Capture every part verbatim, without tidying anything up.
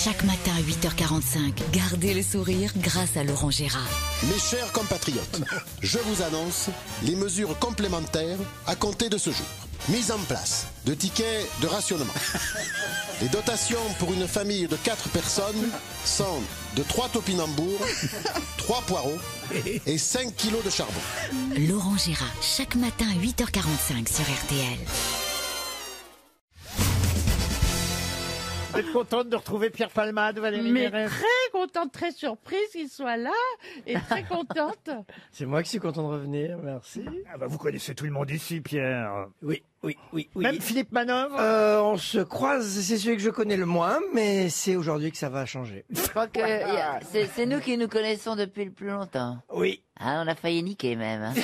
chaque matin à huit heures quarante-cinq. Gardez le sourire grâce à Laurent Gérard. Mes chers compatriotes, je vous annonce les mesures complémentaires à compter de ce jour. Mise en place de tickets de rationnement. Les dotations pour une famille de quatre personnes sont de trois topinambours, trois poireaux et cinq kilos de charbon. Laurent Gérard, chaque matin à huit heures quarante-cinq sur R T L. Vous êtes contente de retrouver Pierre Palmade, Valérie Mais Mérès? très contente, très surprise qu'il soit là et très contente. C'est moi qui suis content de revenir, merci. Ah bah vous connaissez tout le monde ici, Pierre. Oui, oui, oui, oui. Même Philippe Manœuvre. Euh, on se croise, c'est celui que je connais le moins, mais c'est aujourd'hui que ça va changer. Je crois que y a- c'est c'est nous qui nous connaissons depuis le plus longtemps. Oui. Ah, on a failli niquer même. hein.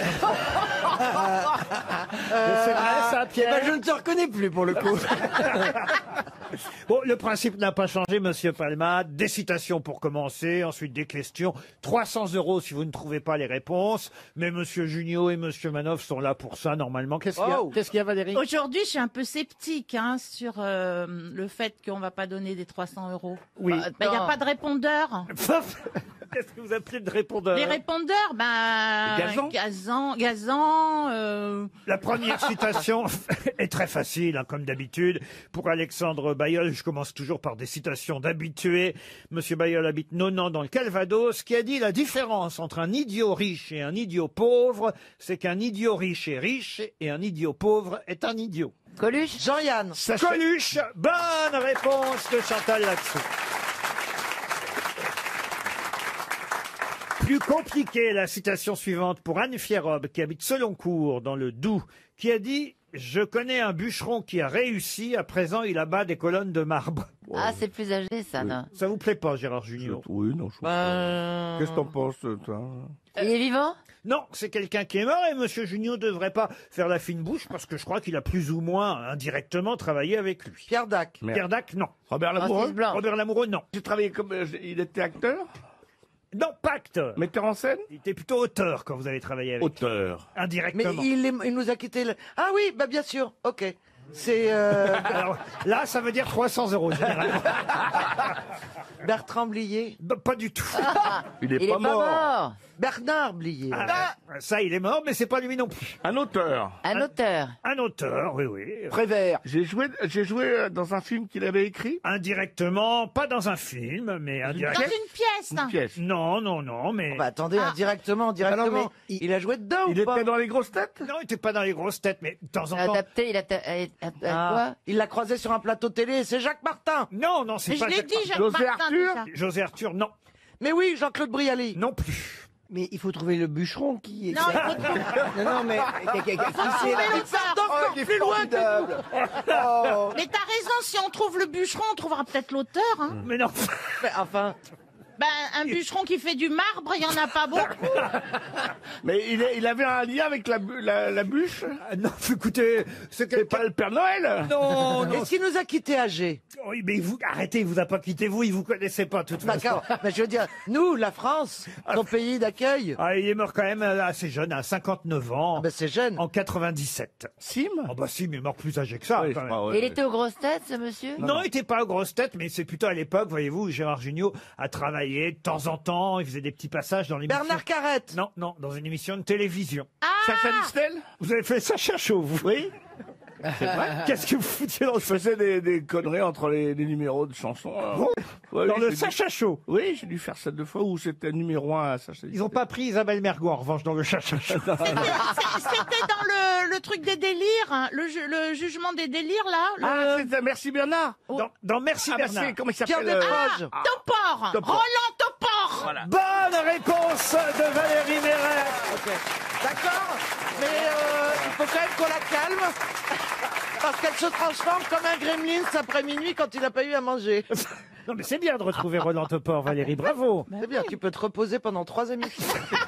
C'est vrai ça, Eh Pierre? ben, je ne te reconnais plus pour le coup. Bon, le principe n'a pas changé, monsieur Palmade. Des citations pour commencer, ensuite des questions. trois cents euros si vous ne trouvez pas les réponses. Mais monsieur Junio et monsieur Manoff sont là pour ça, normalement. Qu'est-ce qu'il y a? Oh. Qu'est-ce qu'il y a, Valérie? Aujourd'hui, je suis un peu sceptique hein, sur euh, le fait qu'on va pas donner des trois cents euros. Oui. Il n'y a pas de répondeur. Qu'est-ce que vous appelez de répondeur? Les répondeurs, ben... Gazan Gazan, Gazan, euh... La première citation est très facile, hein, comme d'habitude. Pour Alexandre Bayeul, je commence toujours par des citations d'habitués. Monsieur Bayeul habite Nonan dans le Calvados, qui a dit la différence entre un idiot riche et un idiot pauvre, c'est qu'un idiot riche est riche et un idiot pauvre est un idiot. Coluche? Jean-Yann. Coluche, bonne réponse de Chantal là-dessous. Plus compliqué, la citation suivante pour Anne Fierobe, qui habite Seloncourt, dans le Doubs, qui a dit « Je connais un bûcheron qui a réussi, à présent il abat des colonnes de marbre. Ah, c'est plus âgé ça, non » Ça vous plaît pas, Gérard Junior? Oui, non, je trouve Ben... Qu'est-ce que t'en penses, toi? Il est vivant? Non, c'est quelqu'un qui est mort et Monsieur Junior ne devrait pas faire la fine bouche parce que je crois qu'il a plus ou moins indirectement travaillé avec lui. Pierre Dac. Merde. Pierre Dac, non. Robert Francis Lamoureux? Blanc. Robert Lamoureux, non. J'ai travaillé comme... euh, Il était acteur? Non, pas acteur. Metteur en scène? Il était plutôt auteur quand vous avez travaillé avec lui. Auteur. Mais Indirectement. il, est- il nous a quitté le... Ah oui, bah bien sûr, ok. C'est euh, Alors, là, ça veut dire trois cents euros, généralement. Bertrand Blier. Bah, pas du tout. Il est Il pas est pas mort. mort. Bernard Blier. Ah, ça, il est mort, mais c'est pas lui non plus. Un auteur. Un auteur. Un auteur, oui, oui. Prévert. J'ai joué, j'ai joué euh, dans un film qu'il avait écrit. Indirectement, pas dans un film, mais Dans indirectement. une pièce. Une pièce. Non, non, non, mais. Bah attendez, Ah. indirectement, directement. Ah non, mais il... a joué dedans Il ou pas était dans les grosses têtes? Non, il était pas dans les grosses têtes, mais de temps en temps. Adapté, il a... ta- a- a- a- Ah, quoi? il l'a croisé sur un plateau télé, c'est Jacques Martin. Non, non, c'est Mais je pas. l'ai Jacques dit, Jacques José Martin, Arthur déjà. José Arthur, non. Mais oui, Jean-Claude Brialy. Non plus. Mais il faut trouver le bûcheron qui est... Non, il faut trouver- non, non, mais... Qui trouver le ça encore plus loin que nous. Oh. Mais t'as raison, si on trouve le bûcheron, on trouvera peut-être l'auteur. Hein. Mais non. Mais enfin... Ben, un bûcheron qui fait du marbre, il y en a pas beaucoup. Mais il, est- il avait un lien avec la, bu- la, la bûche? Ah, non, écoutez, c'est C'est quelqu'un. pas le Père Noël? Non, non. Est-ce qu'il nous a quittés âgés? Oui, mais vous, arrêtez, il vous a pas quitté, vous, il vous connaissait pas, de toute façon. D'accord. Mais je veux dire, nous, la France, son pays d'accueil, Ah, il est mort quand même euh, assez jeune, à cinquante-neuf ans, ah ben c'est jeune. en quatre-vingt-dix-sept. Sim? Ah bah si, mais mort plus âgé que ça, Oui, quand je même. crois, Et ouais. il était aux grosses têtes, ce monsieur? Non, il n'était pas aux grosses têtes, mais c'est plutôt à l'époque, voyez-vous, où Gérard Jugnot a travaillé de temps en temps, il faisait des petits passages dans l'émission. Bernard Carrette. Non, non, dans une émission de télévision. Sacha Distel? Vous avez fait Sacha Chaud, vous? Oui. Qu'est-ce que vous foutiez dans le, Je faisais des, des conneries entre les, les numéros de chansons. euh. Bon, Ouais, dans oui, le j'ai Sacha Chaud? dû- Oui, j'ai dû faire ça deux fois où c'était numéro un à Sacha Ils n'ont pas pris Isabelle Mergo, en revanche, dans le Sacha Chaud. C'est- C'était dans le, le truc des délires, hein, le, ju- le jugement des délires, là. Le... Ah, c'est Merci Bernard. Dans, dans Merci Ah, bah, Bernard. c'est- comment il Pierre s'appelle? euh, Desproges. ah, Topor, Topor. Roland Topor. Bonne réponse de Valérie Mérès. Ok. D'accord. Mais euh, il faut quand même qu'on la calme. Parce qu'elle se transforme comme un gremlin après minuit quand il n'a pas eu à manger. Non, mais c'est bien de retrouver Roland Topor, Valérie, bravo. C'est bien, tu peux te reposer pendant trois émissions.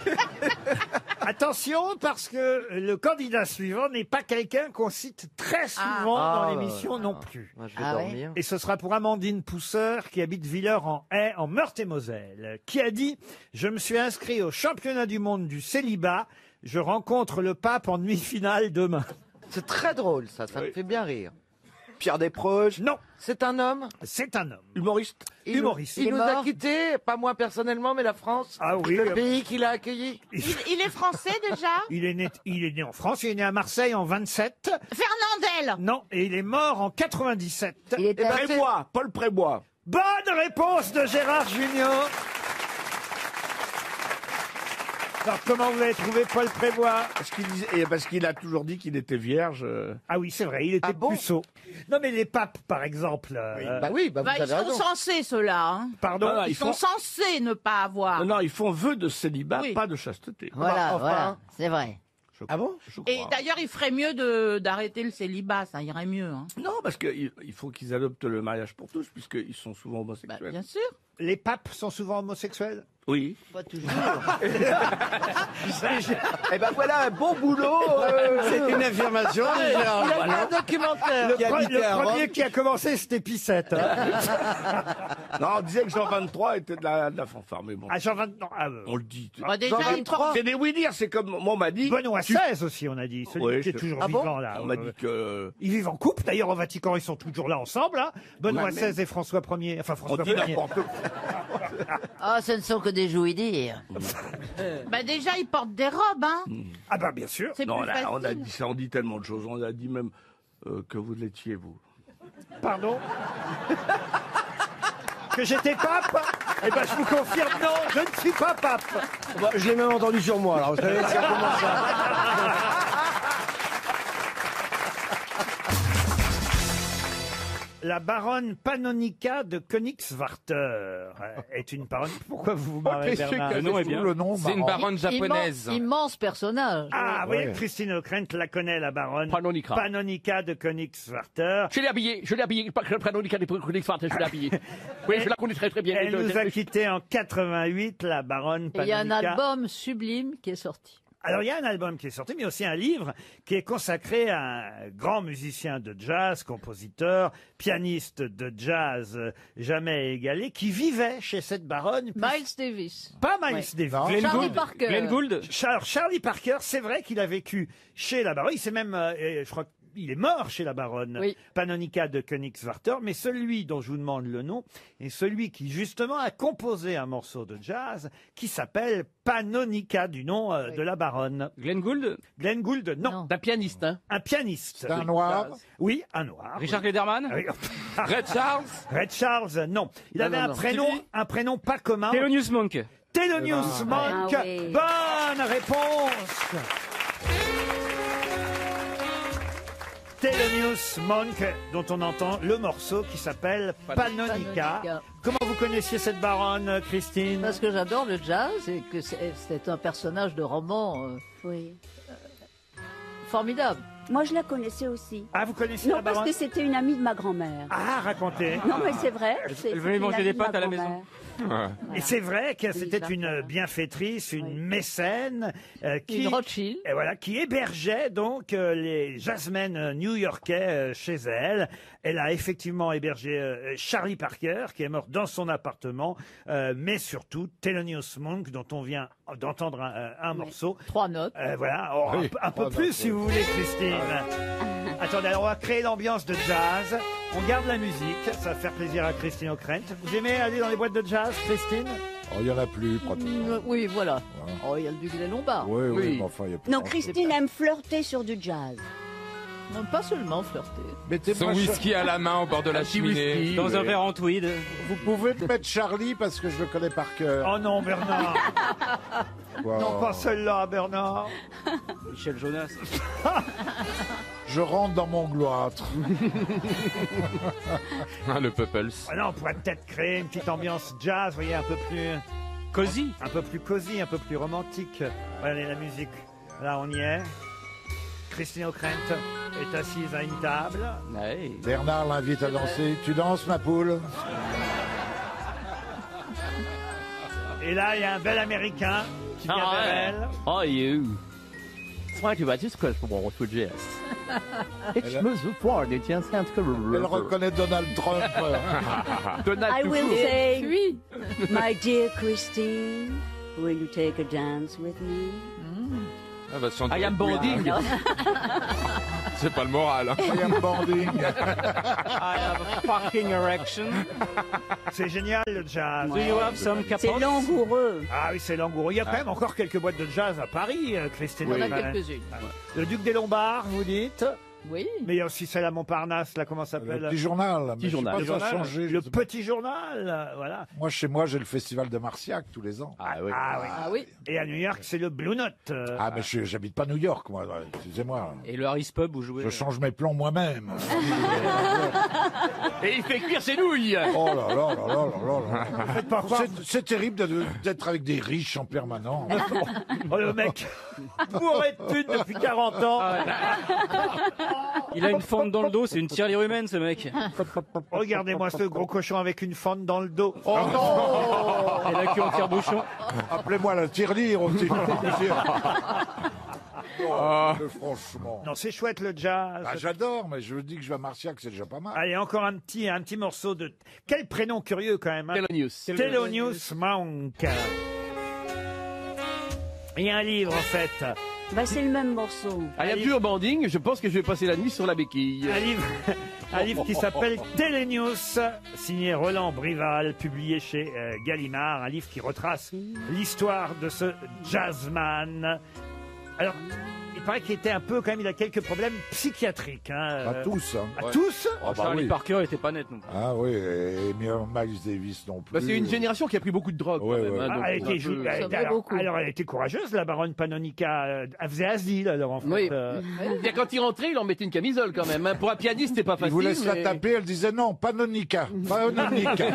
Attention, parce que le candidat suivant n'est pas quelqu'un qu'on cite très souvent Ah, dans bah, l'émission bah, non bah. plus. Moi, je vais Ah ouais. dormir. Et ce sera pour Amandine Pousseur, qui habite Villers-en-Haye, en Meurthe-et-Moselle, qui a dit « Je me suis inscrit au championnat du monde du célibat. Je rencontre le pape en demi-finale demain. » C'est très drôle, ça. Ça me fait bien rire. Pierre Desproges. Non, C'est un homme. c'est un homme. Humoriste. Il, Humoriste. Il, Il est nous a mort quittés, pas moi personnellement, mais la France. Ah oui. Le pays qui l'a accueilli. Il, il est français déjà? Il est, né, il est né en France, il est né à Marseille en vingt-sept. Fernandel. Non, et il est mort en quatre-vingt-dix-sept. Il Eh était ben, Prébois. Paul Prébois. Bonne réponse de Gérard Junior. Alors, comment vous avez trouvé Paul Prébois? Parce qu'il disait- et parce qu'il a toujours dit qu'il était vierge. euh. Ah oui, c'est vrai, il était Ah bon puceau. Non, mais les papes, par exemple. euh, Bah oui, bah vous Bah, ils avez sont raison. censés, ceux-là. Hein. Pardon. Ah, Ils, ils sont font- censés ne pas avoir. Non, non, ils font vœu de célibat, Oui. pas de chasteté. Voilà, Enfin. voilà, c'est vrai. Je- Ah bon je Et crois. d'ailleurs, il ferait mieux de- d'arrêter le célibat, ça irait mieux. Hein. Non, parce qu'il il faut qu'ils adoptent le mariage pour tous, puisqu'ils sont souvent Bah, homosexuels. bien sûr. Les papes sont souvent homosexuels. Oui. Pas toujours. Eh ben voilà un bon boulot. euh, C'est une affirmation de Gérard Il a fait Junior. un documentaire. Le, Qui pre- habitait le à premier Rome. qui a commencé, c'était Pissette. hein. Non, on disait que Jean vingt-trois était de la, de la fanfare, mais bon. Ah, Jean vingt non, ah, euh, On le dit. Bah, déjà, Jean il vingt-trois. porte- C'est des oui-dire, c'est comme moi on m'a dit. Benoît tu- seize aussi, on a dit. Celui Oui, qui est je- toujours Ah bon vivant, là. On m'a Euh, dit que. Ils vivent en couple. D'ailleurs, au Vatican, ils sont toujours là ensemble. Hein. Benoît Ouais, mais- seize et François Ier. Enfin, On François dit Ier. n'importe quoi. Ah, ce ne sont que des jouis-dire. Bah, déjà, il porte des robes. Hein. Ah bah, bien sûr. C'est Non, plus là, facile. on a dit ça, on dit tellement de choses. On a dit même euh, que vous l'étiez, vous. Pardon. Que j'étais pape? Eh ben, je vous confirme, non, je ne suis pas pape. Bah, je l'ai même entendu sur moi, alors vous savez, c'est comment ça. La baronne Pannonica de Königswarter euh, est une baronne. Pourquoi vous vous marrez, Bernard? Le nom est bien. Le nom, C'est une marrant. baronne japonaise. Immense, immense personnage. Ah oui, Ouais. Christine O'Krent la connaît, la baronne Pannonica. Pannonica de Königswarter. Je l'ai habillée, je l'ai habillée, pas que Pannonica des Königswarter, je l'ai habillée. Oui, je la connais très très bien. Elle nous a quittés en quatre-vingt-huit, la baronne Et il y a un Pannonica. album sublime qui est sorti. Alors, il y a un album qui est sorti, mais aussi un livre qui est consacré à un grand musicien de jazz, compositeur, pianiste de jazz euh, jamais égalé, qui vivait chez cette baronne. puis- Miles Davis. Pas Miles Ouais. Davis. Non. Glenn Charlie Gould. Parker. Glenn Gould. Alors, Charlie Parker, c'est vrai qu'il a vécu chez la baronne. Il s'est même, euh, euh, je crois qu'il est mort chez la baronne Oui. Pannonica de Königswarter. Mais celui dont je vous demande le nom est celui qui, justement, a composé un morceau de jazz qui s'appelle Pannonica, du nom euh, de la baronne. Glenn Gould, Glenn Gould, non. Non. d'un pianiste. Hein. Un pianiste. C'est un Oui. noir. Oui, un noir. Richard oui. Klederman. Ah oui. Red Charles. Red Charles, non. Il Non, avait non, un non. prénom, Stevie. un prénom pas commun. Thelonious Monk. Thelonious Monk. Ah oui. Bonne réponse. Thelonious Monk, dont on entend le morceau qui s'appelle Pannonica. Pannonica. Comment vous connaissiez cette baronne, Christine? Parce que j'adore le jazz et que c'est c'est un personnage de roman euh, Oui. formidable. Moi, je la connaissais aussi. Ah, vous connaissez Non, la parce baronne? que c'était une amie de ma grand-mère. Ah, racontez. Non, mais c'est vrai. c'est- elle venait c'était une manger amie des de ma pâtes à la maison. grand-mère. Et c'est vrai que c'était Charter. une bienfaitrice, une Oui. mécène, euh, qui, Une Rothschild. et voilà, qui hébergeait donc euh, les jazzmen new-yorkais euh, chez elle. Elle a effectivement hébergé euh, Charlie Parker, qui est mort dans son appartement, euh, mais surtout Thelonious Monk, dont on vient d'entendre un, un Oui. morceau. Trois notes. Euh, voilà, Oh, un Oui, peu- un, peu trois plus notes, si oui. vous voulez, Christine. Attendez, alors on va créer l'ambiance de jazz. On garde la musique, ça va faire plaisir à Christine O'Krent. Vous aimez aller dans les boîtes de jazz, Christine? Oh, il n'y en a plus, pratiquement. Mm, Oui, voilà. Voilà. Oh, il y a le Duc des Lombards. Oui, oui, Oui. mais enfin, il y a plus Non, grand- Christine aime flirter sur du jazz. Non, pas seulement flirter. Mettez-moi Son Char- whisky à la main au bord de la petit cheminée. whisky. Dans un oui. verre en tweed. Vous pouvez me mettre Charlie parce que je le connais par cœur. Oh non, Bernard. Wow. Non, pas celle-là, Bernard. Michel Jonas. Je rentre dans mon gloître. Ah, le Pupples. Ah non, on pourrait peut-être créer une petite ambiance jazz, vous voyez, un peu plus, Cozy. un peu plus cosy, un peu plus romantique. Regardez la musique. Là, on y est. Christine O'Krent est assise à une table. Ouais. Bernard l'invite à danser. Tu danses, ma poule? Et là, il y a un bel Américain qui vient Ah vers ouais. elle. Oh, you. Thank you, but it's good for what we just. It's moves forward, it's just can't Elle reconnaît Donald Trump. I will say, Puis, my dear Christine, will you take a dance with me? Ah, bah, sans I am doute, oui. bonding. C'est pas le moral. Hein. I am boarding. I have a fucking erection. C'est génial le jazz. Do you have some C'est capotes? langoureux. Ah oui, c'est langoureux. Il y a quand même encore quelques boîtes de jazz à Paris, euh, Christine. On en a O'Connell. quelques-unes. Le Duc des Lombards, vous dites. Oui. Mais il y a aussi celle à Montparnasse, là, comment ça Le s'appelle? petit journal. Petit mais je sais journal. pas Le si ça a journal, changé. je le sais pas. petit journal, euh, voilà. Moi, chez moi, j'ai le festival de Marciac tous les ans. Ah oui. Ah oui. Ah oui. Et à New York, c'est le Blue Note. euh. Ah, mais je- j'habite pas New York, moi. Excusez-moi. Et le Harris Pub où jouez? Je change mes plombs moi-même. Et il fait cuire ses nouilles. Oh là là là là là là. Faites pas croire- C'est- C'est terrible de- d'être avec des riches en permanence. Oh, le mec, bourré de thunes depuis quarante ans. Il a une fente dans le dos, c'est une tirelire humaine ce mec. Regardez-moi ce gros cochon avec une fente dans le dos. Oh non. Et la queue en tire-bouchon. Appelez-moi la tirelire aussi. Oh, mais franchement. Non, c'est chouette le jazz. Ah, j'adore, mais je dis que je vais à Marciac, c'est déjà pas mal. Allez, encore un petit, un petit morceau de... Quel prénom curieux quand même. Hein. Thelonious. Thelonious Monk. Il y a un livre en fait. Bah, c'est le même morceau. Ah, il y a plus au banding, je pense que je vais passer la nuit sur la béquille. Un livre, un livre qui s'appelle Thelonious, signé Roland Brival, publié chez euh, Gallimard. Un livre qui retrace l'histoire de ce jazzman. Alors, il paraît qu'il était un peu, quand même, il a quelques problèmes psychiatriques. Hein, Pas euh, tous, hein. À Ouais. tous Ah, bah Charlie oui. Parker était pas net non plus. Ah oui, et Miles Davis non plus. Bah, c'est une génération qui a pris beaucoup de drogue. Ouais, quand même, ouais. hein, Ah, donc elle on était a jou- peu- elle ça était- vaut alors, beaucoup. alors, elle était courageuse, la baronne Panonica. euh, Elle faisait asile, alors, en fait. Oui. euh. Bien, quand il rentrait, il en mettait une camisole quand même. hein. Pour un pianiste, c'était pas Il facile. voulait se la mais- taper, elle disait non, Panonica, Panonica.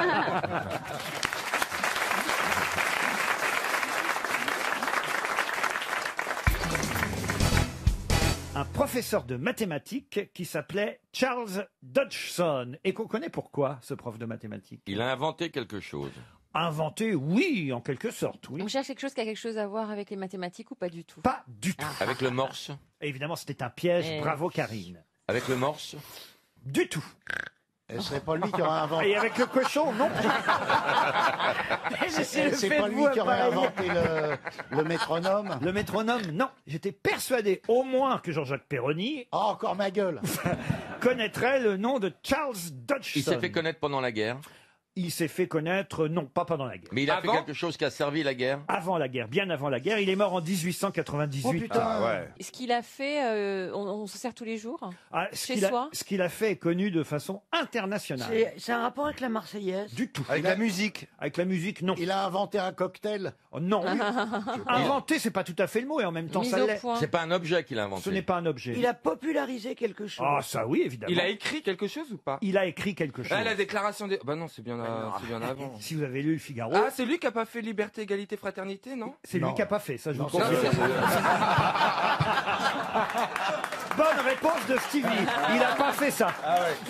Un professeur de mathématiques qui s'appelait Charles Dodgson. Et qu'on connaît pourquoi, ce prof de mathématiques. Il a inventé quelque chose. Inventé, oui, en quelque sorte, oui. On cherche quelque chose qui a quelque chose à voir avec les mathématiques ou pas du tout? Pas du tout. Avec le morse. Évidemment, c'était un piège. Eh. Bravo, Karine. Avec le morse. Du tout. Et ce serait pas lui qui aurait inventé. Et avec le cochon, non plus. C'est c'est pas lui qui aurait inventé le, le métronome. Le métronome, non. J'étais persuadé au moins que Jean-Jacques Perroni Oh, encore ma gueule. connaîtrait le nom de Charles Dodgson. Il s'est fait connaître pendant la guerre. Il s'est fait connaître, non, pas pendant la guerre. Mais il a Avant fait quelque chose qui a servi la guerre. Avant la guerre, bien avant la guerre. Il est mort en dix-huit cent quatre-vingt-dix-huit. Oh, putain. Ah, ouais. Ce qu'il a fait, euh, on, on se sert tous les jours Ah, ce chez qu'il a- soi. ce qu'il a fait est connu de façon internationale. C'est c'est un rapport avec la Marseillaise. Du tout. Avec la musique. Avec la musique, non. Il a inventé un cocktail. Oh, non. Inventer, c'est pas tout à fait le mot, et en même temps, Mise ça au l'est. point. C'est pas un objet qu'il a Ce inventé. n'est pas un objet. Il a popularisé quelque chose. Ah, ça oui, évidemment. Il a écrit quelque chose ou pas? Il a écrit quelque chose. Ah, la déclaration des... Bah non, c'est bien, à- c'est bien avant. Si vous avez lu le Figaro, Ah, c'est lui qui a pas fait liberté, égalité, fraternité, non? c'est lui Non. qui a pas fait, ça je vous Non, confirme. c'est- Bonne réponse de Stevie. Il a pas fait ça.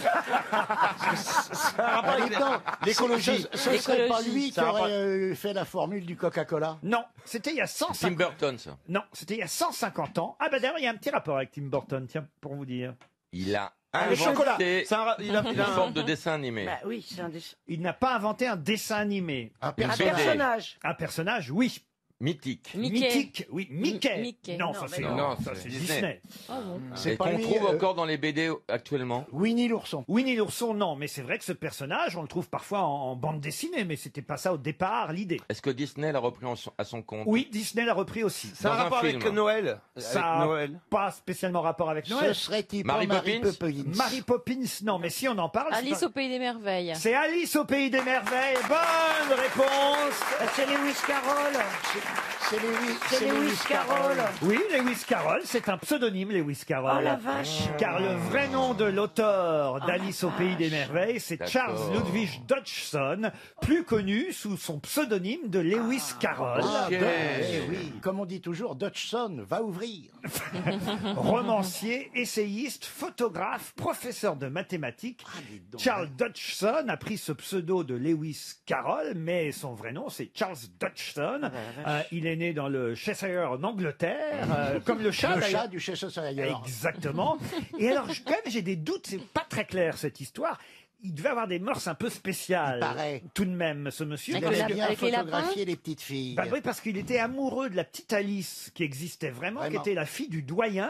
Ah, dis donc, L'écologie. Ce, ce serait pas L'écologie. lui qui Ça va aurait pas- euh, fait la formule du Coca-Cola. Non, c'était il y a cent Tim cinquante Burton, ça. Non, c'était il y a cent cinquante ans. Ah bah d'ailleurs, il y a un petit rapport avec Tim Burton, tiens, pour vous dire. Il a Ah, le chocolat. inventé C'est un ra- il a- il une a un- forme de dessin animé. Bah oui, c'est un dessin. Il n'a pas inventé un dessin animé. Un Un B D. personnage. Un personnage, oui. Mythique. Mickey. Mythique, oui. Mickey. Mickey. Non, Non, ça bah c'est non. non, Non, ça, c'est c'est Disney. Disney. Ah bon. C'est Et pas qu'on lui, trouve euh, encore dans les B D actuellement. Winnie l'ourson. Winnie l'ourson, non, mais c'est vrai que ce personnage, on le trouve parfois en, en bande dessinée, mais c'était pas ça au départ l'idée. Est-ce que Disney l'a repris en son- à son compte? Oui, Disney l'a repris aussi. C'est un Dans un rapport film. avec Noël. Ça Avec a Noël. pas spécialement rapport avec Noël. Ce serait-il Mary pas Mary Poppins Poppins. Mary Poppins, non, mais si on en parle, c'est Alice pas- au pays des merveilles. c'est Alice au pays des merveilles. Bonne réponse. C'est Lewis Carroll. C'est Lewis, C'est Lewis Carroll. Oui, Lewis Carroll, c'est un pseudonyme, Lewis Carroll. Oh la vache. Car le vrai nom de l'auteur d'Alice au pays des merveilles, c'est D'accord. Charles Ludwig Dodgson, plus connu sous son pseudonyme de Lewis Carroll. Ah, Ok. ben, eh oui, comme on dit toujours, Dodgson va ouvrir. Romancier, essayiste, photographe, professeur de mathématiques. Charles Dodgson a pris ce pseudo de Lewis Carroll, mais son vrai nom c'est Charles Dodgson. Euh, il est né dans le Cheshire en Angleterre, euh, comme le chat Le d'ailleurs. chat du Cheshire. Exactement. Et alors, je- quand même, j'ai des doutes, c'est pas très clair cette histoire. Il devait avoir des mœurs un peu spéciales. Il paraît. Tout de même, ce monsieur. Il Avec aimait le- bien avec les lapins photographier les petites filles. Bah oui, parce qu'il était amoureux de la petite Alice qui existait vraiment, Vraiment. qui était la fille du doyen.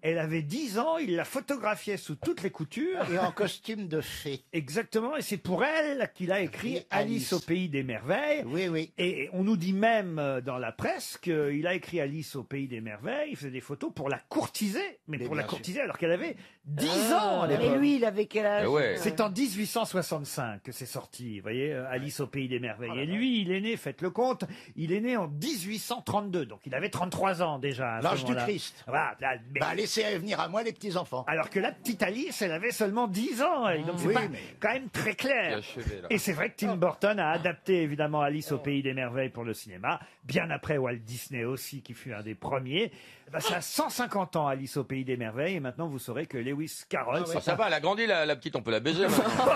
Elle avait dix ans, il la photographiait sous toutes les coutures. Et en costume de fée. Exactement, et c'est pour elle qu'il a écrit Alice. Alice au pays des merveilles. Oui, oui. Et on nous dit même euh, dans la presse qu'il a écrit Alice au pays des merveilles, il faisait des photos pour la courtiser, mais, Mais pour la bien sûr. courtiser alors qu'elle avait dix Ah, ans à l'époque. Et lui, il avait quel âge Eh ouais. C'est en dix-huit cent soixante-cinq que c'est sorti, vous voyez, euh, Alice au pays des merveilles. Et lui, il est né, faites le compte, il est né en dix-huit cent trente-deux, donc il avait trente-trois ans déjà. à ce L'âge du moment-là. Christ. Voilà, là, mais- Bah, laissez venir à moi les petits-enfants. Alors que la petite Alice, elle avait seulement dix ans, elle. Donc c'est Oui, pas mais- quand même très Il clair. a achevé, là. Et c'est vrai que Tim Burton a adapté évidemment Alice au pays des merveilles pour le cinéma, bien après Walt Disney aussi, qui fut un des premiers. Eh ben, ça a cent cinquante ans Alice au pays des merveilles, et maintenant vous saurez que Lewis Carroll, Ah, c'est ça un- va, elle a grandi, la, la petite, on peut la baiser maintenant.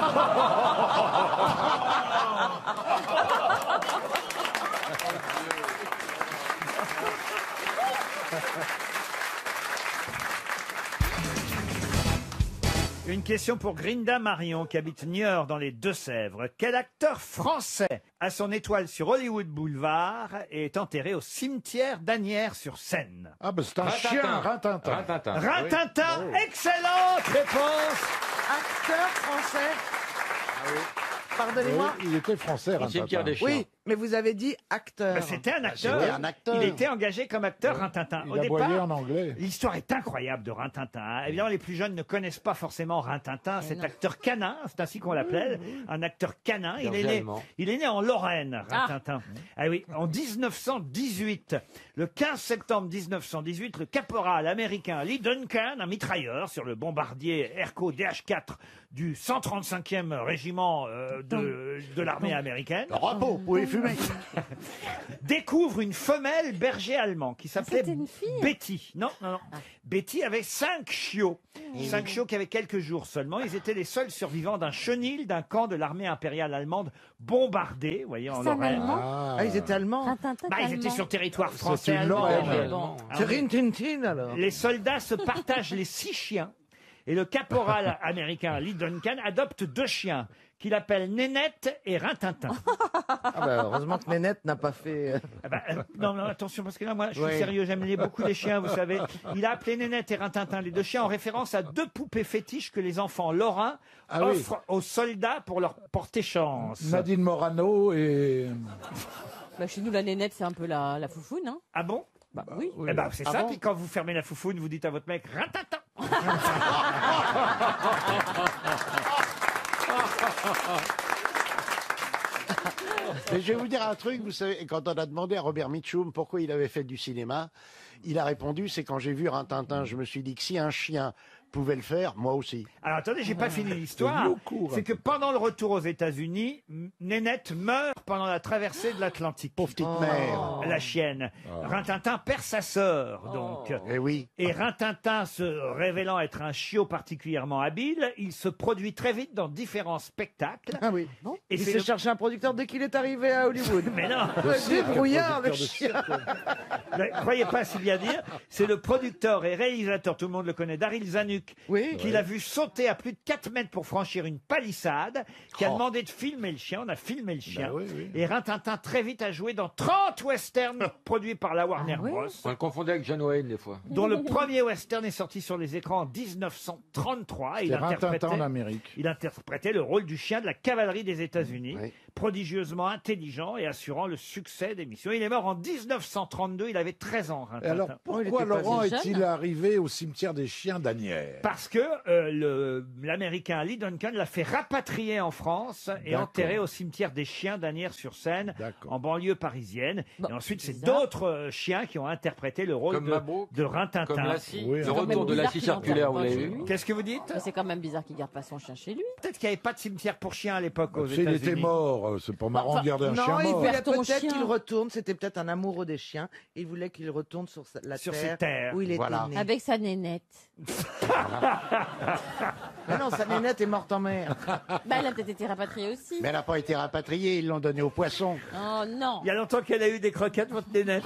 Une question pour Grinda Marion qui habite Niort dans les Deux-Sèvres. Quel acteur français a son étoile sur Hollywood Boulevard et est enterré au cimetière d'Asnières-sur-Seine? Ah, ben c'est un Rintintin. chien, Rintintin. Rintintin. Rintintin, excellente réponse. Acteur français. Pardonnez-moi. Oui, il était français, Au cimetière Rintintin. des chiens. Oui, mais vous avez dit acteur. Ben, c'était un acteur. c'était un acteur. Il était engagé comme acteur, Rintintin. Il Au aboyait départ, en anglais. l'histoire est incroyable de Rintintin. hein. Évidemment, les plus jeunes ne connaissent pas forcément Rintintin, cet acteur canin, c'est ainsi qu'on l'appelle, un acteur canin. Il est, Berger né, allemand. il est né en Lorraine, Rintintin. Ah, oui, en dix-neuf cent dix-huit. Le quinze septembre mille neuf cent dix-huit, le caporal américain Lee Duncan, un mitrailleur sur le bombardier Airco D H quatre du cent trente-cinquième régiment euh, de, de l'armée américaine, Repos, vous pouvez fumer. découvre une femelle berger allemand qui s'appelait c'était une fille Betty. Non, non, non. Betty avait cinq chiots. Eh Cinq chiots qui avaient quelques jours seulement. Ils étaient les seuls survivants d'un chenil d'un camp de l'armée impériale allemande bombardé, vous voyez, en C'est un Lorraine. Allemand Ah, Ah, ils étaient allemands. Rintintin, Bah, ils allemand. étaient sur territoire français une allemand. Lorraine. Berger bon. allemand. Ah C'est oui. Rintintin alors. Les soldats se partagent les six chiens et le caporal américain Lee Duncan adopte deux chiens qu'il appelle Nénette et Rintintin. Ah bah, heureusement que Nénette n'a pas fait. euh, Ah bah, euh, non, non, attention, parce que là, moi, je suis Oui. sérieux, j'aime les- beaucoup les chiens, vous savez. Il a appelé Nénette et Rintintin, les deux chiens, en référence à deux poupées fétiches que les enfants lorrains Ah oui. offrent aux soldats pour leur porter chance. Nadine Morano et... Bah, chez nous, la nénette, c'est un peu la, la foufoune. Hein. Ah bon? Bah, oui. Eh ben, c'est Ah ça, bon puis quand vous fermez la foufoune, vous dites à votre mec Rintintin. Mais je vais vous dire un truc, vous savez, quand on a demandé à Robert Mitchum pourquoi il avait fait du cinéma, il a répondu, c'est quand j'ai vu Rintintin, je me suis dit que si un chien pouvait le faire, moi aussi. Alors attendez, j'ai pas fini l'histoire. beaucoup, C'est que pendant le retour aux États-Unis, M- Nénette meurt pendant la traversée de l'Atlantique. Pauvre petite mère. La chienne. Rintintin perd sa sœur, donc. Eh oui. Et Rintintin, se révélant être un chiot particulièrement habile, il se produit très vite dans différents spectacles. Ah oui. Et il c'est s'est le- cherché un producteur dès qu'il est arrivé à Hollywood. Mais non, Débrouillard, le producteur de chien. ne croyez pas si bien dire. C'est le producteur et réalisateur, tout le monde le connaît, Daryl Zanuck, Oui. qui l'a vu sauter à plus de quatre mètres pour franchir une palissade, qui a Oh. demandé de filmer le chien. On a filmé le chien. Bah oui, oui. Et Rintintin très vite a joué dans trente westerns produits par la Warner Ah oui Bros. On le confondait avec John Wayne des fois. Dont le premier western est sorti sur les écrans en dix-neuf cent trente-trois. Il C'est Rintintin en interprétait, Amérique. il interprétait le rôle du chien de la cavalerie des États-Unis, Oui. prodigieusement intelligent et assurant le succès des missions. Il est mort en dix-neuf cent trente-deux, il avait treize ans. Et alors, Rintintin. Oh, il pourquoi était pas Laurent si est-il jeune. arrivé au cimetière des chiens d'Asnières? Parce que euh, le- l'Américain Lee Duncan l'a fait rapatrier en France et D'accord. enterrer au cimetière des chiens d'Asnières-sur-Seine, D'accord. en banlieue parisienne. Bon, et ensuite, c'est bizarre. d'autres euh, chiens qui ont interprété le rôle Comme de, Mabrouk, de Rintintin. Comme Lassie. Oui, le c'est quand même retour de bizarre Lassie qu'il en circulaire, garde vous pas l'avez chez vu lui. Qu'est-ce que vous dites? Bah, c'est quand même bizarre qu'il garde pas son chien chez lui. Peut-être qu'il n'y avait pas de cimetière pour chiens à l'époque aux S'il États-Unis. était mort, euh, c'est pas marrant de garder un non, chien il mort. voulait Garde ton peut-être chien. qu'il retourne. C'était peut-être un amoureux des chiens. Il voulait qu'il retourne sur sa- la Sur terre, ses terres. où il était Voilà. né. Avec sa nénette. Mais non, sa nénette est morte en mer. Bah, elle a peut-être été rapatriée aussi. Mais elle n'a pas été rapatriée, ils l'ont donnée aux poissons. Oh non. Il y a longtemps qu'elle a eu des croquettes, votre nénette.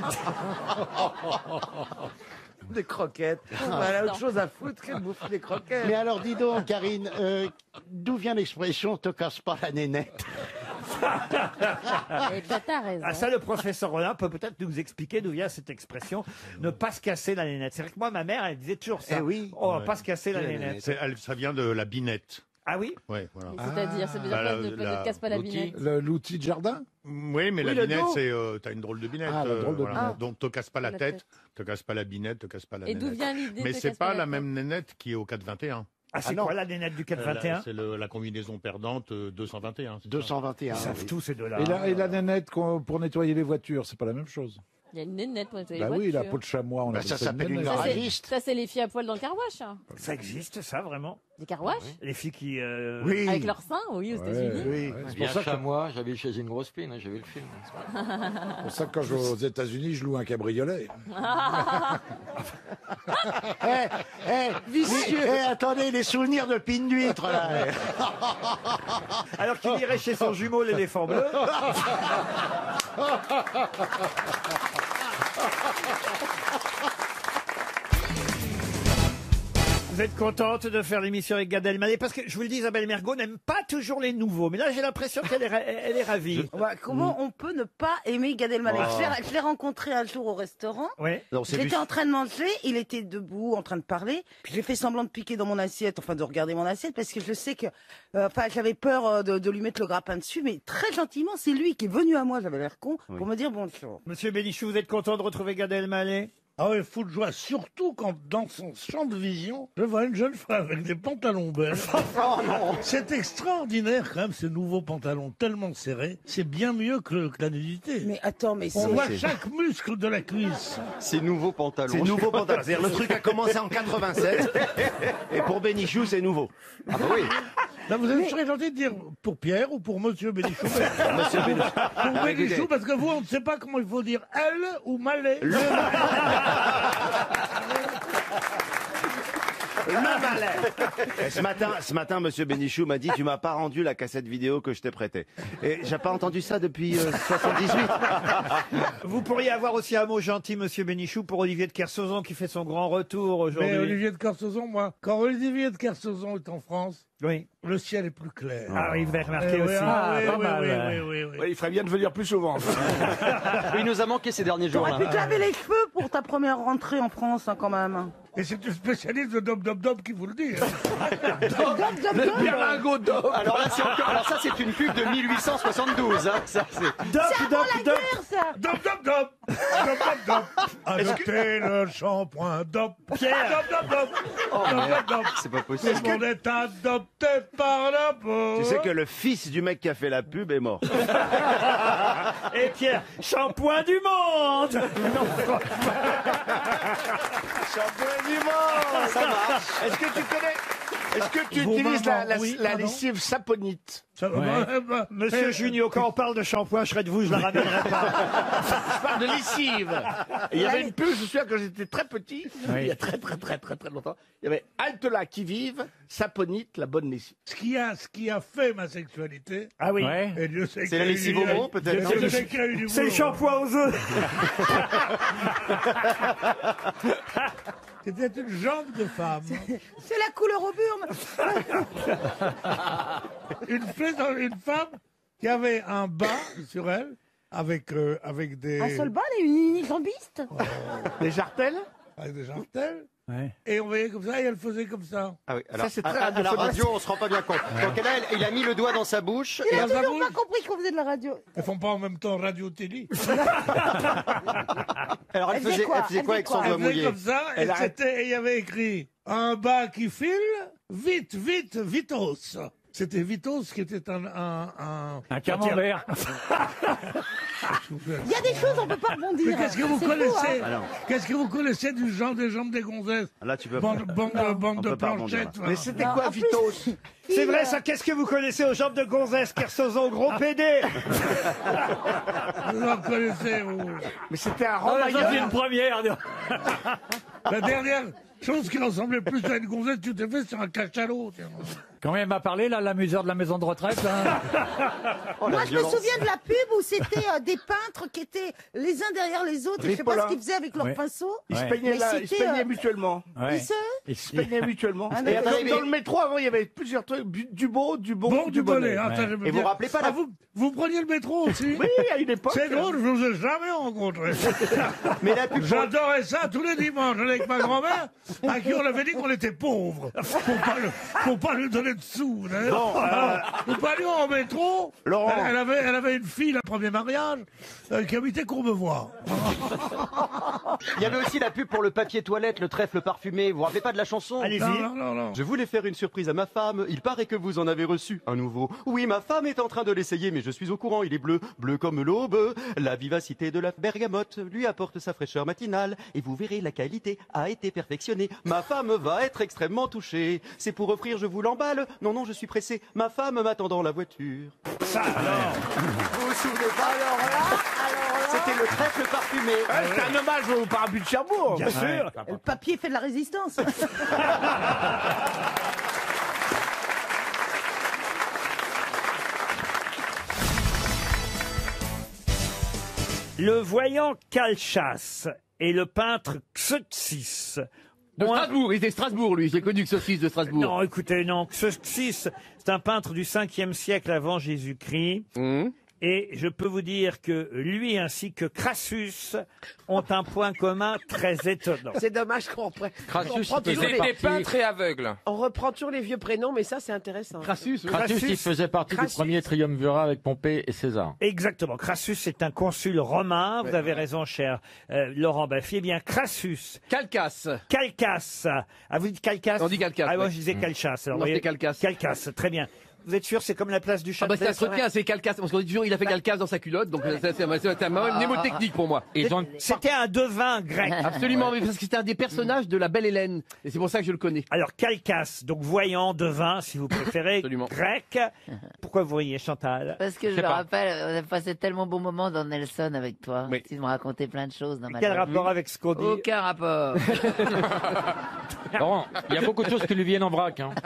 Des croquettes. Bah, elle a autre chose à foutre que de bouffer des croquettes. Mais alors dis donc, Karine, euh, d'où vient l'expression « te casse pas la nénette » Et peut-être t'as raison. Ah, ça, le professeur Rollin peut peut-être nous expliquer d'où vient cette expression ne pas se casser la nénette. C'est vrai que moi, ma mère, elle disait toujours ça. Eh oui. On va Ouais. pas se casser la nénette. C'est- elle- Ça vient de la binette. Ah oui? Ouais, voilà. C'est-à-dire, ça veut dire Bah, quoi, la- ne ne la- te casse pas la l'outil. binette. Le- L'outil de jardin. Oui, mais Oui, la le binette, dos. c'est euh, t'as une drôle de binette. Ah, la euh, drôle de voilà. binette. Donc, te casse pas la, La tête, tête. te casse pas la binette, te casse pas la Et d'où nénette. vient l'idée de Mais te c'est casser pas la la tête même nénette qui est au quatre vingt et un. Ah, c'est Ah non. quoi la nénette du quatre vingt et Euh, un? la- C'est le- la combinaison perdante euh, deux cent vingt et un. c'est ça deux cent vingt et un. Ils savent oui. tous ces deux-là. Et la, et la nénette qu'on- pour nettoyer les voitures, c'est pas la même chose. Il y a une nénette pour nettoyer Bah les oui, la voitures. peau de chamois, on Bah, appelle ça s'appelle une nénette. Ça, c'est- garagiste. Ça, c'est les filles à poil dans le carouage. hein. Ça existe, ça, vraiment? Des carouages Les filles qui... euh, Oui. Avec leurs seins, oui, aux Ouais, États-Unis. Oui. ouais, c'est Bien pour ça que, chamois, j'avais chez une grosse pine, hein, j'ai vu le film. pour ça que quand je vais aux États-Unis, je loue un cabriolet. Eh, eh, vicieux. Eh, attendez, les souvenirs de pine d'huître, là. Alors qu'il irait chez son jumeau, l'éléphant bleu. Vous êtes contente de faire l'émission avec Gad Elmaleh? Parce que je vous le dis, Isabelle Mergo n'aime pas toujours les nouveaux. Mais là, j'ai l'impression qu'elle est, ra- elle est ravie. Ouais, comment on peut ne pas aimer Gad Elmaleh? Oh. Je l'ai- Je l'ai rencontré un jour au restaurant. Ouais. J'étais en train de manger, il était debout, en train de parler. Puis j'ai fait semblant de piquer dans mon assiette, enfin de regarder mon assiette, parce que je sais que, euh, enfin, j'avais peur euh, de, de lui mettre le grappin dessus, mais très gentiment, c'est lui qui est venu à moi, j'avais l'air con, pour me dire bonjour. Monsieur Bénichou, vous êtes content de retrouver Gad Elmaleh? Ah oui, fou de joie, surtout quand dans son champ de vision, je vois une jeune femme avec des pantalons belges. C'est extraordinaire quand même, ces nouveaux pantalons tellement serrés. C'est bien mieux que, le- que la nudité. Mais attends, mais On c'est... voit chaque muscle de la cuisse. C'est nouveau pantalon. C'est nouveau pantalon. C'est-à-dire le truc a commencé en quatre-vingt-sept et pour Bénichou c'est nouveau. Ah bah oui. Là, vous êtes très gentil de dire pour Pierre ou pour Monsieur Bénichou. Monsieur Bénichou. Pour Bénichou, parce que vous, on ne sait pas comment il faut dire elle ou malais. Le malais. Et ce matin, ce matin, Monsieur Bénichou m'a dit tu m'as pas rendu la cassette vidéo que je t'ai prêtée. Et j'ai pas entendu ça depuis euh, soixante-dix-huit. Vous pourriez avoir aussi un mot gentil, Monsieur Bénichou, pour Olivier de Kersauzon qui fait son grand retour aujourd'hui. Mais Olivier de Kersauzon, moi, quand Olivier de Kersauzon est en France, oui. le ciel est plus clair. Ah oui, vous avez remarqué Eh oui, aussi. ah, oui, pas oui, mal, oui, ouais. oui, oui, oui. Ouais, il ferait bien de venir plus souvent. Il nous a manqué ces derniers jours. T'aurais pu te laver les cheveux pour ta première rentrée en France, hein, quand même. Et c'est une spécialiste de Dop Dop Dop qui vous le dit. hein. Dop, dop, Le dop. berlingot d'Op. Alors là, c'est encore. Alors ça, c'est une pub de mille huit cent soixante-douze. Hein. Ça, c'est. Dop, C'est avant dop, la dop. guerre, ça. Dop Dop Dop Dop Dop Dop Adoptez le shampoing Dop Pierre. Dop Dop Dop Oh, Dop merde. Dop Dop C'est pas Tout possible. le monde est adopté par la peau. Tu sais que le fils du mec qui a fait la pub est mort. Et Pierre, shampoing du monde. Non, Champion du monde. Ça marche. Est-ce que tu connais Est-ce que tu Vos utilises la, mamans, la, oui, la pardon. lessive saponite? Ça va, Ouais. bah, bah, Monsieur eh, Junio, quand on parle de shampoing, je serais de vous, je la ramènerai pas. Je parle de lessive. Et il y avait une pub, je me souviens, quand j'étais très petit, il y a très très très très très longtemps, il y avait Halte-là qui vive, saponite, la bonne lessive. Ce qui a, ce qui a fait ma sexualité. Ah oui. Et Dieu sait C'est qu'il y la a eu lessive du- au mot, peut-être. Dieu sait qu'il y a eu du C'est le boulot. shampoing aux œufs. C'était une jambe de femme. C'est la couleur au burne. Une, fais- une femme qui avait un bas sur elle avec, euh, avec des. Un seul bas, une unijambiste. Des jartelles? Avec des jartelles. Ouais. Et on voyait comme ça et elle faisait comme ça. Ah oui, alors, Ça, c'est à, très à- à la radiophonique. radio, on se rend pas bien compte. Donc là, il a mis le doigt dans sa bouche. Il Et a dans sa toujours pas bouche. compris qu'on faisait de la radio. Elles font pas en même temps radio-télé. alors, elle Elle faisait faisait, quoi elle faisait Elle quoi faisait avec son quoi Elle doigt faisait mouillé? comme ça et Elle a- c'était, et il y avait écrit un bas qui file, vite, vite, vitos. C'était Vitos qui était un... Un, un... Un camembert. Il y a des choses, on peut pas rebondir. Mais qu'est-ce que vous C'est fou, connaissez hein. Ah non. Qu'est-ce que vous connaissez du genre des jambes des gonzesses? Là, tu peux Bande, bande, de- bande On de peut pas rebondir, planchettes. Mais c'était Non, quoi, en plus- Vitos? C'est Il, vrai euh, ça, qu'est-ce que vous connaissez aux jambes de gonzesse, Kersozon, gros pédé? Vous en connaissez, vous. Mais c'était un Oh, là, ça, c'est ramailleur. une première. La dernière chose qui ressemblait plus à une gonzesse, tu t'es fait sur un cachalot. tiens. Quand même, m'a parlé, là, l'amuseur de la maison de retraite, là. Moi, je me souviens de la pub où c'était euh, des peintres qui étaient les uns derrière les autres. Et je sais pas Ripollin. ce qu'ils faisaient avec leurs Ouais. pinceaux. Ils se Ouais. peignaient, Mais là, ils se c'était, peignaient euh, mutuellement. Ouais. Ils se... Ils se peignaient mutuellement. Ah, Et mais- attendez, mais- dans le métro, avant, il y avait plusieurs trucs. Bu- Du beau, du bon, Bon, du bonnet. bonnet. Attends, Ouais. j'aime Et vous bien. vous rappelez pas la- Ah, vous, vous preniez le métro aussi? Oui, à une époque. C'est drôle, je vous ai jamais rencontré. Mais la pub pour- J'adorais ça tous les dimanches avec ma grand-mère, à qui on avait dit qu'on était pauvres. Pour pas, le- pour pas lui donner de sous. vous savez. Bon, euh, Alors, nous parlions en métro. Laurent. Elle, elle avait, elle avait une fille, le premier mariage, euh, qui habitait Courbevoie. Il y avait aussi la pub pour le papier toilette, le trèfle parfumé. Vous vous rappelez pas de la chanson? Allez-y. Non, non, non, non. Je voulais faire une surprise à ma femme. Il paraît que vous en avez reçu un nouveau. Oui, ma femme est en train de l'essayer, mais je suis au courant. Il est bleu, bleu comme l'aube. La vivacité de la bergamote lui apporte sa fraîcheur matinale. Et vous verrez, la qualité a été perfectionnée. Ma femme va être extrêmement touchée. C'est pour offrir, je vous l'emballe. Non, non, je suis pressé. Ma femme m'attend dans la voiture. Ça, alors. Vous vous souvenez pas? Alors là, alors là, C'était le trèfle parfumé. Ouais, c'est un hommage au parapluie de Cherbourg. Bien sûr. le papier fait de la résistance. Le voyant Calchas et le peintre Xeuxis. De ont un- Strasbourg, il était Strasbourg, lui. J'ai connu que Saucisse de Strasbourg. Non, écoutez, non. Xeuxis, c'est un peintre du cinquième siècle avant Jésus-Christ. Hum. Et je peux vous dire que lui ainsi que Crassus ont un point commun très étonnant. C'est dommage qu'on reprenne. Crassus, on, reprend il toujours faisait les... Des partie- peintres et aveugles. on reprend toujours les vieux prénoms, mais ça, c'est intéressant. Crassus, oui. Crassus, Crassus, il faisait partie Crassus. du premier triumvirat avec Pompée et César. Exactement. Crassus est un consul romain. Vous avez raison, cher euh, Laurent Baffy. Eh bien, Crassus, Calcas. Calcas. Ah, vous dites Calcas? On dit Calcas, Ah, moi, oui. je disais Calchas. Alors, Non, vous voyez, c'est Calcas. Calcas, très bien. Vous êtes sûr, c'est comme la place du Ah bah Châtelet? ça se retient, c'est Calcas, parce qu'on dit toujours il a fait Calcas dans sa culotte, donc c'est c'est- c'est- c'est un Ah, mnémotechnique pour moi. Ils ont... C'était un devin grec. Absolument, mais parce que c'était un des personnages de la Belle Hélène, et c'est pour ça que je le connais. Alors, Calcas, donc voyant, devin, si vous préférez, Absolument. grec. Pourquoi vous riez, Chantal? Parce que je sais me pas. rappelle, on a passé tellement bon moment dans Nelson avec toi. Oui. Tu me racontais plein de choses dans ma Quel tête. rapport avec ce qu'on dit? Aucun rapport. Laurent, il y a beaucoup de choses qui lui viennent en vrac. Hein.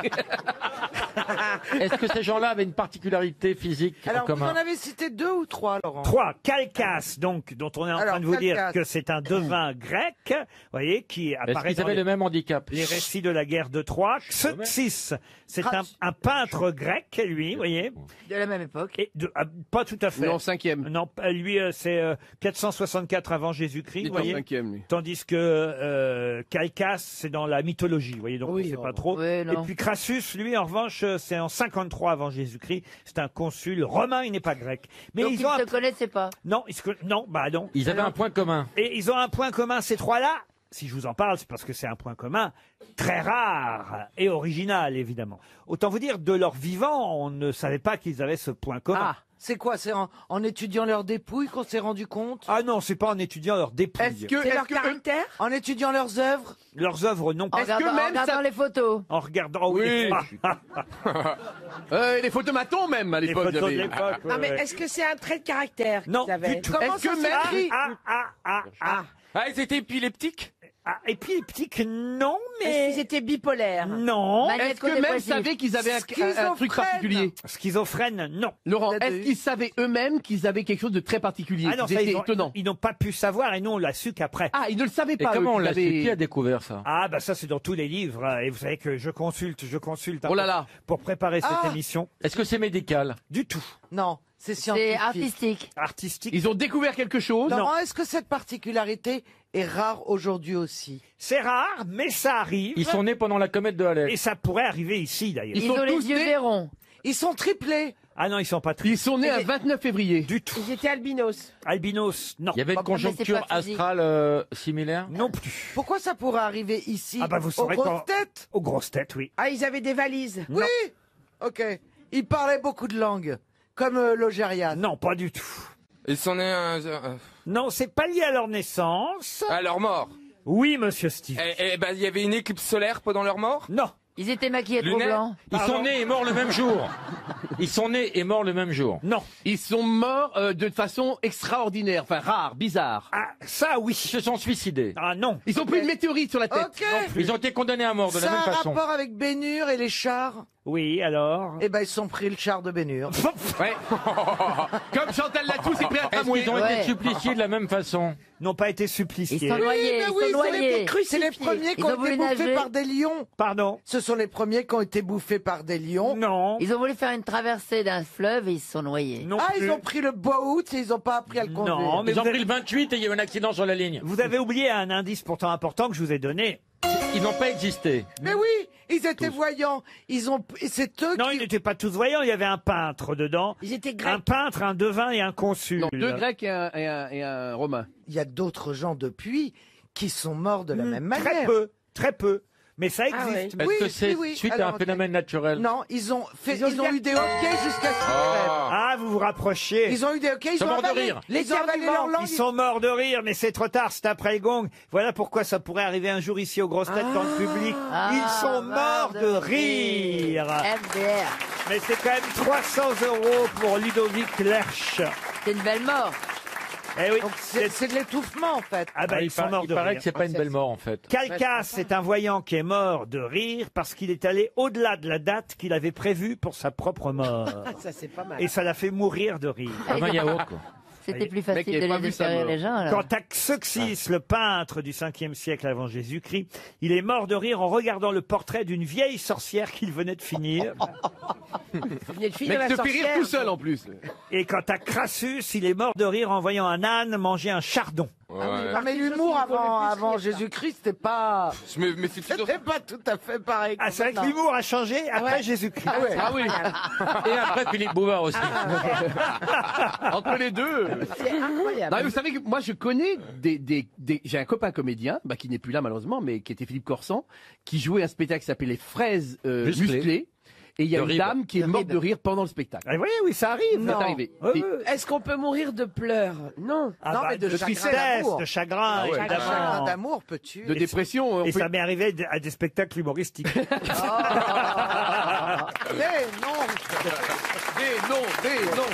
Est-ce que ces gens-là avaient une particularité physique Alors, en vous commun? en avez cité deux ou trois, Laurent? Trois, Calcas, donc, dont on est en Alors, train de vous dire Calcas. que c'est un devin grec, vous voyez, qui Est-ce apparaît qu'ils dans avaient les, le même handicap? les récits de la guerre de Troie. Xeuxis, c'est un, un peintre grec, lui, vous voyez. De la même époque. Et de, ah, pas tout à fait. Non, cinquième. Non, pas- lui, euh, c'est euh, quatre cent soixante-quatre avant Jésus-Christ, Il vous est en voyez. cinquième, lui. Tandis que euh, Calcas, c'est dans la mythologie, vous voyez, donc Oui, on sait oh. pas trop. Oui, Et non. puis Crassus, lui, en revanche, euh, c'est en cinquante-trois avant Jésus-Christ. C'est un consul romain, il n'est pas grec. Mais Donc ils ils ont ne un... se connaissaient pas. Non, ils se... conna- non, bah non. Ils avaient un point commun. Et ils ont un point commun, ces trois-là. Si je vous en parle, c'est parce que c'est un point commun très rare et original, évidemment. Autant vous dire, de leur vivant, on ne savait pas qu'ils avaient ce point commun. Ah, c'est quoi? C'est en, en étudiant leurs dépouilles qu'on s'est rendu compte? Ah non, c'est pas en étudiant leurs dépouilles. Est-ce que, C'est est-ce leur que- caractère? En étudiant leurs œuvres? Leurs œuvres, non. En Est-ce que regardant, en même regardant ça- les photos. En regardant, oui. Oui. euh, les photomatons même à Les l'époque. photos de il y avait- l'époque. Non, mais ouais, ouais. est-ce que c'est un trait de caractère Non, qu'ils avaient? du tout. Comment Est-ce ça que même- s'écrit? Ah, ah, ah, ah. Ah, ils étaient épileptiques? Ah, épileptique, non, Est-ce mais... qu'ils étaient bipolaires? Non. Magnéto- Est-ce que même Dépressif. savaient qu'ils avaient un, un- un truc Schizophrène. particulier? Schizophrène, non. Laurent, Peut-être est-ce oui. qu'ils savaient eux-mêmes qu'ils avaient quelque chose de très particulier? Ah non, ça, C'était ils, ont- étonnant. ils n'ont pas pu savoir et nous, on l'a su qu'après. Ah, ils ne le savaient Et pas. comment eux, on qu'ils l'a su? avaient- Qui a découvert ça? Ah, bah ça, c'est dans tous les livres. euh, Et vous savez que je consulte, je consulte hein, Oh là là. pour préparer cette Ah. émission. Est-ce que c'est médical? Du tout. Non, c'est C'est scientifique. artistique. Artistique. Ils ont découvert quelque chose. Laurent, est-ce que cette particularité est rare aujourd'hui aussi? C'est rare, mais ça arrive. Ils sont nés pendant la comète de Halley. Et ça pourrait arriver ici, d'ailleurs. Ils Ils sont ont les tous yeux nés- verrons. Ils sont triplés. Ah non, ils sont pas tristes. Ils sont nés un vingt-neuf février. Du tout. Ils étaient albinos. Albinos, non. Il y avait une Bah, mais c'est conjoncture pas physique. astrale euh, similaire? Non plus. Pourquoi ça pourrait arriver ici? Ah bah vous Aux saurez grosses quand... têtes? Aux grosses têtes, oui. Ah, ils avaient des valises. Non. Oui. Ok. Ils parlaient beaucoup de langues, comme euh, l'Ogériane. Non, pas du tout. Ils sont nés un- un- Non, c'est pas lié à leur naissance. à leur mort. Oui, monsieur Steve. Eh, eh ben, il y avait une éclipse solaire pendant leur mort? Non. Ils étaient maquillés trop Lunettes. blancs. Ils sont nés et morts le même jour. Ils sont nés et morts le même jour. Non. Ils sont morts euh, de façon extraordinaire, enfin rare, bizarre. Ah, ça, oui. Ils se sont suicidés. Ah non. Ils ont pris une météorite sur la tête. Ok. Ils ont été condamnés à mort de Ça la même a un façon. rapport avec Bénur et les chars? Oui, alors Eh ben, ils se sont pris le char de Bénur. Ouais. Comme Chantal Latsou s'est pris un Est-ce tramway. qu'ils ont été suppliciés de la même façon? N'ont pas été suppliciés. Ils sont noyés, mais ils oui, sont ils ont été noyés. crucifiés. C'est les premiers qui Ils ont ont été voulu bouffés nager. par des lions. Pardon? Ce sont les premiers qui ont été bouffés par des lions. Non. Ils ont voulu faire une traversée d'un fleuve et ils se sont noyés. Non Ah, plus. ils ont pris le boat et ils n'ont pas appris à le conduire. Non, mais Ils ont vous pris avez, le vingt-huit et il y a eu un accident sur la ligne. vous avez oublié un indice pourtant important que je vous ai donné. Ils n'ont pas existé. Mais oui, ils étaient voyants. Ils ont, et c'est eux Non, qui. ils n'étaient pas tous voyants, il y avait un peintre dedans. Ils étaient Un peintre, un devin et un consul. Non, deux Grecs et un, et un, et un Romain. Il y a d'autres gens depuis qui sont morts de la Hmm, même Très manière. peu, très peu. Mais ça Ah existe. Est-ce Oui, que c'est oui, oui. suite à Alors, un ok. phénomène naturel? Non, ils ont fait, Ils ont ils ont, eu eu des hoquets jusqu'à ce qu'ils crèvent. Ah, vous vous rapprochez. Ils ont eu des hoquets, ils Sont ont morts de avalé, rire. ils ont avalé leur langue. Ils sont morts de rire, mais c'est trop tard, c'est après le gong. Voilà pourquoi ça pourrait arriver un jour ici aux grosses têtes dans le public. Ah, Ils sont morts de rire. F D R. Mais c'est quand même trois cents euros pour Ludovic Lerch. C'est une belle mort. Eh oui, Donc c'est c'est de l'étouffement en fait. Ah bah, Ah, ils il sont par- morts il de paraît rire. que c'est pas une belle mort en fait. Calcas, c'est un voyant qui est mort de rire parce qu'il est allé au-delà de la date qu'il avait prévue pour sa propre mort. Ça c'est pas mal. Et ça l'a fait mourir de rire. Comme un yaourt, quoi. C'était plus Mec, facile il avait de pas les vu sa faire rire mort. les gens. alors. Quant à Xeuxis, le peintre du cinquième siècle avant Jésus-Christ, il est mort de rire en regardant le portrait d'une vieille sorcière qu'il venait de finir. Mec, te fait rire tout seul en plus. Et quant à Crassus, il est mort de rire en voyant un âne manger un chardon. Ah, mais l'humour avant, avant Jésus-Christ, c'était pas. Je me méfie toujours. C'était pas tout à fait pareil. Ah, c'est vrai que Non. l'humour a changé après ouais. Jésus-Christ. Ah ouais. Ah oui. Et après Philippe Bouvard aussi. Entre les deux. C'est incroyable. Non, mais vous savez que moi je connais des, des, des- j'ai un copain comédien, bah, qui n'est plus là malheureusement, mais qui était Philippe Corsan, qui jouait un spectacle qui s'appelait Les Fraises euh, Musclées. musclées. Et il y a De une rire. dame qui est De morte rire. de rire pendant le spectacle. Ah, vous voyez, oui, ça arrive. C'est arrivé. Ouais, Et- ouais. Est-ce qu'on peut mourir de pleurs? Non. Ah non, bah, mais de, de chagrin tristesse, d'amour. de chagrin, Ah ouais. Un évidemment. chagrin d'amour peut tuer. De dépression. on Et peut- ça m'est arrivé à des spectacles humoristiques. Mais non. Des noms, des noms.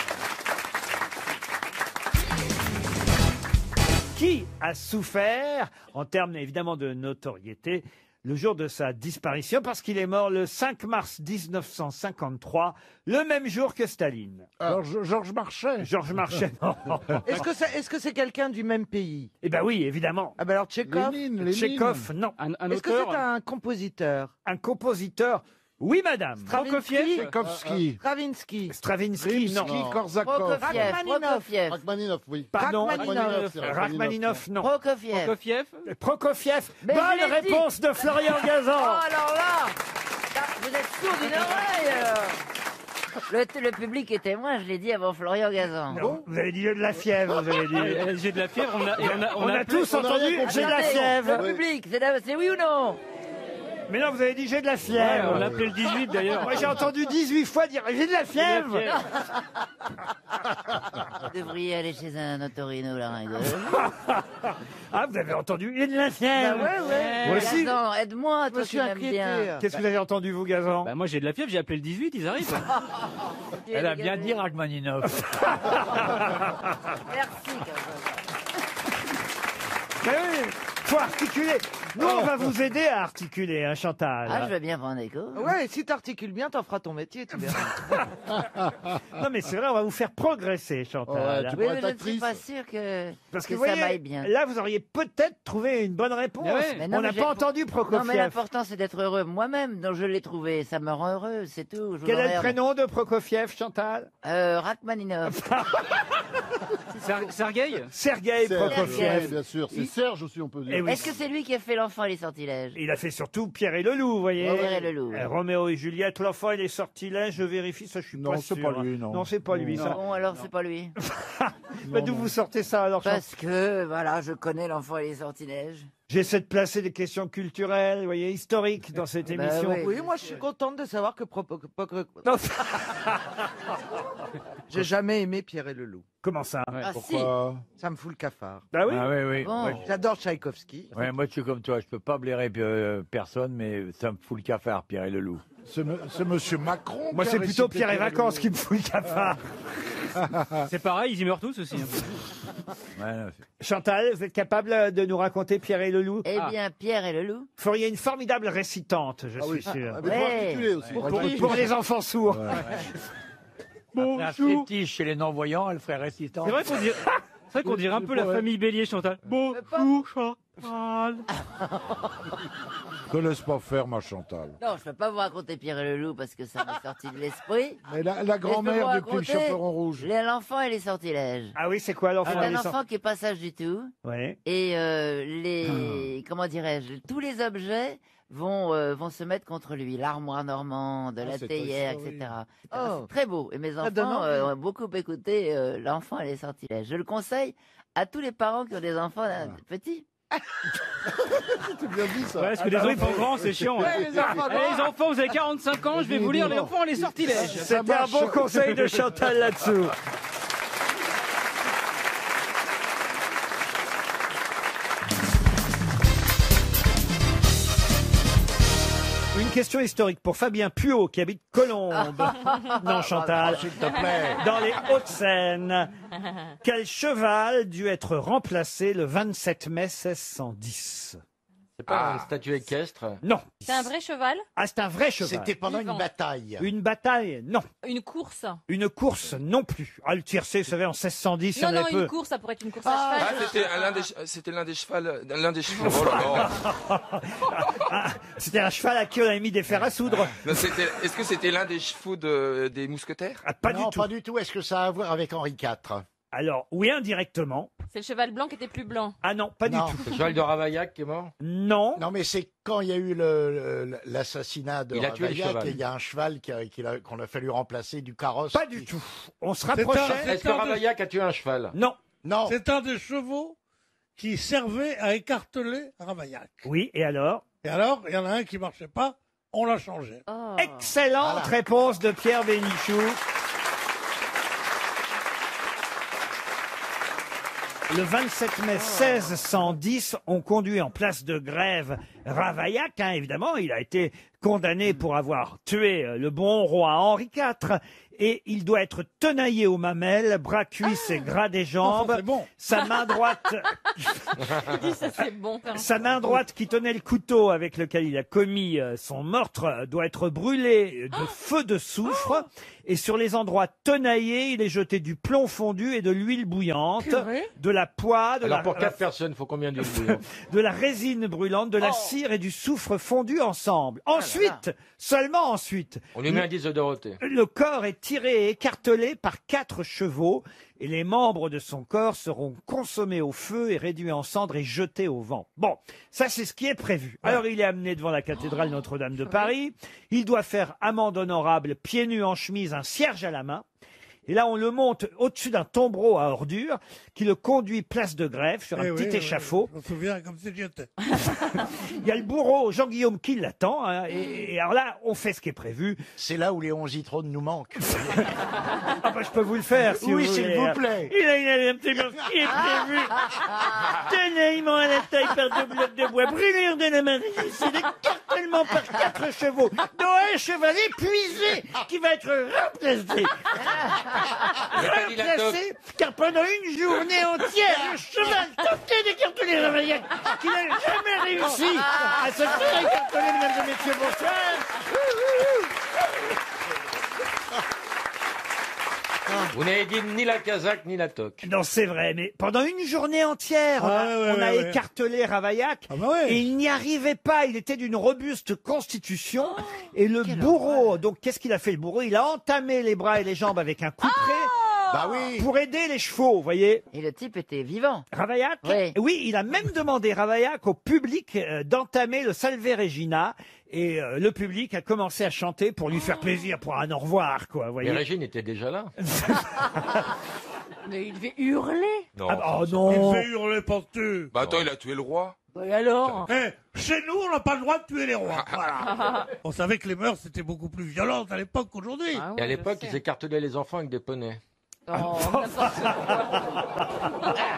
Qui a souffert, en termes évidemment de notoriété, le jour de sa disparition, parce qu'il est mort le cinq mars mille neuf cent cinquante-trois, le même jour que Staline. Georges Georges Marchais. Georges Marchais, non. Est-ce que c'est est-ce que c'est quelqu'un du même pays? Eh ben oui, évidemment. Ah ben alors Tchekhov. Lénine, Lénine. Tchekhov, non. Un, un Est-ce que auteur. c'est un compositeur? Un compositeur, oui madame. Stravinsky. Tchaïkovski. Stravinsky. Stravinsky, non. Rimsky, Korsakov. Prokofiev, Rachmaninoff. Prokofiev, Rachmaninoff, oui. Pardon. Rachmaninoff. c'est Rachmaninoff, non. Prokofiev. Prokofiev. Prokofiev. Mais je Bonne l'ai dit. réponse de Florian Oh, Gazan. alors là, là, vous êtes sourd d'une oreille alors. Le, le public est témoin, je l'ai dit avant Florian Gazan. Non, vous avez dit j'ai de la fièvre, vous avez dit. J'ai de la fièvre, on a, et on a, On a tous on a entendu rien j'ai de la Attendez, fièvre. Le public, c'est la- c'est oui ou non? Mais non, vous avez dit j'ai de la fièvre. on l'a appelé le dix-huit d'ailleurs. Moi j'ai entendu dix-huit fois dire j'ai de la fièvre. Vous devriez aller chez un otorino-laryngologue. Ah, vous avez entendu j'ai de la fièvre. Bah ouais, ouais. Moi aussi. Gazan, aide-moi, Je toi me qui suis m'aimes bien. inquiété. Qu'est-ce que vous avez entendu, vous, Gazan? Bah moi j'ai de la fièvre, j'ai appelé le dix-huit, ils arrivent. Elle a bien dit Rachmaninoff. Merci, Gazan. Mais oui, faut articuler. Nous, on va vous aider à articuler, hein, Chantal. Ah, je veux bien prendre écho. Ouais, si t'articules bien, t'en feras ton métier, tu verras. Non, mais c'est vrai, on va vous faire progresser, Chantal. Ouais, tu Oui, pourrais mais être je ne suis actrice. pas sûre que, Parce que, que vous ça voyez, m'aille bien. là, vous auriez peut-être trouvé une bonne réponse. Mais non, On mais n'a j'ai- pas entendu Prokofiev. Non, mais l'important, c'est d'être heureux moi-même. Donc, je l'ai trouvé. Ça me rend heureux, c'est tout. Je vous Quel est le emmerde. prénom de Prokofiev, Chantal? euh, Rachmaninoff. Sergueï Sergueï Serge, Prokofiev. bien sûr. C'est Serge aussi, on peut Eh dire. oui. Est-ce que c'est lui qui a fait l'enfant et les sortilèges? Il a fait surtout Pierre et le Loup, vous voyez. Pierre et le Loup. Euh, Roméo et Juliette, l'enfant et les sortilèges, je vérifie, ça je suis Non, pas c'est sûr. pas lui, non. Non, c'est pas lui, ça. Bon, alors, c'est pas lui. Bah, d'où vous sortez ça, alors, Chantal? Parce que, voilà, je connais l'enfant et les sortilèges. J'essaie de placer des questions culturelles, vous voyez, historiques dans cette Bah émission. oui. Oui, moi je suis contente de savoir que... Pro- Pro- Pro- Non. J'ai jamais aimé Pierre et le Loup. Comment ça? Ah, Pourquoi Ça me fout le cafard. Bah oui. Ah oui, oui. Bon. Moi, J'adore Tchaïkovski. je- ouais, moi, je suis comme toi. Je peux pas blairer euh, personne, mais ça me fout le cafard, Pierre et le loup. C'est me- c'est Monsieur Macron. Moi, qui a c'est plutôt récité Pierre et Pierre Vacances Leloup. qui me fout le cafard. C'est pareil, ils y meurent tous aussi. hein. Chantal, vous êtes capable de nous raconter Pierre et le loup Eh bien, Pierre et le loup. Vous feriez une formidable récitante, je Ah oui. suis sûr. Ah, mais faut Ouais. articuler aussi. Pour, Pour qui pour les enfants sourds. Bon, un fétiche chez les non-voyants, elle ferait récitant. C'est vrai qu'on dirait, c'est vrai qu'on dirait un peu la famille Bélier, Chantal. Bonjour, Chantal. Te laisse pas faire, ma Chantal. Non, je peux pas vous raconter Pierre et le loup parce que ça m'est sorti de l'esprit. Mais la, la Mais je peux grand-mère vous depuis le raconter chaperon rouge. les- L'enfant et les sortilèges. Ah oui, c'est quoi l'enfant C'est et les un sor- enfant qui est pas sage du tout. Ouais. Et euh, les comment dirais-je, tous les objets vont euh, vont se mettre contre lui. L'armoire normande, Ah, la c'est théière, Toy Story. et cetera. C'est Oh. c'est très beau. Et mes Ça donne enfants envie. euh, ont beaucoup écouté euh, l'enfant et les sortilèges. Je le conseille à tous les parents qui ont des enfants euh, petits. C'est bien dit ça. Ouais, parce que les Ah, enfants oui, grands, c'est chiant. Ouais, hein. les enfants Eh, les grands. enfants, vous avez quarante-cinq ans, je vais vous lire les enfants et les sortilèges. C'était un bon conseil de Chantal là-dessous. Une question historique pour Fabien Puot qui habite Colombes. Non, Chantal. S'il te plaît. Dans les Hauts-de-Seine. Quel cheval dut être remplacé le vingt-sept mai seize cent dix? C'est pas une statue équestre? Non. C'est un vrai cheval? Ah, c'est un vrai cheval. C'était pendant Vivant. une bataille. Une bataille? Non. Une course? Une course? Non plus. Ah, le tiercé, vous savez, en seize cent dix, il y Non, en non, avait une peu. course, ça pourrait être une course Ah, à cheval. c'était l'un des, che- c'était l'un des chevals, l'un des chevaux. Oh là là. Ah, c'était un cheval à qui on avait mis des fers à soudre. Non, c'était- Est-ce que c'était l'un des chevaux de, des mousquetaires? Ah, pas non, du tout. pas du tout. Est-ce que ça a à voir avec Henri quatre? Alors, oui, indirectement. C'est le cheval blanc qui était plus blanc. Ah non, pas Non. du tout. C'est le cheval de Ravaillac qui est mort? Non. Non, mais c'est quand il y a eu le- le- l'assassinat de Il a tué le Ravaillac cheval. et il y a un cheval qui a- qu'il a- qu'on a fallu remplacer du carrosse. Pas du tout. On se C'est un- rapprochait. Est-ce que Ravaillac a tué un cheval? Non. Non. C'est un des chevaux qui servait à écarteler Ravaillac. Oui, et alors? Et alors, il y en a un qui marchait pas, on l'a changé. Oh. Excellente Voilà. réponse de Pierre Bénichou. Le vingt-sept mai seize cent dix, on conduit en place de grève Ravaillac, hein, évidemment. Il a été condamné pour avoir tué euh, le bon roi Henri quatre. Et il doit être tenaillé aux mamelles, bras, cuisses et gras des jambes. ça, c'est bon. Sa main droite, Il dit ça c'est bon. sa main droite qui tenait le couteau avec lequel il a commis euh, son meurtre euh, doit être brûlée de feu de soufre. Et sur les endroits tenaillés, il est jeté du plomb fondu et de l'huile bouillante, Purée. de la poix, de Alors la, pour quatre personnes, il faut combien d'huile bouillante? de la résine brûlante, de la Oh. cire et du soufre fondu ensemble. Ensuite, seulement ensuite, On lui met un disque de Dorothée. le corps est tiré et écartelé par quatre chevaux et les membres de son corps seront consommés au feu et réduits en cendres et jetés au vent. Bon, ça c'est ce qui est prévu. Alors il est amené devant la cathédrale Notre-Dame de Paris. Il doit faire amende honorable, pieds nus en chemise, un cierge à la main. Et là, on le monte au-dessus d'un tombereau à ordures qui le conduit place de Grève sur un Eh petit oui, échafaud. oui, je me souviens comme si j'y étais. Il y a le bourreau Jean-Guillaume qui l'attend. Hein, et, et alors là, on fait ce qui est prévu. C'est là où Léon Zitrone nous manque. Ah bah, je peux vous le faire si Oui, vous s'il voulez. vous plaît. Il a, il a un petit morceau qui est prévu. Tenaillement à la taille par deux blocs de bois, brûlure de la main, c'est d'écartèlement par quatre chevaux, dont un cheval épuisé qui va être remplacé. Remplacé, car pendant une journée entière, le cheval tentait d'écarteler Ravaillac, qui n'a jamais réussi à se faire écarteler, mesdames et messieurs, bonsoir. Vous n'avez dit ni la casaque ni la toque. Non, c'est vrai, mais pendant une journée entière, on a, Ah, ouais, on a ouais, ouais. écartelé Ravaillac Ah bah ouais. et il n'y arrivait pas. Il était d'une robuste constitution. et le bourreau, donc qu'est-ce qu'il a fait le bourreau? Il a entamé les bras et les jambes avec un couperet. Bah oui. Pour aider les chevaux, vous voyez. Et le type était vivant. Ravaillac Oui. Oui, il a même demandé Ravaillac au public euh, d'entamer le Salve Regina. Et euh, le public a commencé à chanter pour lui faire plaisir, pour un au revoir, quoi, vous voyez. Mais Régine était déjà là. Mais il devait hurler. Non. Ah, bah, oh Il non. fait hurler pentu. Bah attends, il a tué le roi. Et alors? Eh, chez nous, on n'a pas le droit de tuer les rois. Voilà. On savait que les mœurs étaient beaucoup plus violentes à l'époque qu'aujourd'hui. Ah Et à ouais, l'époque, je ils sais. écartelaient les enfants avec des poneys. Oh, n'importe quoi.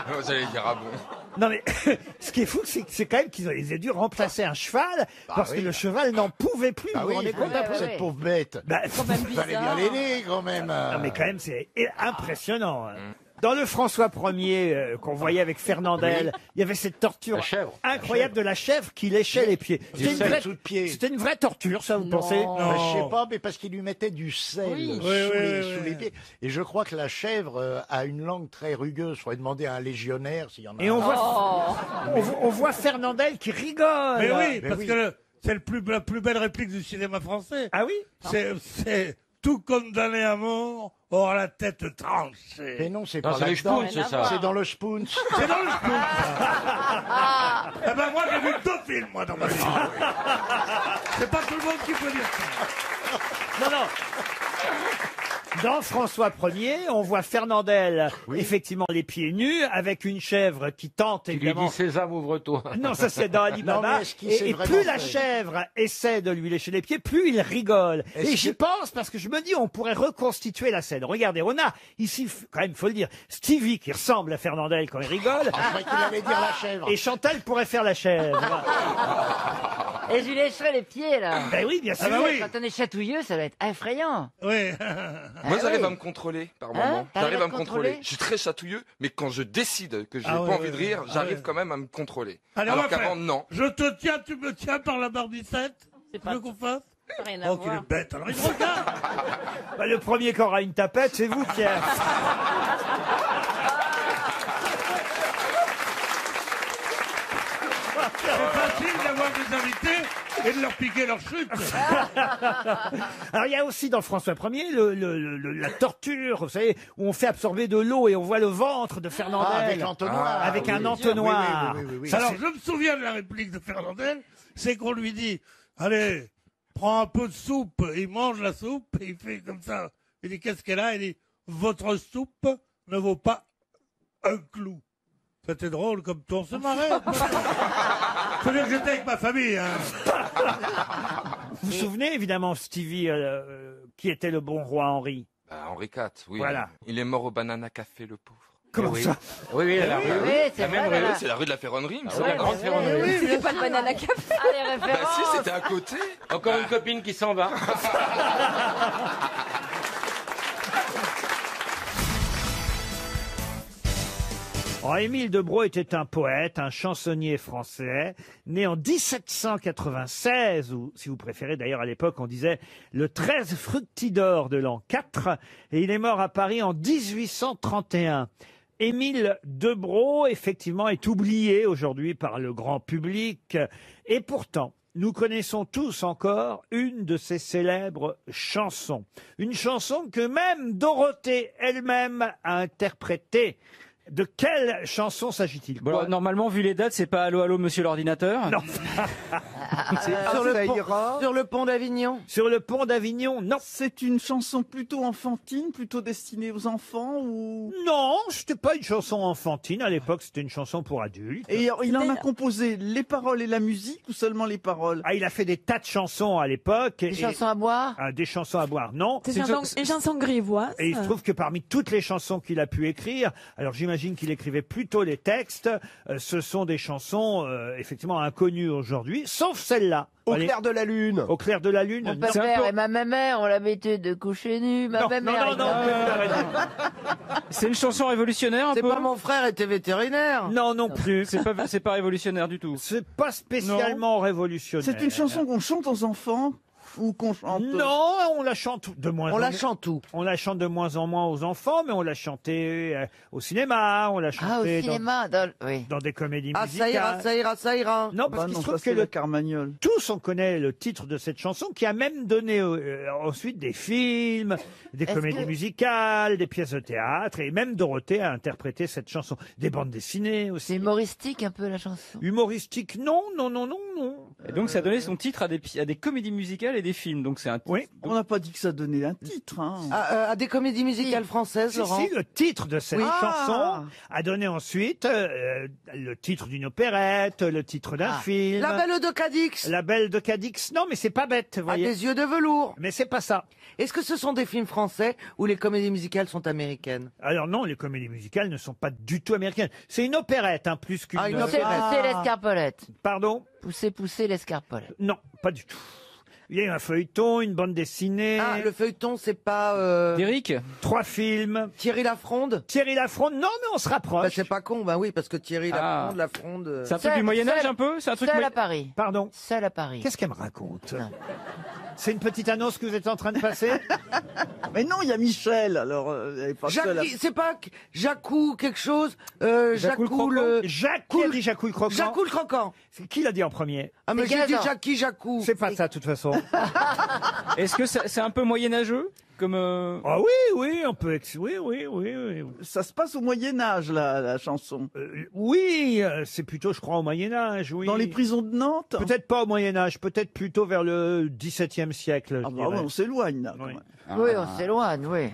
J'allais dire ah bon. Non mais ce qui est fou, c'est que c'est quand même qu'ils ont- ils aient dû remplacer un cheval parce oui. que le cheval n'en pouvait plus. Ah vous vous oui, rendez compte un peu cette pauvre bête. Bah, quand même fallait bien l'aider, quand même. Non mais quand même, c'est impressionnant. hein. Dans le François Ier euh, qu'on voyait avec Fernandel, il y avait cette torture incroyable de la chèvre qui léchait les pieds. C'était une, sel vraie... sous le pied. C'était une vraie torture, ça, vous pensez Bah, je sais pas, mais parce qu'il lui mettait du sel Oui. sous, Oui, oui, les, oui, sous oui. les pieds. Et je crois que la chèvre euh, a une langue très rugueuse. Il faudrait demander à un légionnaire s'il y en a Et on un. voit, on, voit- on voit Fernandel qui rigole. Mais oui, Mais parce oui. que le- c'est le plus, la plus belle réplique du cinéma français. Ah oui C'est c'est tout condamné à mort aura la tête tranchée. Mais non, c'est Non, pas c'est les là-dedans. Spoons, c'est ça. C'est dans le Spoons. C'est dans le Spoon. Eh ben moi j'ai vu deux films moi dans ma vie. C'est pas tout le monde qui peut dire ça. Non, non. Dans François Ier, on voit Fernandel, effectivement, les pieds nus, avec une chèvre qui tente, Tu lui évidemment. dis Sésame, ouvre-toi. Non, ça c'est dans Ali Non, Baba. mais est-ce qu'il Et, s'est et vraiment plus la fait chèvre essaie de lui lécher les pieds, plus il rigole. Est-ce Et que- j'y pense parce que je me dis, on pourrait reconstituer la scène. Regardez, on a ici, f- quand même, faut le dire, Stevie qui ressemble à Fernandel quand il rigole. Je croyais qu'il allait dire la chèvre. Et Chantal pourrait faire la chèvre. Et je lui lécherai les pieds, là. Ben oui, bien sûr. Ah bah oui. Quand on est chatouilleux, ça va être effrayant. Oui. Moi, j'arrive oui. à me contrôler par Hein moment. T'arrives J'arrive à à me te contrôler. contrôler Je suis très chatouilleux, mais quand je décide que j'ai Ah pas ouais, envie ouais, de rire, ouais. j'arrive Ah ouais. quand même à me contrôler. Allez, on Alors va faire. qu'avant, non. Je te tiens, tu me tiens par la barbicette. Tu veux qu'on fasse Rien à Oh, qu'il voir. est bête. Alors il me regarde. Bah, le premier qui aura une tapette, c'est vous, Pierre. C'est facile d'avoir des invités et de leur piquer leur chute. Alors il y a aussi dans François Ier le, le- le- le- la torture, vous savez, où on fait absorber de l'eau et on voit le ventre de Fernandel. Ah, avec l'entonnoir. Avec Oui, un oui. entonnoir. Oui, oui, oui, oui, oui. Ça, Alors, c'est- je me souviens de la réplique de Fernandel, c'est qu'on lui dit, allez, prends un peu de soupe. Et il mange la soupe et il fait comme ça. Il dit, qu'est-ce qu'elle a? Il dit, votre soupe ne vaut pas un clou. C'était drôle comme ton se marrait. Faut dire que j'étais avec ma famille. Hein. Vous vous souvenez évidemment, Stevie, euh, euh, qui était le bon roi Henri? Bah, Henri quatre, oui. Voilà. Il est mort au Banana Café, le pauvre. Comment oui. ça? Oui, oui, la, Oui, oui, c'est la vrai, même là, rue. là. C'est la rue de la Ferronnerie, il me Ah semble. ouais, la grande ferronnerie. Oui, C'était pas le banana café. Ah, les Bah références. si, c'était à côté. Encore une copine qui s'en va. Oh, Émile de Broë était un poète, un chansonnier français, né en dix-sept cent quatre-vingt-seize, ou si vous préférez d'ailleurs à l'époque on disait le treize fructidor de l'an quatre, et il est mort à Paris en dix-huit cent trente et un. Émile de Broë, effectivement, est oublié aujourd'hui par le grand public, et pourtant, nous connaissons tous encore une de ses célèbres chansons. Une chanson que même Dorothée elle-même a interprétée. De quelle chanson s'agit-il? Bon, alors, normalement, vu les dates, c'est pas Allô, allô, monsieur l'ordinateur? Non. sur, le pont, sur le pont d'Avignon. Sur le pont d'Avignon, non. C'est une chanson plutôt enfantine, plutôt destinée aux enfants ou... Non, c'était pas une chanson enfantine. À l'époque, c'était une chanson pour adultes. Et il en a composé les paroles et la musique ou seulement les paroles? Ah, il a fait des tas de chansons à l'époque. Des chansons à boire? Ah, des chansons à boire, non. C'est des chansons grivoises. Et il se trouve que parmi toutes les chansons qu'il a pu écrire, alors j'imagine qu'il écrivait plutôt les textes, euh, ce sont des chansons euh, effectivement inconnues aujourd'hui, sauf celle-là. Au Allez. clair de la lune. Au clair de la lune. Mon non. père et ma mère ont l'habitude de coucher nu. Ma Non, mère. non, non, non, C'est une chanson révolutionnaire un C'est peu? pas mon frère était vétérinaire. Non, non plus. C'est pas, c'est pas révolutionnaire du tout. C'est pas spécialement révolutionnaire. C'est une chanson qu'on chante aux enfants ou qu'on chante... Non, on la chante de moins On en la moins. chante où? On la chante de moins en moins aux enfants, mais on l'a chantée euh, au cinéma, on l'a chantée Ah, au dans, cinéma. Dans... Oui. dans des comédies Ah, ça musicales. ira, ça ira, ça ira. Non, parce Bah qu'il non, se trouve ça, c'est que la le- Carmagnole. tous on connaît le titre de cette chanson, qui a même donné euh, ensuite des films, des Est-ce comédies que- musicales, des pièces de théâtre, et même Dorothée a interprété cette chanson. Des bandes dessinées aussi. C'est humoristique un peu la chanson. Humoristique, non, non, non, non, non. Et donc ça a donné son titre à des, pi- à des comédies musicales et des films, donc c'est un. Oui. On n'a pas dit que ça donnait un titre. Hein. À, euh, à des comédies musicales françaises, Si, Laurent. si, le titre de cette Oui. chanson a donné ensuite euh, le titre d'une opérette, le titre d'un Ah. film. La Belle de Cadix. La Belle de Cadix. Non, mais c'est pas bête, vous À voyez. des yeux de velours. Mais c'est pas ça. Est-ce que ce sont des films français ou les comédies musicales sont américaines? Alors non, les comédies musicales ne sont pas du tout américaines. C'est une opérette, hein, plus qu'une... Ah, une Poussez, opérette. poussez l'escarpolette. Pardon? Poussez, poussez l'escarpolette. Non, pas du tout. Il y a eu un feuilleton, une bande dessinée... Ah, le feuilleton, c'est pas... Euh... D'Éric. Trois films. Thierry Lafronde. Thierry Lafronde, non, mais on se rapproche. Bah, c'est pas con, bah oui, parce que Thierry Ah. Lafronde, Lafronde... euh, C'est un truc Seul- du Moyen-Âge seul- un peu. C'est un truc. Seul mo- à Paris. Pardon? Seul à Paris. Qu'est-ce qu'elle me raconte? C'est une petite annonce que vous êtes en train de passer? Mais non, il y a Michel, alors euh, elle est pas Jacques, seule à- c'est pas que- Jacou quelque chose euh, Jacou le Jacou Croquant le... Jacques, qui a dit Jacou le Croquant? Jacou le Croquant. C'est qui l'a dit en premier? Ah mais C'est j'ai dit Gazan. Jackie Jacou. C'est pas ça, de toute façon. Est-ce que c'est c'est un peu moyenâgeux comme euh, Ah oui, oui, on peut... ex- Oui, oui, oui, oui. Ça se passe au Moyen-Âge, la, la chanson. Euh, oui, euh, c'est plutôt, je crois, au Moyen-Âge, oui. Dans les prisons de Nantes. Peut-être pas au Moyen-Âge, peut-être plutôt vers le dix-septième siècle. Ah je bah, dirais. on s'éloigne là. quand Oui. même. Oui, on s'éloigne, oui.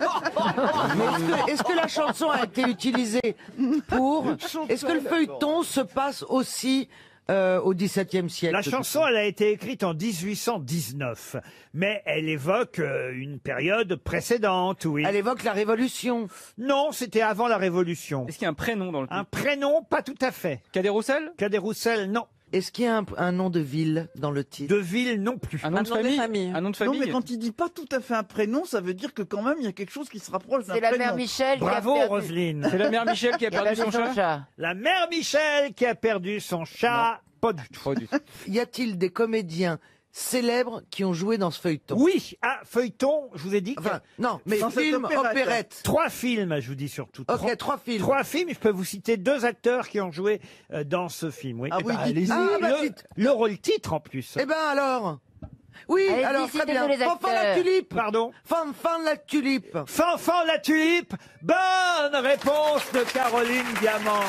Mais est-ce que, est-ce que la chanson a été utilisée pour... Est-ce que le feuilleton se passe aussi euh, au XVIIe siècle? La chanson, elle a été écrite en dix-huit cent dix-neuf, mais elle évoque euh, une période précédente, oui. Elle évoque la Révolution. Non, c'était avant la Révolution. Est-ce qu'il y a un prénom dans le Un titre prénom, pas tout à fait. Cadet Roussel. Cadet Roussel, non. Est-ce qu'il y a un, un nom de ville dans le titre? De ville, non plus. Un nom de famille. Un nom de Non, famille. mais quand il dit pas tout à fait un prénom, ça veut dire que quand même il y a quelque chose qui se rapproche d'un C'est la prénom. mère Michel Bravo, qui a perdu, Roselyne. C'est la mère Michel qui a qui a perdu perdu son chat. La mère Michel qui a perdu son chat. Pas du tout. Pas du tout. Y a-t-il des comédiens célèbres qui ont joué dans ce feuilleton? Oui, ah, feuilleton, je vous ai dit. que- Enfin, non, mais Dans cette film, opérette. opérette. Trois films, je vous dis surtout. Ok, trois films. Trois films, je peux vous citer deux acteurs qui ont joué euh, dans ce film. Oui. Ah Eh oui, ben, dites- allez-y. Ah, bah, le, dites. le rôle titre en plus. Eh ben alors. Oui, Allez-y, alors très citez-nous bien. les Fanfan la acteurs. tulipe. Pardon. Fanfan la tulipe. Fanfan la tulipe. Bonne réponse de Caroline Diamant.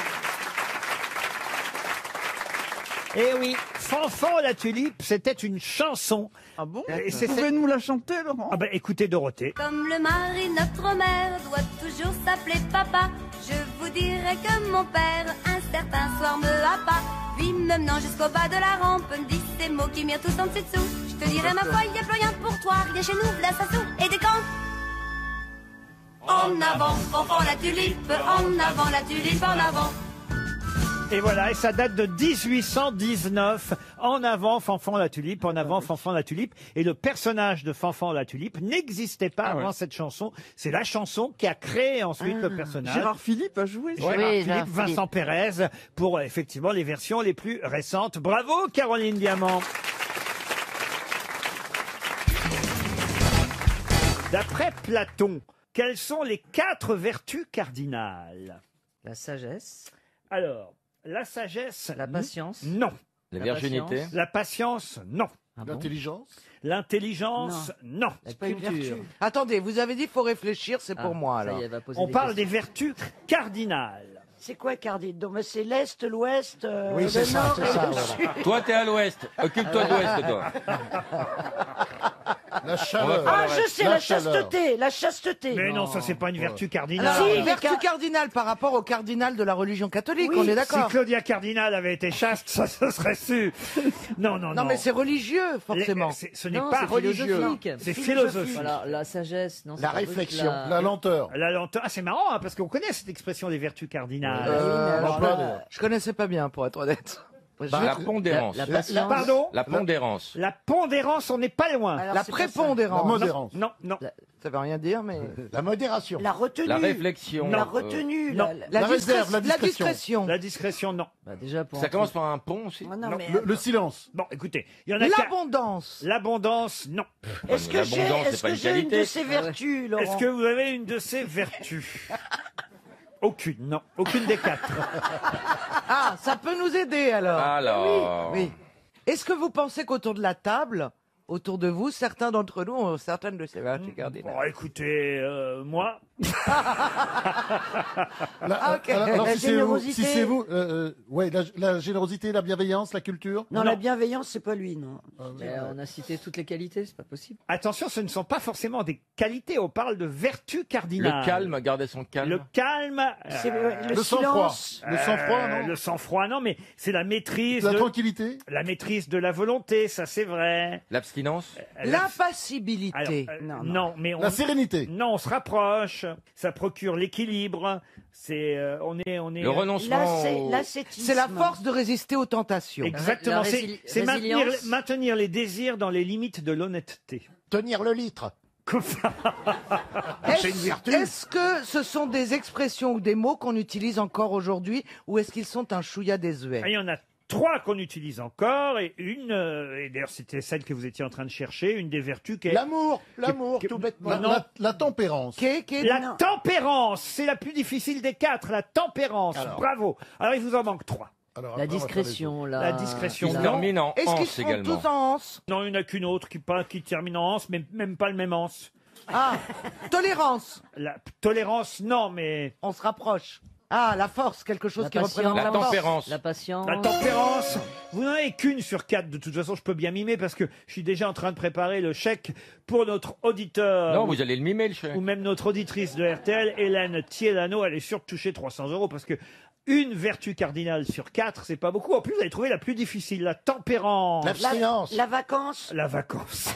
Eh oui, Fanfan la tulipe, c'était une chanson. Ah bon? Et c'est- Vous pouvez nous la chanter, Laurent? Ah ben écoutez Dorothée. Comme le mari, notre mère doit toujours s'appeler papa. Je vous dirai que mon père, un certain soir, me happa. Puis me menant jusqu'au bas de la rampe, me dit ces mots qui mirent tous en petit dessous. Je te dirai ma foi, il n'y a plus rien pour toi. Viens chez nous, là ça sou et des camps. En avant, Fanfan la tulipe, en avant la tulipe, en avant. Et voilà, et ça date de dix-huit cent dix-neuf. En avant, Fanfan la tulipe, en avant, Fanfan la tulipe. Et le personnage de Fanfan la tulipe n'existait pas Ah ouais. avant cette chanson. C'est la chanson qui a créé ensuite le personnage. Gérard Philippe a joué. Gérard Oui, Philippe, Gérard Vincent Pérez, pour euh, effectivement les versions les plus récentes. Bravo, Caroline Diamant. D'après Platon, quelles sont les quatre vertus cardinales? La sagesse, Alors, la sagesse. la patience. Non. La La virginité. patience. La patience, non. Ah bon? L'intelligence. L'intelligence, non. La Pas une culture. vertu. Attendez, vous avez dit faut réfléchir, c'est Ah, pour moi ça y alors. est, elle va poser On des parle des questions. vertus cardinales. C'est quoi cardinal? Donc c'est l'Est, l'Ouest, euh, Oui, le c'est ça, Nord c'est et ça, le voilà. Sud. Toi, t'es à l'ouest. Occupe-toi de l'ouest, toi. La chaleur. Ah, je sais, La la, chaleur. chasteté, la chasteté. Mais non, ça c'est pas une vertu cardinale. Alors, Si, une les vertu car- cardinale par rapport au cardinal de la religion catholique, Oui, on est Si d'accord. Claudia Cardinal avait été chaste, ça se serait su. Non, non, non. Non, mais c'est religieux, forcément. Les- c'est- Ce n'est Non, pas c'est religieux. philosophique. C'est Philosophie. philosophique. Voilà, la sagesse, non, c'est La pas truc, réflexion. la- La lenteur. La lenteur. Ah, c'est marrant, hein, parce qu'on connaît cette expression des vertus cardinales. Euh, oui, mais alors l'emploi là- de- Je connaissais pas bien, pour être honnête. Bah, La pondérance. La, la La- patience. Pardon La pondérance. La pondérance, on n'est pas loin. Alors, La c'est pas ça. La prépondérance. modérance. Non, non. Ça veut rien dire, mais. La modération. La retenue. La réflexion. La Euh, retenue. non. la- la- La, La discré- réserve, la la discrétion. discrétion. La discrétion, non. Bah, déjà pour Ça un commence truc- par un pont aussi. Ah non, mais, Le, le silence. Bon, écoutez, il y en a qu'à- L'abondance. L'abondance, non. Est-ce que j'ai L'abondance, c'est est-ce pas que une j'ai une qualité. de ces vertus, Laurent? Est-ce que vous avez une de ces vertus? Aucune, non. Aucune des quatre. Ah, ça peut nous aider alors. Alors. Oui. oui. Est-ce que vous pensez qu'autour de la table, autour de vous, certains d'entre nous ont certaines de ces vertus cardinales? Bon, écoutez, euh, moi, La- ok. alors, alors, La si c'est vous, générosité. si c'est vous, euh, euh, ouais, la, la générosité, la bienveillance, la culture. Non, la bienveillance, c'est pas lui, non. Mais on a cité toutes les qualités, c'est pas possible. Attention, ce ne sont pas forcément des qualités, on parle de vertus cardinales. Le calme, garder son calme. Le calme. C'est, euh, le Le sang-froid. silence. Le sang-froid, Euh, non Le sang-froid, non, mais c'est la maîtrise. La de- tranquillité. La maîtrise de la volonté, ça c'est vrai. L'abstinence. L'impassibilité. Alors, euh, non, non. non. mais on... La sérénité. Non, on se rapproche. Ça procure l'équilibre. C'est, euh, on est, on est. Le renoncement. L'assé- au- L'ascétisme. C'est la force de résister aux tentations. Exactement. La C'est, résil- c'est maintenir, résilience. maintenir les désirs dans les limites de l'honnêteté. Tenir le litre. C'est une Est-ce vertu. est-ce que ce sont des expressions ou des mots qu'on utilise encore aujourd'hui ou est-ce qu'ils sont un chouïa désuet? Il y en a trois qu'on utilise encore et une, euh, et d'ailleurs c'était celle que vous étiez en train de chercher, une des vertus qui est L'amour, l'amour, que- tout bêtement. La, Non. la- la tempérance. Qu'est- qu'est- la non. tempérance. C'est la plus difficile des quatre, la tempérance. Alors. Bravo. Alors il vous en manque trois. Alors, La après, on va faire les discrétion, la... La discrétion, Qui se non. termine en Est-ce qu'ils anse sont également. tous en anse? Non, il n'y en a qu'une autre qui, pas, qui termine en anse, mais même pas le même anse. Ah, tolérance. La tolérance, non, mais On se rapproche. Ah, la force, quelque chose La qui patience. représente La la force. tempérance. La patience. la tempérance, vous n'en avez qu'une sur quatre. De toute façon, je peux bien mimer parce que je suis déjà en train de préparer le chèque pour notre auditeur. Non, ou- vous allez le mimer, le chèque. ou même notre auditrice de R T L, Hélène Thielano, elle est sûre de toucher trois cents euros parce que une vertu cardinale sur quatre, c'est pas beaucoup. En plus, vous avez trouvé la plus difficile, la tempérance. L'abstinence. La vacance. La vacance.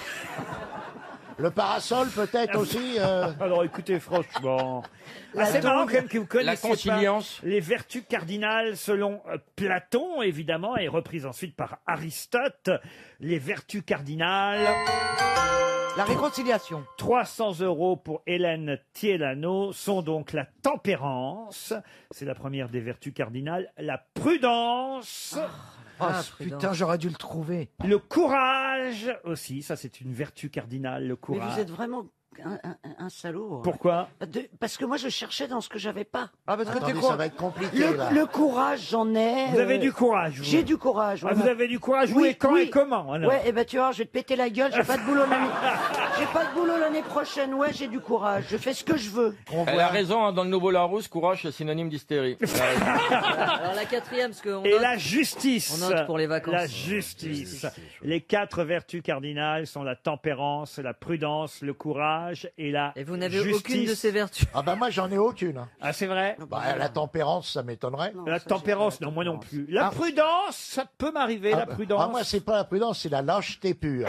Le parasol peut-être aussi. euh, Alors écoutez, franchement. La Ah, c'est marrant double. quand même que vous La connaissiez conciliance. pas les vertus cardinales selon euh, Platon, évidemment, et reprise ensuite par Aristote. Les vertus cardinales. La réconciliation. trois cents euros pour Hélène Thielano sont donc la tempérance, c'est la première des vertus cardinales, la prudence, Oh, Ah, putain, prudence. j'aurais dû le trouver. le courage aussi, ça c'est une vertu cardinale, le Mais courage. vous êtes vraiment un, un- un salaud. Pourquoi De- Parce que moi, je cherchais dans ce que j'avais pas. Ah, parce que Attendez, t'es ça quoi? va être compliqué Le, là. le courage, j'en ai. Vous avez euh, du courage, vous. J'ai du courage. Ah, ouais, vous ma- avez du courage, où Oui, et quand oui. et comment alors Ouais, et ben tu vois, je vais te péter la gueule, j'ai pas de boulot l'année. J'ai pas de boulot l'année prochaine. Ouais, j'ai du courage. Je fais ce que je veux. On Elle voit- a raison, hein, dans le Nouveau Larousse, courage, c'est synonyme d'hystérie. Elle a raison. Alors la quatrième, parce qu'on Et note... la justice. On note pour les vacances. La justice. Les quatre vertus cardinales sont la tempérance, la prudence, le courage et la Et vous n'avez justice. aucune de ces vertus. Ah bah moi j'en ai aucune. hein. Ah, c'est vrai Bah, la tempérance, ça m'étonnerait. La tempérance, non, moi non plus. La Ah. prudence, ça peut m'arriver, Ah la bah, prudence. ah, moi c'est pas la prudence, c'est la lâcheté pure.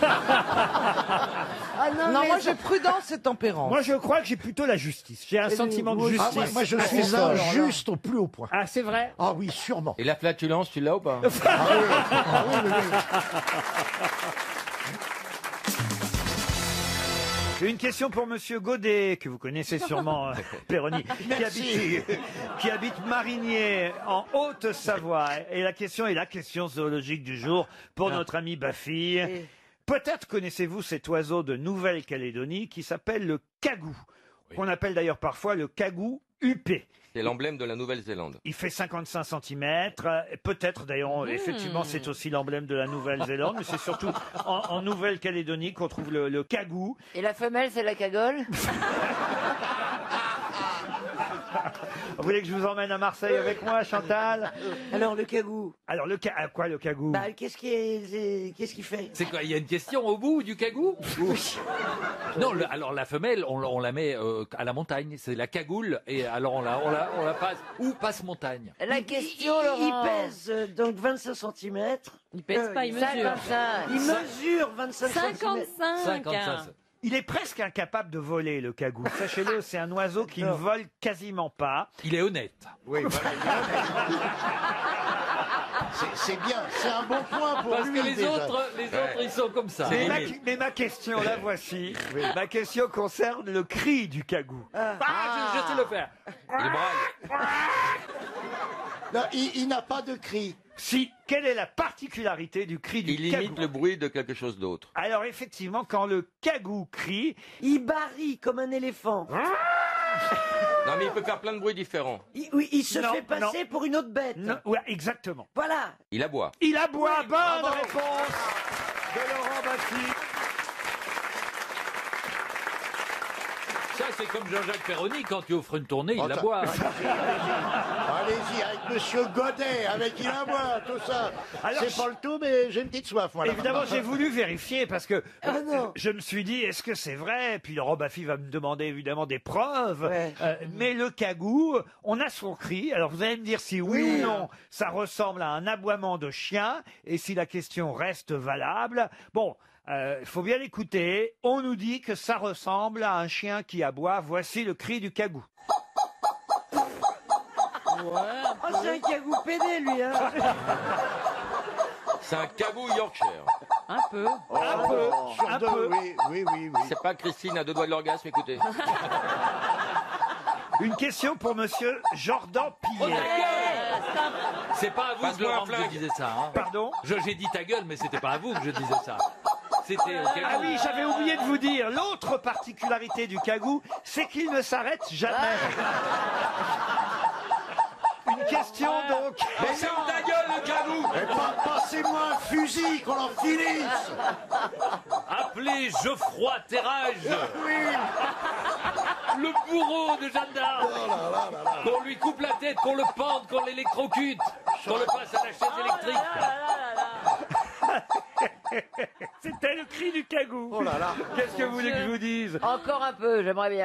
Ah non, Non, mais moi ça- j'ai prudence et tempérance. Moi, je crois que j'ai plutôt la justice. J'ai un Et sentiment de oui, justice. Ah, moi, moi, je Ah, suis c'est ça, un alors là. juste au plus haut point. Ah, c'est vrai Ah oui, sûrement. Et la flatulence, tu l'as ou pas Ah oui, ah oui, oui, oui. J'ai une question pour Monsieur Godet, que vous connaissez sûrement, euh, Péroni, qui Merci. habite, qui habite Marigné, en Haute-Savoie. Et la question est la question zoologique du jour pour notre ami Baffy. Peut-être connaissez-vous cet oiseau de Nouvelle-Calédonie qui s'appelle le cagou, qu'on appelle d'ailleurs parfois le cagou huppé. C'est l'emblème de la Nouvelle-Zélande. Il fait cinquante-cinq centimètres. Peut-être d'ailleurs, effectivement, c'est aussi l'emblème de la Nouvelle-Zélande, mais c'est surtout en, en Nouvelle-Calédonie qu'on trouve le, le cagou. Et la femelle, c'est la cagole? Vous voulez que je vous emmène à Marseille avec moi, Chantal? Alors le cagou. Alors le ca... à quoi le cagou? Bah qu'est-ce qui est, c'est- qu'est-ce qu'il fait? C'est quoi? Il y a une question au bout du cagou? Non, le- alors la femelle, on, la- on la met euh, à la montagne. C'est la cagoule. Et alors on la, on la, on la passe. Où passe montagne? La question, il, il Laurent. pèse euh, donc vingt-cinq centimètres. Il pèse pas, il mesure. cinquante-cinq. Il mesure vingt-cinq centimètres. cinquante-cinq. cinquante-cinq. Il est presque incapable de voler, le cagou. Sachez-le, c'est un oiseau qui ne vole quasiment pas. Il est honnête. Oui, voilà. C'est- C'est bien, c'est un bon point pour Parce lui que les déjà. autres, les autres, ils sont comme ça. Mais ma, mais ma question, la voici. Ma question concerne le cri du cagou. Ah, je, je sais le faire. Il braille. Non, il il n'a pas de cri. Si, quelle est la particularité du cri du Il cagou? imite le bruit de quelque chose d'autre. Alors effectivement, quand le cagou crie, Il barille comme un éléphant. Non, mais il peut faire plein de bruits différents. Il, oui, il se Non, fait passer pour une autre bête. non, ouais, exactement. Voilà. Il aboie. Il aboie. Oui, Bonne bravo. réponse de Laurent Baffy. Ça, c'est comme Jean-Jacques Perroni, quand tu offres une tournée, il Oh, la t'as- boit. Allez-y, avec Monsieur Godet, avec il a boit, tout ça. Alors, C'est pas le tout, mais j'ai une petite soif, moi. là. Évidemment, j'ai voulu vérifier parce que Ah euh, je me suis dit, est-ce que c'est vrai? Puis Laurent Baffy va me demander évidemment des preuves. Euh, mais le cagou, on a son cri. Alors vous allez me dire si oui, Oui. ou non ça ressemble à un aboiement de chien et si la question reste valable. Bon. Il faut bien l'écouter. On nous dit que ça ressemble à un chien qui aboie. Voici le cri du cagou. Oh, c'est un cagou pédé, lui, hein. C'est un cagou Yorkshire. Un peu. Oh, Un peu, sur un deux, peu. oui, oui, oui, oui. C'est pas Christine à deux doigts de l'orgasme, écoutez. Une question pour monsieur Jordan Pillet. C'est pas à vous, Passe-moi un Laurent, que je flingue. disais ça. Hein. Pardon Je- J'ai dit ta gueule, mais c'était pas à vous que je disais ça. C'était au cagou. Ah oui, j'avais oublié de vous dire, l'autre particularité du cagou, c'est qu'il ne s'arrête jamais. Une question donc. Mais c'est où ta gueule, le cagou? Eh, pa- Passez-moi un fusil, qu'on en finisse. Appelez Geoffroy Terrage, Oui. le bourreau de Jeanne d'Arc. Qu'on lui coupe la tête, qu'on le pende, qu'on l'électrocute, qu'on le passe à la chaise électrique. C'était le cri du cagou. Oh là là. Qu'est-ce que vous voulez que je vous dise? Encore un peu, j'aimerais bien.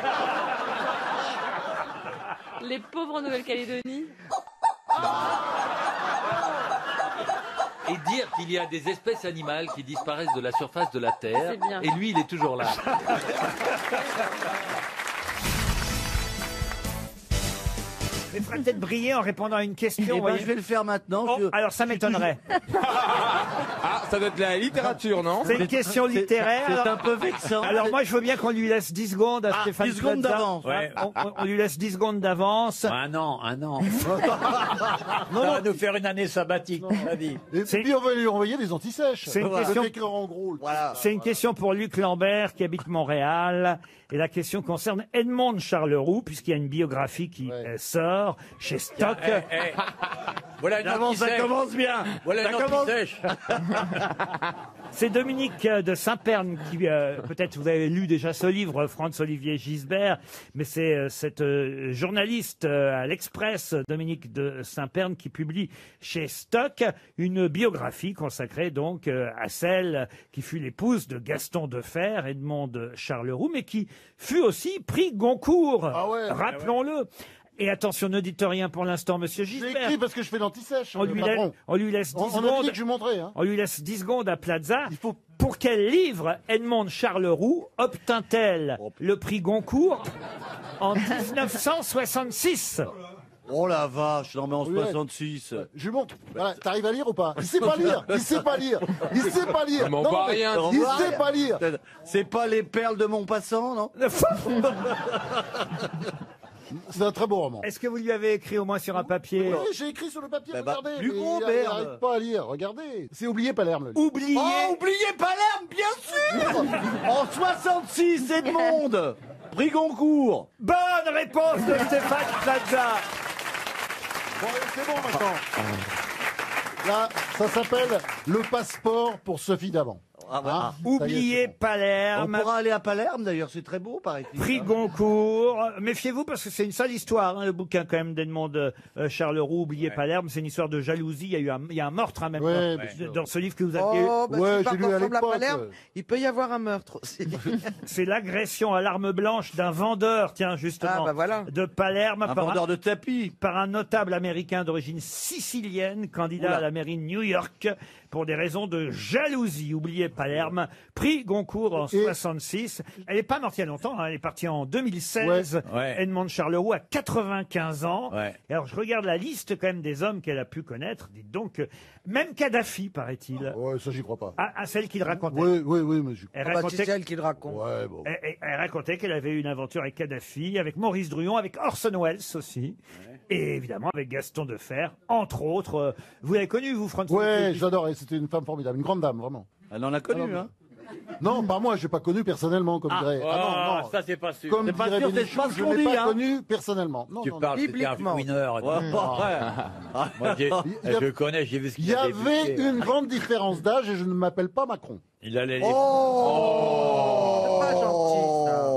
Les pauvres en Nouvelle-Calédonie. Et dire qu'il y a des espèces animales qui disparaissent de la surface de la Terre, C'est bien. et lui, il est toujours là. Mais il faudrait peut-être briller en répondant à une question. Eh ben, voyez. je vais le faire maintenant. Oh, Je- alors ça m'étonnerait. Ah, ça doit être la littérature, non? C'est une question c'est- littéraire. c'est alors- un peu vexant. Alors moi, je veux bien qu'on lui laisse dix secondes à Ah, Stéphane dix secondes Plaza. d'avance. Ouais, on, on- on lui laisse dix secondes d'avance. Un an, un an. Ça va nous faire une année sabbatique, on a dit. Et C'est- puis on va lui envoyer des antisèches. C'est une Voilà. question- Je vais écrire en gros. Voilà. C'est une question pour Luc Lambert qui habite Montréal. Et la question concerne Edmond de Charleroux, puisqu'il y a une biographie qui Ouais. euh, sort chez Stock. Eh, eh. Voilà une Commence, ça anti-sèche. commence bien. Voilà Ça une commence. anti-sèche. C'est Dominique euh, de Saint-Pern qui, euh, peut-être vous avez lu déjà ce livre, Franz-Olivier Gisbert, mais c'est euh, cette euh, journaliste euh, à l'Express, Dominique de Saint-Pern, qui publie chez Stock une biographie consacrée donc euh, à celle qui fut l'épouse de Gaston Defer, Edmond de Charleroux, mais qui fut aussi prix Goncourt, Ah ouais. rappelons-le. Et attention, ne dites rien pour l'instant, monsieur J'ai Gisbert. écrit parce que je fais l'antisèche. On le lui, patron. laisse, on lui laisse dix On, on a secondes. dit que je lui montrais. Hein. On lui laisse dix secondes à Plaza. Pour quel livre Edmond de Charleroux obtint-elle le prix Goncourt en dix-neuf cent soixante-six? Oh la vache, non mais en Oui, soixante-six. Je lui montre. Voilà, t'arrives à lire ou pas? Il sait pas lire. Il sait pas lire. Il sait pas lire. Mais on voit mais rien. Il On voit sait rien. pas lire. C'est pas les perles de Montpassant, non? C'est un très beau roman. Est-ce que vous lui avez écrit au moins sur un papier? Oui, j'ai écrit sur le papier, Bah, bah, regardez. plus mais gros, il- merde. Il n'arrive pas à lire, regardez. C'est oublié Palerme. le livre. Oubliez. Oh, oubliez Palerme, bien sûr. En soixante-six, Edmond. Prix Goncourt. Bonne réponse de Stéphane Plaza. Bon, c'est bon maintenant. Là, ça s'appelle le passeport pour Sophie Davant. Ah, bah, Hein ah. Ça y est, Oubliez c'est bon. On Palerme. pourra aller à Palerme d'ailleurs, c'est très beau, paraît-il. Prix Goncourt. Méfiez-vous parce que c'est une sale histoire, hein, le bouquin quand même d'Edmond de euh, Charleroux, Oubliez Palerme. C'est une histoire de jalousie. Il y a eu un, il y a un meurtre hein, même Ouais, dans, bien sûr. dans ce livre que vous aviez. Oh, bah, Ouais, si j'ai lu par à ressemble à l'époque. Palerme, il peut y avoir un meurtre aussi. C'est l'agression à l'arme blanche d'un vendeur, tiens justement, Ah, bah voilà. de Palerme Un par vendeur de tapis. par un notable américain d'origine sicilienne, candidat Oula. à la mairie de New York, pour des raisons de jalousie. Oubliez Palerme, prix Goncourt en Et- soixante-six. Elle n'est pas morte il y a longtemps, hein, elle est partie en deux mille seize. Ouais. Ouais. Edmond de Charleroux a quatre-vingt-quinze ans. Ouais. Et alors je regarde la liste quand même des hommes qu'elle a pu connaître. Dites donc, euh, même Kadhafi, paraît-il, Ouais, ça, j'y crois pas. à, à celle qu'il racontait. Oui, oui, oui, mais j'y crois Elle Ah bah, racontait c'est celle qui le raconte. Ouais, bon. elle, elle- elle racontait qu'elle avait eu une aventure avec Kadhafi, avec Maurice Druon, avec Orson Welles aussi, et évidemment avec Gaston Defer, entre autres. Euh, Vous l'avez connu, vous, François? Ouais, j'adore. Et c'était une femme formidable, une grande dame, vraiment. Elle en a connu, Ah, non, hein. Non, pas moi, je n'ai pas connu personnellement, comme dirait. Ah, Ah, non, non. ça c'est pas sûr. Comme C'est pas dirait sûr, c'est Bénichou, pas ce je qu'on ne l'ai dit, pas hein. connu personnellement. Non, Tu non, parles, non. c'était un Bibliquement. fouineur. Ouais, ouais. Moi, j'ai- Il y a- je le connais, j'ai vu ce Il qu'il y avait avait buté. une grande différence d'âge et je ne m'appelle pas Macron. Il allait les... Oh, C'est pas gentil, ça.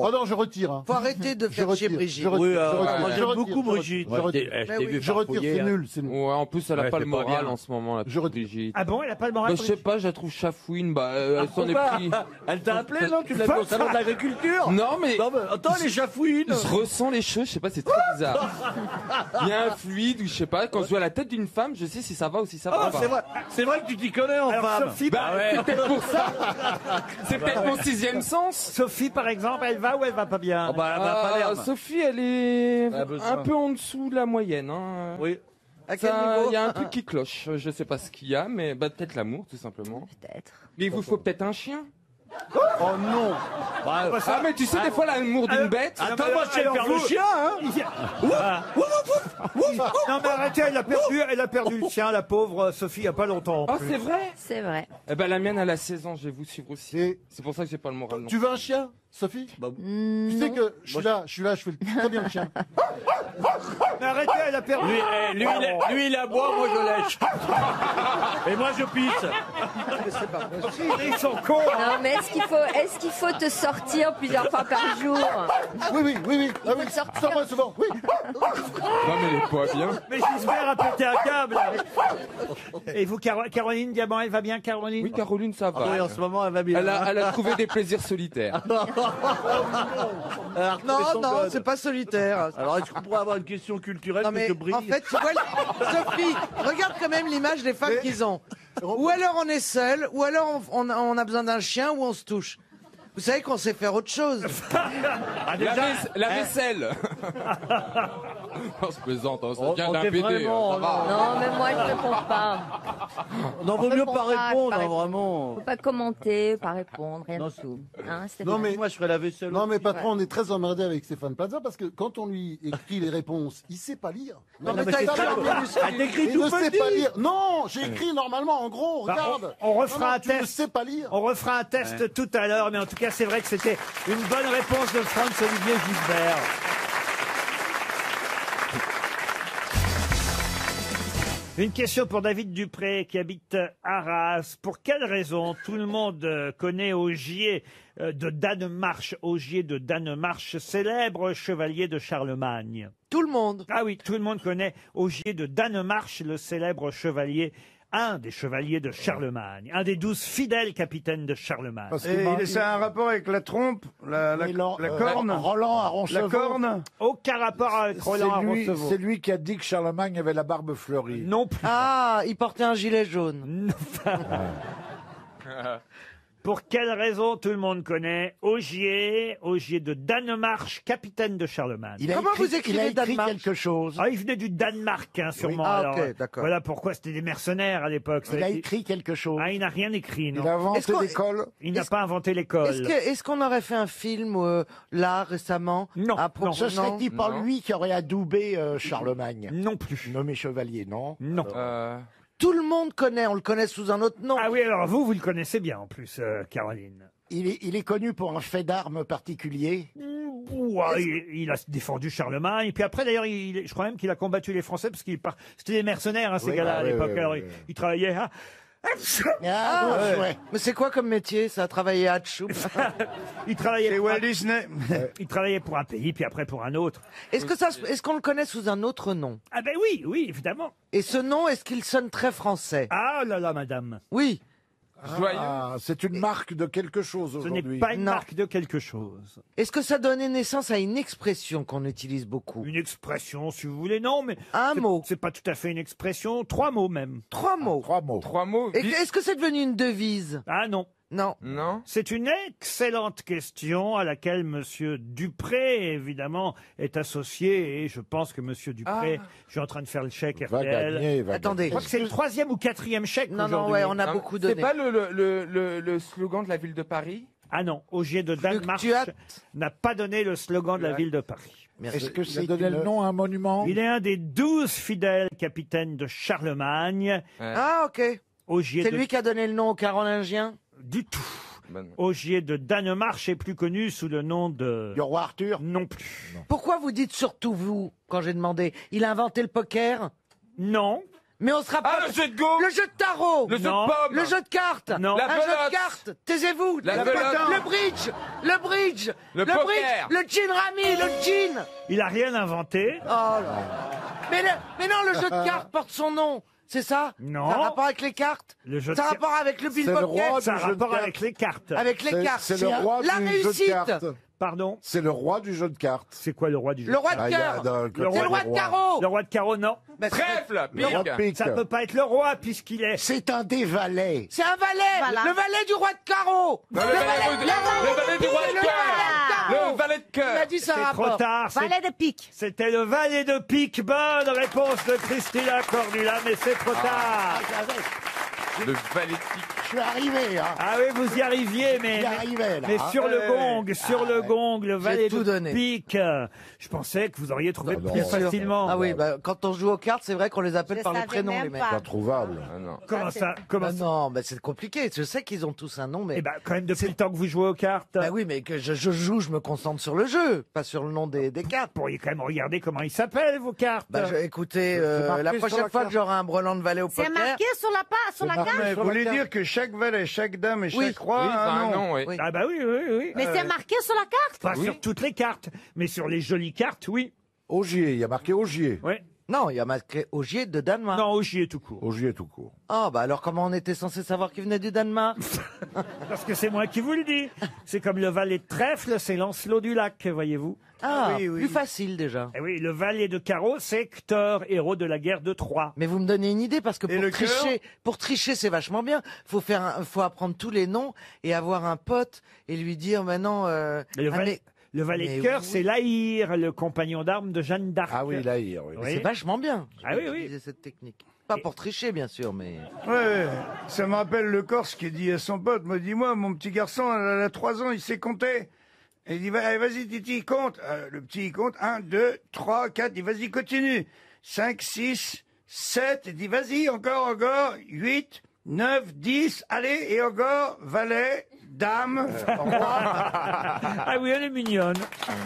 Oh non, je retire. hein. Faut arrêter de Je faire retire, chier Brigitte. je retire, Oui, je euh, retire, moi, je j'aime retire, beaucoup je Brigitte. retire, je Ouais, je retire. t'ai- je t'ai Mais vu Je retire, farfouiller, c'est hein. nul, c'est nul. Ouais, en plus, elle a Ouais, pas c'est le pas moral bien. en ce moment, là, Je retire. Brigitte. Ah bon, elle a pas le moral Bah, je sais pas, je la trouve chafouine. Bah, euh, elle s'en est pris. Elle t'a appelé, non? Tu l'as vu au salon de l'agriculture? Non, mais. Non, mais attends, les chafouines! Je ressens les cheveux, je sais pas, c'est très bizarre. Il y a un fluide ou je sais pas, quand je vois la tête d'une femme, je sais si ça va ou si ça va Ah, pas. c'est vrai, c'est vrai que tu t'y connais en Alors, femme. Sophie, Bah par- ouais, c'est peut-être pour ça. C'est peut-être mon sixième sens. Sophie, par exemple, elle va ou elle va pas bien? Oh, bah, elle a pas Euh, l'air. Sophie, elle est Elle a besoin. un peu en dessous de la moyenne. Hein. Oui. À quel Ça, niveau il y a un truc qui cloche. Je sais pas ce qu'il y a, mais bah, peut-être l'amour, tout simplement. Peut-être. Mais il vous faut peut-être un chien. Oh non. Bah, Ah, mais tu sais, des fois, l'amour d'une bête. Attends, moi, je sais Alors, faire vous- le chien, hein. Ah. Non mais arrêtez, elle a perdu, elle a perdu le sien, la pauvre Sophie, il y a pas longtemps. en Oh, plus. c'est vrai? C'est vrai. Eh ben, la mienne, elle a seize ans, je vais vous suivre aussi. Et C'est pour ça que j'ai pas le moral. Non. tu veux un chien, Sophie Mm, Tu sais non. que je suis là, je suis là, je fais le- très bien le chien. Mais arrêtez, elle a perdu. Lui, eh, lui, il, est- lui, il aboie, moi, je lèche. Et moi, je pisse. Ils sont cons. Non, mais est-ce qu'il faut, est-ce qu'il faut te sortir plusieurs fois par jour? Oui, oui, oui, oui. Ah faut oui. le sortir. Sors-moi souvent, oui. Non, mais elle est pas bien. Mais Gisbert a pété un câble. Et vous, Caro- Caroline Diamant, elle va bien, Caroline? Oui, Caroline, ça va. Ah oui, en ce moment, elle va bien. Elle a, elle a trouvé des plaisirs solitaires. Elle a retrouvé Non, son non, code. c'est pas solitaire. Alors, est-ce qu'on pourrait avoir une question culturelle Non que mais je brille en fait, tu vois, Sophie, regarde quand même l'image des femmes Mais- qu'ils ont. Ou alors on est seul, ou alors on, on a- on a besoin d'un chien, ou on se touche. Vous savez qu'on sait faire autre chose. Ah, La, déjà, vais- la vaisselle. Non, je plaisante, hein, ça On- vient on d'un t'est P D. vraiment, hein, ça va. Non, mais moi, je réponds pas. on en vaut mieux Répond pas pas, répondre, pas hein, répondre. vraiment. Faut pas commenter, pas répondre, rien Non, du tout. Hein, c'est Non bien. mais Moi, je ferais la vaisselle. non mais patron, on est très emmerdé avec Stéphane Plaza parce que quand on lui écrit les réponses, il sait pas lire. Non, mais mais t'as c'est écrit ça, en mais- minuscule. Ah, t'écris Il tout ne sait petit. pas lire. Non, j'ai écrit normalement en gros. Bah, Regarde. on, on refera Non, non, un tu ne test. sais pas lire. On refera un test tout à l'heure, mais en tout cas, c'est vrai que c'était une bonne réponse de Franz-Olivier Gisbert. Une question pour David Dupré qui habite Arras. Pour quelle raison tout le monde euh, connaît Ogier euh, de Danemark, Ogier de Danemark, célèbre chevalier de Charlemagne? Tout le monde. Ah oui, tout le monde connaît Ogier de Danemark, le célèbre chevalier, un des chevaliers de Charlemagne, un des douze fidèles capitaines de Charlemagne. Parce Et qu'il m'a- il- c'est un rapport avec la trompe, la, la, Et Lan- la euh, corne, Roland à la Roncevaux. corne. Aucun rapport avec Roland C'est lui, Roncevaux. c'est lui qui a dit que Charlemagne avait la barbe fleurie. Non plus. Ah, il portait un gilet jaune. Pour quelle raison tout le monde connaît Ogier, Ogier de Danemark, capitaine de Charlemagne? Il a Comment écrit, vous écrivez il a écrit Danemark quelque chose. Ah, il venait du Danemark, hein, sûrement. Ah, alors, ok, euh, d'accord. Voilà pourquoi c'était des mercenaires à l'époque. Il a écrit quelque chose. Ah, il n'a rien écrit, non. Il a inventé Est-ce qu'on- l'école. Il n'a est-ce- pas inventé l'école. Est-ce que- est-ce qu'on aurait fait un film euh, là récemment Non, à propos- non. Ce serait-il pas Non. lui qui aurait adoubé euh, Charlemagne, Non plus. nommé chevalier, non? Non. Euh, Tout le monde connaît, on le connaît sous un autre nom. Ah oui, alors vous, vous le connaissez bien en plus, euh, Caroline. Il est, il est connu pour un fait d'armes particulier. Ouah, il, il a défendu Charlemagne. Et puis après, d'ailleurs, il- je crois même qu'il a combattu les Français parce qu'il part. C'était des mercenaires, hein, ces Oui, gars-là, bah, à oui, l'époque. oui, Alors, oui, il, oui. il travaillait. hein. Ah, ouais. ouais. Mais c'est quoi comme métier ça, travailler à Hatchoum? Il travaillait, C'est pour un, Walt Disney. il travaillait pour un pays, puis après pour un autre. Est-ce que ça, se- est-ce qu'on le connaît sous un autre nom? Ah ben oui, oui, évidemment. Et ce nom, est-ce qu'il sonne très français? Ah là là, madame. Oui. Joyeux. Ah, c'est une marque de quelque chose Ce n'est aujourd'hui. pas une Non. marque de quelque chose. Est-ce que ça donnait naissance à une expression qu'on utilise beaucoup? Une expression, si vous voulez, non, mais Un c'est- mot. C'est pas tout à fait une expression, trois mots même. Trois mots. Trois mots. Trois mots. Et Vi- est-ce que c'est devenu une devise? Ah non. Non. Non. C'est une excellente question à laquelle Monsieur Dupré, évidemment, est associé. Et je pense que Monsieur Dupré, Ah. je suis en train de faire le chèque Va R T L. gagner, va Attendez. Je crois que c'est le troisième ou quatrième chèque Non, non, aujourd'hui. ouais, on a Non, beaucoup C'est donné. pas le, le, le, le, le slogan de la ville de Paris? Ah non, Ogier de Danemark Fluctuate. n'a pas donné le slogan de la ville de Paris. Est-ce que Il a c'est donné une- le nom à un monument. Il est un des douze fidèles capitaines de Charlemagne. Ouais. Ah, ok. Ogier C'est de... lui qui a donné le nom aux Carolingiens? Du tout. Ben non. Ogier de Danemark est plus connu sous le nom de... du roi Arthur? Non plus. Pourquoi vous dites surtout vous quand j'ai demandé? Il a inventé le poker? Non. Mais on sera pas. Ah, le jeu de go. Le jeu de tarot. Le jeu de Non. pommes. Le jeu de cartes. Non. La Un jeu de belote. cartes. Taisez-vous. La le, belote. le bridge. Le bridge. Le bridge. poker. Le gin rami. Le gin. Il a rien inventé. Oh là. Mais, le- mais non, le jeu de cartes porte son nom. C'est ça Non. Ça a rapport avec les cartes Le jeu de Ça a car- rapport avec le C'est le roi pickpocket Ça a du jeu de rapport cartes. avec les cartes. Avec les C'est- cartes. C'est le roi La du jeu de réussite. cartes. Pardon. C'est le roi du jeu de cartes. C'est quoi le roi du jeu Le roi Ah, de il y a cœur. dans- Le quand roi- il y a Le roi des de rois. carreau. Le roi de carreau, non. Bah, c'est- Trèfle. Le roi de Pique. pique. Ça peut pas être le roi puisqu'il est. C'est un des valets. C'est un valet. Voilà. Le valet du roi de carreau. Non, le valet du- le valet du roi de Le cœur. valet Le valet de Il a cœur. dit ça C'est rapport. trop tard. c'est- Valet de pique. C'était le valet de pique. Bonne réponse de Christina Cordula, mais c'est trop tard. Le valet de pique. Je suis arrivé, hein. Ah oui, vous y arriviez, mais, J'y arrivais, là, mais hein. sur le Ouais. gong, sur le gong, le valet tout de donné. pique. euh, Je pensais que vous auriez trouvé Non, plus non. facilement. Ah oui, bah, quand on joue aux cartes, c'est vrai qu'on les appelle Je par les savais prénoms, même les mecs. pas. Introuvable. Ah non. Comment ça, comment Ah ça non, bah, c'est compliqué. Je sais qu'ils ont tous un nom, mais. Eh ben, quand même, depuis le temps que vous jouez aux cartes, Bah oui, mais que je, je joue, je me concentre sur le jeu, pas sur le nom des, des cartes. vous pourriez quand même regarder comment ils s'appellent, vos cartes. Bah, je- écoutez, euh, marqué la sur prochaine la fois carte. que j'aurai un brelan de valet au C'est poker. marqué sur la, pa- sur la marqué carte. sur Vous la voulez carte. dire que chaque valet, chaque dame et chaque Oui. roi Oui, a c'est un un nom. nom, oui. Oui. Ah bah oui, oui, oui. Mais Euh, c'est marqué sur la carte. Pas Oui. sur toutes les cartes, mais sur les jolies cartes, oui. Ogier, il y a marqué Ogier. Oui. Non, il y a marqué Ogier de Danemark. Non, Ogier tout court. Ogier tout court. Ah, bah alors comment on était censé savoir qu'il venait du Danemark? Parce que c'est moi qui vous le dis. C'est comme le valet de trèfle, c'est Lancelot du Lac, voyez-vous. Ah, oui, oui. plus facile déjà. Eh oui, le valet de carreau, c'est Hector, héros de la guerre de Troie. Mais vous me donnez une idée parce que Et pour le cœur tricher, pour tricher, c'est vachement bien. Faut faire, un- faut apprendre tous les noms et avoir un pote et lui dire maintenant. Euh, Le ah, valet, mais- le valet mais de cœur, oui. c'est Laïr, le compagnon d'armes de Jeanne d'Arc. Ah oui, là, oui. Oui. C'est vachement bien. Ah J'ai oui, oui. utilisé cette technique. Pas pour tricher, bien sûr, mais. Ouais, ouais. Ça me rappelle le Corse qui dit à son pote, me dis-moi, mon petit garçon, il a trois ans, il sait compter. Et il dit, Va- allez, vas-y, Titi, compte. Euh, le petit, il compte. Un, deux, trois, quatre. Il dit, vas-y, continue. Cinq, six, sept. Il dit, vas-y, encore, encore. Huit, neuf, dix. Allez, et encore. Valet, dame, roi. Ah oui, elle est mignonne.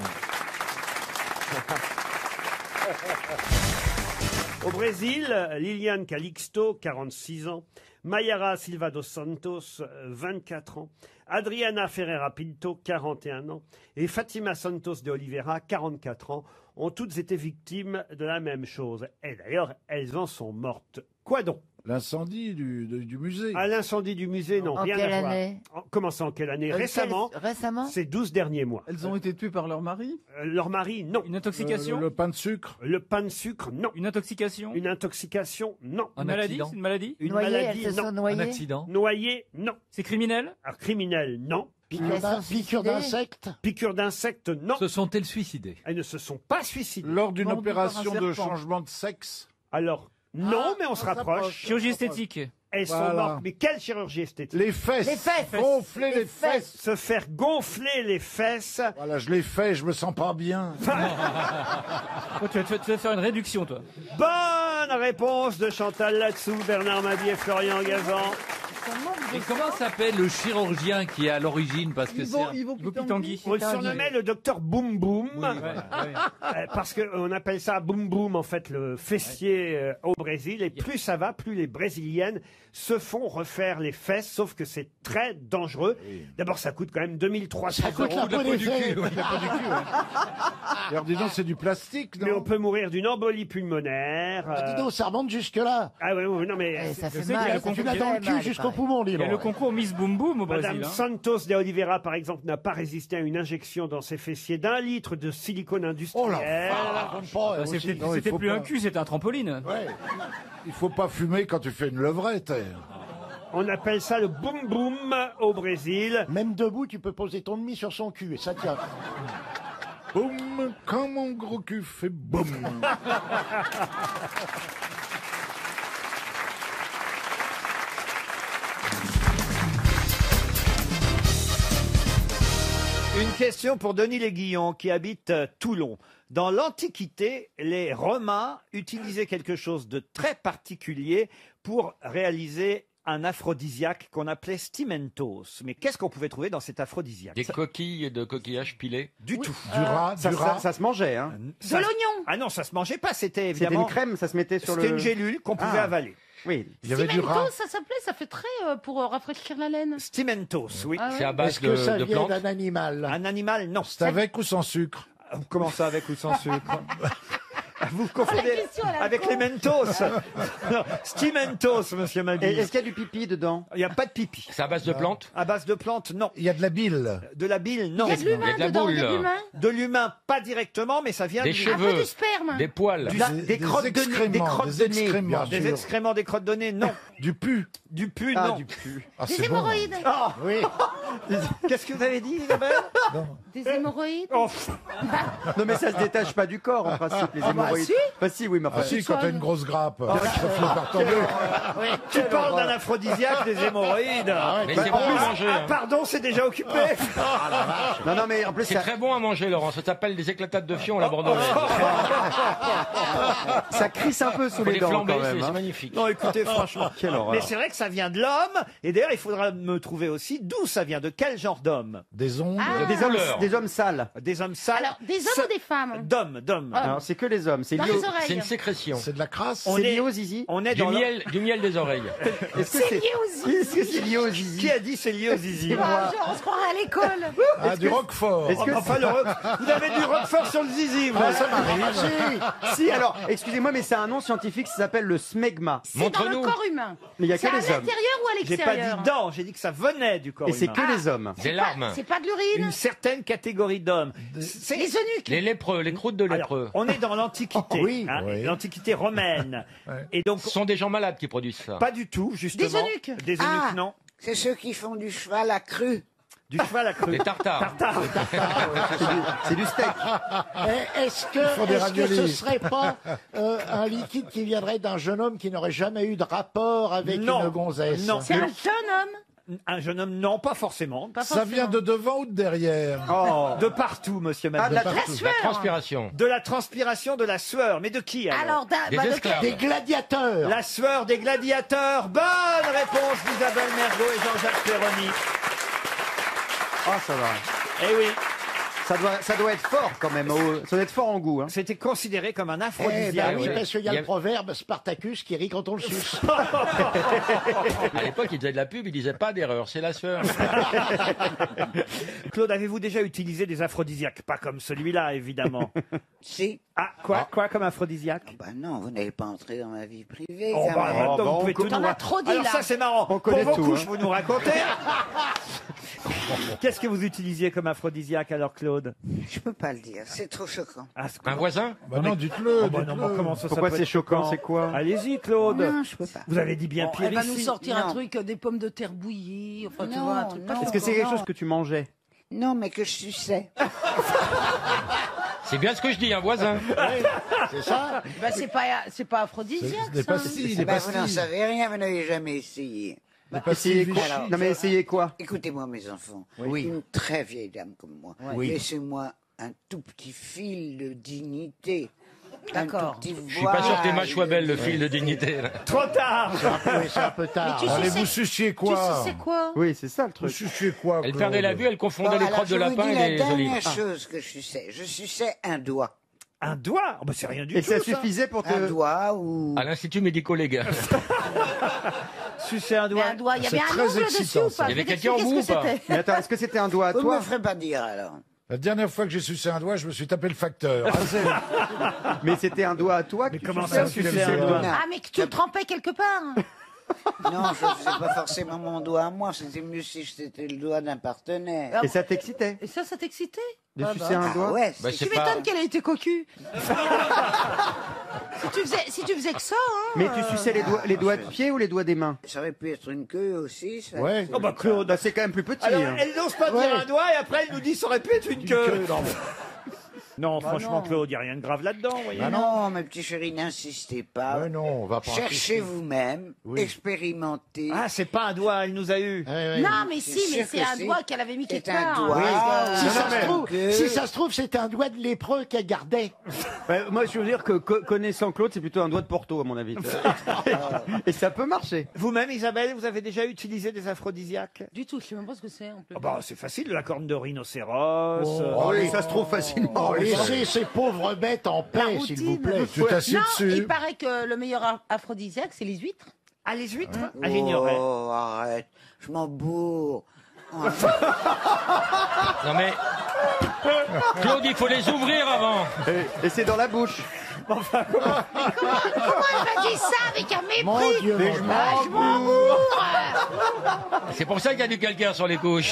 Au Brésil, Liliane Calixto, quarante-six ans, Mayara Silva dos Santos, vingt-quatre ans, Adriana Ferreira Pinto, quarante et un ans, et Fatima Santos de Oliveira, quarante-quatre ans, ont toutes été victimes de la même chose. Et d'ailleurs, elles en sont mortes. Quoi donc? L'incendie du, de- du musée. À l'incendie du musée, non, En rien quelle à voir. année En- Comment ça, en quelle année? Euh, Récemment, quelle- Récemment ces douze derniers mois. Elles ont été tuées par leur mari. Euh, leur mari, non. Une intoxication Le, le pain de sucre. Le pain de sucre, non. Une intoxication Une intoxication, non. Une maladie C'est une maladie Une Noyées, maladie, elles se non. sont noyées. Un accident. Noyé, non. C'est criminel Alors, criminel, non. Piqûre Elles d'in- sont piqûre suicidées. d'insectes. Piqûre d'insecte, non. Se sont-elles suicidées? Elles ne se sont pas suicidées. Lors d'une Mordu par un opération de serpent. changement de sexe. Alors, non, Ah, mais on on se rapproche. s'approche. Chirurgie esthétique. Elles sont Voilà. mortes. Mais quelle chirurgie esthétique? Les fesses. Les fesses. Gonfler les, Les fesses. Se faire gonfler les fesses. Voilà, je l'ai fait, je me sens pas bien. Toi, tu, vas, tu vas- tu vas faire une réduction, toi. Bonne réponse de Chantal Latsou, Bernard Mabie et Florian Gazan. Et comment s'appelle le chirurgien qui est à l'origine? Parce que c'est. un- Ivo Ivo Pitangui. On le surnommait le docteur Boum Boum. Oui, ouais, ouais. Euh, parce qu'on appelle ça boum boum, en fait, le fessier euh, au Brésil. Et plus ça va, plus les Brésiliennes se font refaire les fesses, sauf que c'est très dangereux. D'abord, ça coûte quand même deux mille trois cents Ça coûte euros. la peau des fesses. Alors dis donc, c'est du plastique, Mais on non? peut mourir d'une embolie pulmonaire. Ah, dis euh, donc, ça remonte jusque-là. Ah oui, oui, non mais... Eh, ça Je fait sais qu'il y a mal. le ça concours Tu fait l'as dans le très mal, cul jusqu'au pareil. poumon, dis Il y a donc. le concours Miss Boom Boom au Madame Brésil. hein. Santos de Oliveira, par exemple, n'a pas résisté à une injection dans ses fessiers d'un litre de silicone industriel. Oh la vache, pas, Bah, aussi. C'était Non, il c'était faut plus pas. un cul, c'était un trampoline. Ouais. Il faut pas fumer quand tu fais une levrette. On appelle ça le boum boum au Brésil. Même debout, tu peux poser ton demi sur son cul et ça tient. Boum, quand mon gros cul fait boum. Une question pour Denis Léguillon qui habite euh, Toulon. Dans l'Antiquité, les Romains utilisaient quelque chose de très particulier pour réaliser un aphrodisiaque qu'on appelait stimentos. Mais qu'est-ce qu'on pouvait trouver dans cet aphrodisiaque? Des coquilles de coquillages pilés. Du tout. Du rat, Ça, du ça- rat. ça se mangeait, hein. Ça- De l'oignon. Ah non, ça se mangeait pas, c'était C'était évidemment... une crème, ça se mettait sur le... C'était une gélule qu'on pouvait Ah. avaler. Oui. Il y avait du Cimento, rat. ça s'appelait, ça fait très euh, pour euh, rafraîchir la laine. Stimentos, oui. Ah ouais. C'est à base Est-ce que ça de, de vient plantes. d'un animal? Un animal, non. C'est avec ou sans sucre? Comment ça, avec ou sans sucre? Vous confondez La question, elle a avec con. les Mentos. Non, Stimentos, monsieur Et Mabille. Est-ce qu'il y a du pipi dedans? Il n'y a pas de pipi. C'est à base de plantes. À base de plantes, non. Il y a de la bile. De la bile, non. Il y a de l'humain Il y a de la dedans, il y a de boule. l'humain. De l'humain, pas directement, mais ça vient Des du- Un peu cheveux. du sperme. Des poils. Du- Là, Des- des des crottes de nez, des excréments, crottes des de nez. excréments. des sûr. excréments, des crottes de nez, non. Du pu. Du pu, Ah, non. du pu. Ah, Des c'est bon. hémorroïdes. Ah, Oui. qu'est-ce que vous avez dit, Isabelle? Des hémorroïdes. Oh, pff, Non, mais ça se détache pas du corps, en principe, les Ah bah hémorroïdes. si. Bah si, oui, mais enfin... Ah si, quand t'as une grosse grappe, Ah. ça finit par tomber. tu parles d'un aphrodisiaque, des hémorroïdes. Mais Bah, c'est bon ah, à manger. ah, hein. pardon, c'est déjà occupé. Non, non, mais en plus, C'est ça, très bon à manger, Laurent. Ça s'appelle des éclatades de fion à la bordelais. ça crisse un peu sous Faut les les dents, flamber, quand c'est même. c'est hein. magnifique. Non, écoutez, franchement. Quelle horreur. Mais c'est vrai que ça vient de l'homme. Et d'ailleurs, il faudra me trouver aussi d'où ça vient. De quel genre d'homme? Des ongles. Ah. Des hommes, couleur. des hommes sales. Des hommes sales? Alors, des hommes Ce- ou des femmes? D'hommes, d'hommes. Ah. Alors, c'est que les hommes. C'est Dans lié, les au- oreilles. C'est une sécrétion. C'est de la crasse. On c'est est- lié au zizi. On est Du dans le- miel, du miel des oreilles. Est-ce que C'est lié au zizi. Est-ce que c'est lié au zizi? Qui a dit c'est lié aux zizi? Ah, genre, on se croirait à l'école. Ah, du roquefort. Est-ce que Enfin, le rock- Vous avez du roquefort sur le zizi, vous. Ah, ça m'arrive. Si, alors, excusez-moi, mais c'est un nom scientifique, ça s'appelle le smegma. C'est dans le Montre-nous. corps humain. Mais il y a C'est que à les hommes. l'intérieur ou à J'ai pas l'extérieur? dit dents, j'ai dit que ça venait du corps Et c'est humain. que les hommes. Des larmes. C'est pas de l'urine. Une certaine catégorie d'hommes. C'est- Les eunuques. Les lépreux, les croûtes de Alors, lépreux. on est dans l'Antiquité, Oui, hein, oui. l'Antiquité romaine. Ouais. Et donc, Ce sont des gens malades qui produisent ça. pas du tout, justement. Des eunuques. Des eunuques, Ah. non. C'est ceux qui font du cheval à cru. Du cheval à cru. Des tartares. Tartare. C'est du steak. Eh, Est-ce que, font des est-ce que ce raviolis. serait pas euh, un liquide qui viendrait d'un jeune homme qui n'aurait jamais eu de rapport avec Non. une gonzesse? Non. C'est un jeune homme. Un jeune homme, non, pas forcément. Pas Ça forcément. vient de devant ou de derrière? Oh. De partout, monsieur Ah, de la, Mabille. La sueur. La transpiration. De la transpiration, de la sueur. Mais de qui alors, Alors, d'un- Des bah, de esclaves. Des gladiateurs. La sueur des gladiateurs. Bonne réponse d'Isabelle Mergo et Jean-Jacques Perroni. Ah, ça va. Eh oui, Ça doit, ça doit être fort quand même. au- Ça doit être fort en goût. Hein. c'était considéré comme un Eh ben aphrodisiaque. oui, parce qu'il y a Il y a- le proverbe Spartacus qui rit quand on le suce. À l'époque, ils faisaient de la pub, ils disaient pas d'erreur, c'est la sueur. Claude, avez-vous déjà utilisé des aphrodisiaques? Pas comme celui-là, évidemment. Si. Ah, quoi, quoi comme aphrodisiaque? Bah non, vous n'avez pas entré dans ma vie privée. Oh, quand bah, même. donc, bah, vous on pouvez co- tout T'en nous as ra- trop dit, Alors là. ça, c'est marrant. On Pour connaît vos tout, couches, hein. vous nous racontez. Qu'est-ce que vous utilisiez comme aphrodisiaque, alors, Claude? Je peux pas le dire, c'est trop choquant. Ah, c'est- Un voisin Bah non, dites-le. Oh, bah non, dites-le. mais comment ça, ça Pourquoi peut c'est être choquant, c'est quoi? Allez-y, Claude. Non, je peux pas. Vous avez dit bien Bon, pire elle va nous ici. sortir un Non. truc, euh, des pommes de terre bouillies, enfin, tu Non, vois, un truc pas non. Est-ce que c'est quelque non. chose que tu mangeais? Non, mais que je suçais. C'est bien ce que je dis, un voisin. C'est ça? Bah, c'est pas, c'est pas aphrodisiaque, C'est des ça. pastilles, Eh des ben, vous n'en pastilles. savez rien, vous n'avez jamais essayé. Des pastilles Essayez quoi? Alors, Non mais essayez quoi? Écoutez-moi, mes enfants. Oui. Une très vieille dame comme moi. Oui. Laissez-moi un tout petit fil de dignité. D'accord. Un tout petit Je suis pas sûr que tes voile mâches soient belles, le fil de dignité. là. Trop tard. Oui, c'est un peu tard. Mais tu Allez, suçais- vous suciez Tu quoi? sais quoi? Oui, c'est ça le Vous truc. suciez quoi, Elle Claude? perdait la vue, elle Bon, confondait les alors, crottes de je vous lapin dis et la les dernière olives. chose que je suçais. Je suçais un doigt. Un doigt? Oh, bah, c'est rien du Et tout. ça suffisait pour te... Un doigt ou... À l'Institut médico-légal. Sucer un Mais doigt. un doigt, il y C'est avait un très ongle excitant, dessus ou ça. pas? Il y avait Je vais quelqu'un en t'expliquer bout ce que ou pas c'était. Mais attends, est-ce que c'était un doigt à Vous ne me toi? ferez pas dire, alors. La dernière fois que j'ai sucé un doigt, je me suis tapé le facteur. Mais c'était un doigt à toi que Mais tu comment suçais ça, ou tu sucer suçais un le doigt? doigt? Ah, mais que tu le trempais quelque part. Non, je ne faisais pas forcément mon doigt à moi. C'était mieux si c'était le doigt d'un partenaire. Et ça t'excitait? Et ça, ça t'excitait? De Ah sucer bah. un doigt? Ah ouais, Bah, c'est- c'est Tu pas- m'étonnes qu'elle ait été cocu. si, tu faisais, si tu faisais que ça, hein. Mais tu euh, suçais les doigts, les doigts de pied ou les doigts des mains? ça aurait pu être une queue aussi. Ça. Ouais. C'est- Oh, bah, Claude. Bah c'est quand même plus petit. Alors, hein. elle n'ose pas Ouais. dire un doigt et après elle nous dit ça aurait pu être une queue. Que- non, mais- Non, Bah franchement, non. Claude, il n'y a rien de grave là-dedans, vous voyez. Ah non, mes petits chéris, n'insistez pas. Mais non, on va pas Cherchez insister. vous-même, Oui. expérimentez. Ah, c'est pas un doigt, elle nous a eu. Non, mais C'est si, mais sûr c'est que un c'est- doigt qu'elle avait mis c'est quelque un part. doigt. Ah, Si, Non, ça non, se mais- trouve, que- si ça se trouve, c'était un doigt de lépreux qu'elle gardait. Ouais, moi, je veux dire que co- connaissant Claude, c'est plutôt un doigt de Porto, à mon avis. Et ça peut marcher. Vous-même, Isabelle, vous avez déjà utilisé des aphrodisiaques? Du tout, je sais même pas ce que c'est en plus. Ah bah, c'est facile, la corne de rhinocéros. Oh, euh, oh, oui, ça se trouve facilement. Oh, oui. laissez ces pauvres bêtes en La paix, s'il vous routine. plaît. Tu t'assieds Non, il dessus. paraît que le meilleur a- aphrodisiaque, c'est les huîtres. Ah, les huîtres Ah, j'ignorais. Oh, arrête, je m'en bourre. Non mais. Claude, il faut les ouvrir avant. Et, et c'est dans la bouche. Comment elle m'a dit ça avec un mépris? Mon Dieu, Mais mon je Dieu. Ah, je m'en bourre. C'est pour ça qu'il y a du calcaire sur les couches.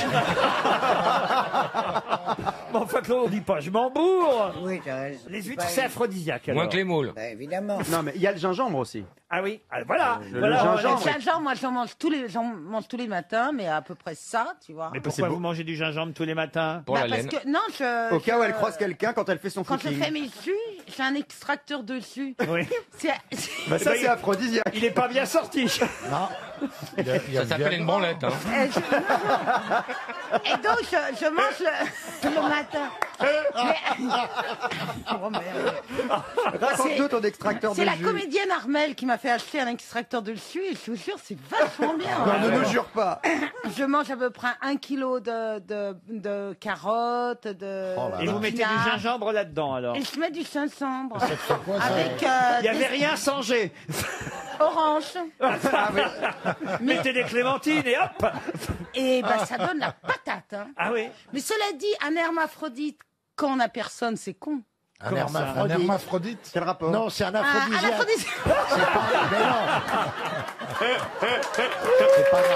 Mais enfin, Claude, on dit pas, je m'en bourre. Oui, t'as raison. Les huîtres, Bah, c'est aphrodisiaque. Moins alors. que les moules. Bah, évidemment. Non, mais il y a le gingembre aussi. Ah oui, ah, voilà. Le- voilà le on- gingembre. Le gingembre, moi, j'en mange tous les, j'en mange tous les matins, mais à peu près ça, tu vois. Mais c'est pourquoi beau. vous mangez du gingembre tous les matins? Pour Bah, la parce laine. que non, je. Au cas où je- elle croise quelqu'un quand elle fait son Quand je footing. fais mes jus, j'ai un extracteur de jus. Oui. C'est- Bah, ça, Eh ben, c'est aphrodisiaque. Il est pas bien sorti. Non. Il y a- il y a Ça s'appelle bien- une branlette. Hein. Et, je- Et donc, je, je mange le, le matin. Mais- Oh, merde. Raconte-nous ton extracteur de C'est la jus. comédienne Armel qui m'a fait acheter un extracteur de jus et je vous jure, c'est vachement bien. Non, ne nous jure pas. Je mange à peu près un kilo de, de, de carottes, de. Oh là Et là. vous mettez du d'épinards. gingembre là-dedans, alors? Et je mets du gingembre. Ça te fait quoi, ça Avec euh, Il n'y avait des rien sans G. oranges. Mettez des clémentines et hop. Et bah, ça donne la patate. Hein. Ah oui. Mais cela dit, un hermaphrodite, quand on n'a personne, c'est con. Un Comment ça, un Un hermaphrodite. hermaphrodite. Quel rapport? Non, c'est un Un, un aphrodisiaque. aphrodite. C'est pas... Mais non. C'est pas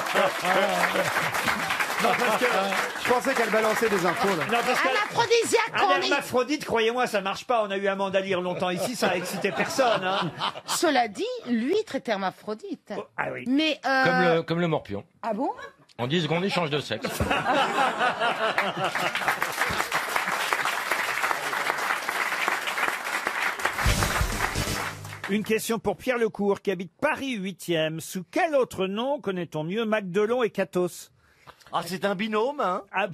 Je pensais qu'elle balançait des infos, là. Non, parce que Un aphrodisiaque, quand un on est. hermaphrodite, croyez-moi, ça marche pas. On a eu Amanda Lear longtemps ici, ça a excité personne. Hein. Cela dit, l'huître est hermaphrodite. Ah oui. Mais. euh, Comme le, comme le morpion. Ah bon? En dix secondes, il change de sexe. Une question pour Pierre Lecourt, qui habite Paris huitième. Sous quel autre nom connaît-on mieux Magdelon et Catos? Ah, c'est un binôme, hein? Ah,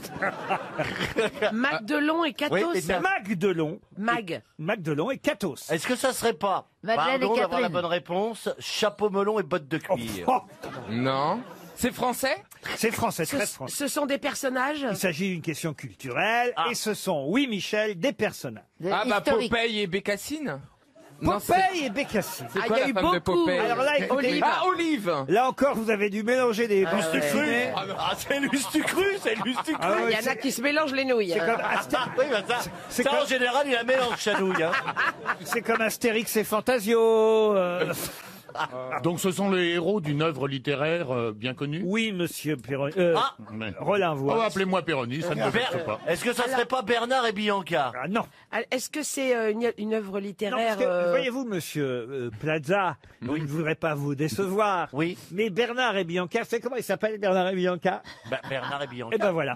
Magdelon et Catos. Oui, mais ça- Magdelon. Mag. Magdelon et Catos. Est-ce que ça serait pas, Madeleine pardon et d'avoir la Catherine. bonne réponse, chapeau melon et bottes de cuir? Oh, Non. C'est français? c'est français, très Ce, français. ce sont des personnages. Il s'agit d'une question culturelle et ce sont, oui Michel, des personnages. De- Ah bah historique. Popeye et Bécassine. Non, c'est- Popeye et Bécassine. C'est Ah, quoi il y a la eu femme de beaucoup. Popeye? Alors là, écoutez, Olive. Ah, Olive. là encore, vous avez dû mélanger des Lustu bandes cru? dessinées. Ah, c'est lustu cru, c'est lustu cru. Ah oui, Il y en a c'est- qui se mélangent les nouilles. C'est comme, Asté- Oui, bah ça, c'est ça comme- en général, il la mélange, Chanouille. Hein. c'est comme Astérix et Fantasio. euh. Donc ce sont les héros d'une œuvre littéraire euh, bien connue? Oui, monsieur Perroni. Euh, Ah. Mais- Rollin, Oh, voix. appelez-moi Péroni, ça ne me Ber- vexe pas. Est-ce que ça serait pas Bernard et Bianca? Ah non. Ah, est-ce que c'est euh, une, une œuvre Non, parce littéraire que, euh, voyez-vous, monsieur euh, Plaza, je ne voudrais pas vous décevoir. Oui. Mais Bernard et Bianca, c'est comment il s'appelle, Bernard et Bianca? Bah, Bernard et Bianca. Eh ben voilà.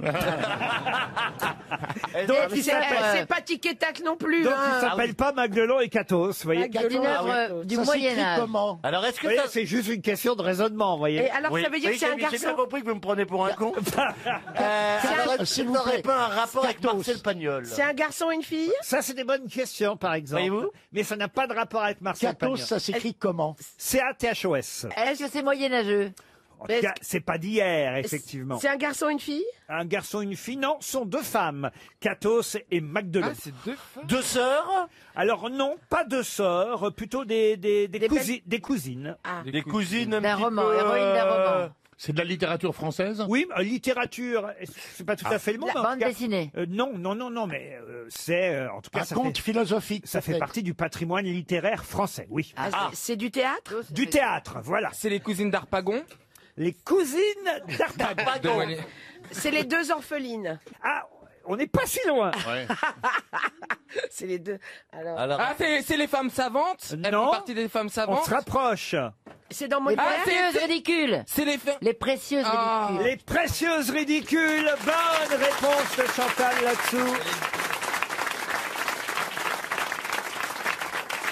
Est-ce Donc, que- il C'est s'appelle, c'est pas tic et tac non plus. donc, hein. il s'appelle pas Magdelon et Catos, vous voyez. Magdelon. C'est une Ah oui. œuvre du Ça Moyen s'écrit Âge. comment? Alors, est-ce Vous que voyez, ça... c'est juste une question de raisonnement, vous voyez. Et alors Oui. ça veut dire Oui, que c'est un j'ai- J'ai bien garçon. compris que vous me prenez pour un con. Euh, C'est un- alors, s'il ça vous n'aurait plaît. pas un rapport avec Statos. Marcel Pagnol? C'est un garçon et une fille. Ça, c'est des bonnes questions, par exemple. Voyez-vous. Mais ça n'a pas de rapport avec Marcel Catos, Pagnol. ça s'écrit comment? C A T H O S. Est-ce que c'est moyenâgeux? En tout cas, c'est pas d'hier, Est-ce- effectivement. C'est un garçon et une fille. Un garçon et une fille, non, sont deux femmes, Catos et Magdelon. Ah, c'est deux femmes. Deux sœurs? Alors non, pas deux sœurs, plutôt des, des, des, Des cousi- des cousines. Ah. Des cousines un D'un petit roman, peu, héroïne d'un euh, roman. C'est de la littérature française? Oui, euh, littérature, c'est pas tout à fait le mot. La mais en tout bande cas- dessinée. Euh, non, non, non, non, mais euh, c'est, euh, en tout cas, Un ça conte fait, philosophique. ça fait peut-être. partie du patrimoine littéraire français, oui. Ah, c'est- C'est du théâtre. Du théâtre, voilà. C'est les cousines d'Arpagon. Les cousines d'Artaban. De Wally- C'est les deux orphelines. Ah, on n'est pas si loin. Ouais. C'est les deux. Alors, Alors, Ah, c'est c'est les femmes savantes. Elles Non. font partie des femmes On savantes. se rapproche. c'est dans Les Molière. Ah, c'est- précieuses ridicules. C'est les femmes. Les précieuses Ah. ridicules. Les précieuses ridicules. Bonne réponse de Chantal là-dessous.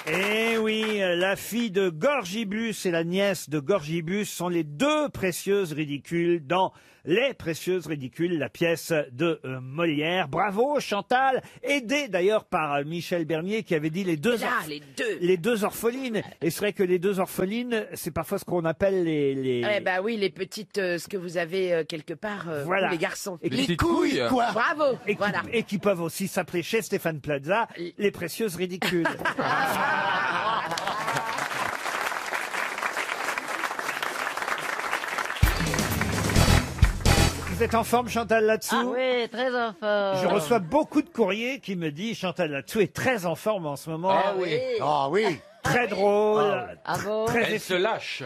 Eh oui, la fille de Gorgibus et la nièce de Gorgibus sont les deux précieuses ridicules dans Les Précieuses Ridicules, la pièce de euh, Molière. Bravo Chantal, aidée d'ailleurs par euh, Michel Bernier qui avait dit les deux, Là, orph- les deux. les deux orphelines. Et c'est vrai que les deux orphelines, c'est parfois ce qu'on appelle les... les... Eh ben oui, les petites, euh, ce que vous avez euh, quelque part, euh, Voilà. vous, les garçons. Et qui- Bravo. Et qui, Voilà. et qui peuvent aussi s'appeler chez Stéphane Plaza les Précieuses Ridicules. Vous êtes en forme, Chantal, là-dessous? Ah oui, très en forme. Je reçois beaucoup de courriers qui me disent Chantal Latsou est très en forme en ce moment. Ah oui. Ah oui. Très drôle. Ah bon? Très Elle effi- se lâche.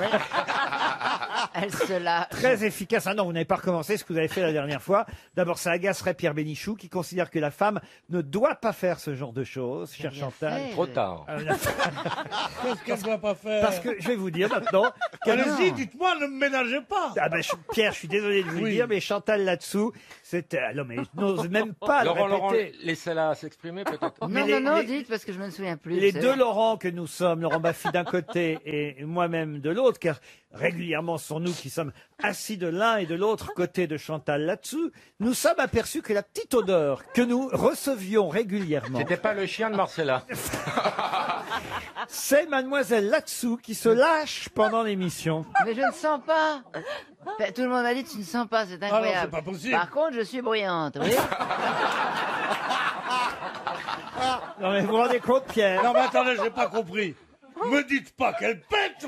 Elle se lâche. Très efficace. Ah non, vous n'avez pas recommencé ce que vous avez fait la dernière fois. D'abord, ça agacerait Pierre Bénichou qui considère que la femme ne doit pas faire ce genre de choses, chère Chantal. Trop tard. Qu'est-ce qu'elle ne doit pas faire Parce que je vais vous dire maintenant. qu'elle- Allez-y, dites-moi, ne me ménagez pas. Ah ben, je- Pierre, je suis désolé de vous le Oui. dire, mais Chantal là-dessous, c'est... euh, non, mais je n'ose même pas Laurent, le Laurent, répéter. laissez-la s'exprimer peut-être. Non, les- non, non, les- dites, parce que je me souviens plus. Les c'est deux vrai. Laurent que nous sommes, Laurent Baffy d'un côté et moi-même de l'autre, car régulièrement ce sont nous qui sommes assis de l'un et de l'autre côté de Chantal là-dessous, nous sommes aperçus que la petite odeur que nous recevions régulièrement, C'était pas le chien de Marcella. c'est mademoiselle là-dessous qui se lâche pendant l'émission. Mais je ne sens pas. Ben, tout le monde m'a dit tu ne sens pas, c'est incroyable. c'est pas possible. Par contre, je suis bruyante, oui. Non mais vous vous rendez compte, Pierre? Non, mais attendez, j'ai pas compris. Me dites pas qu'elle pète.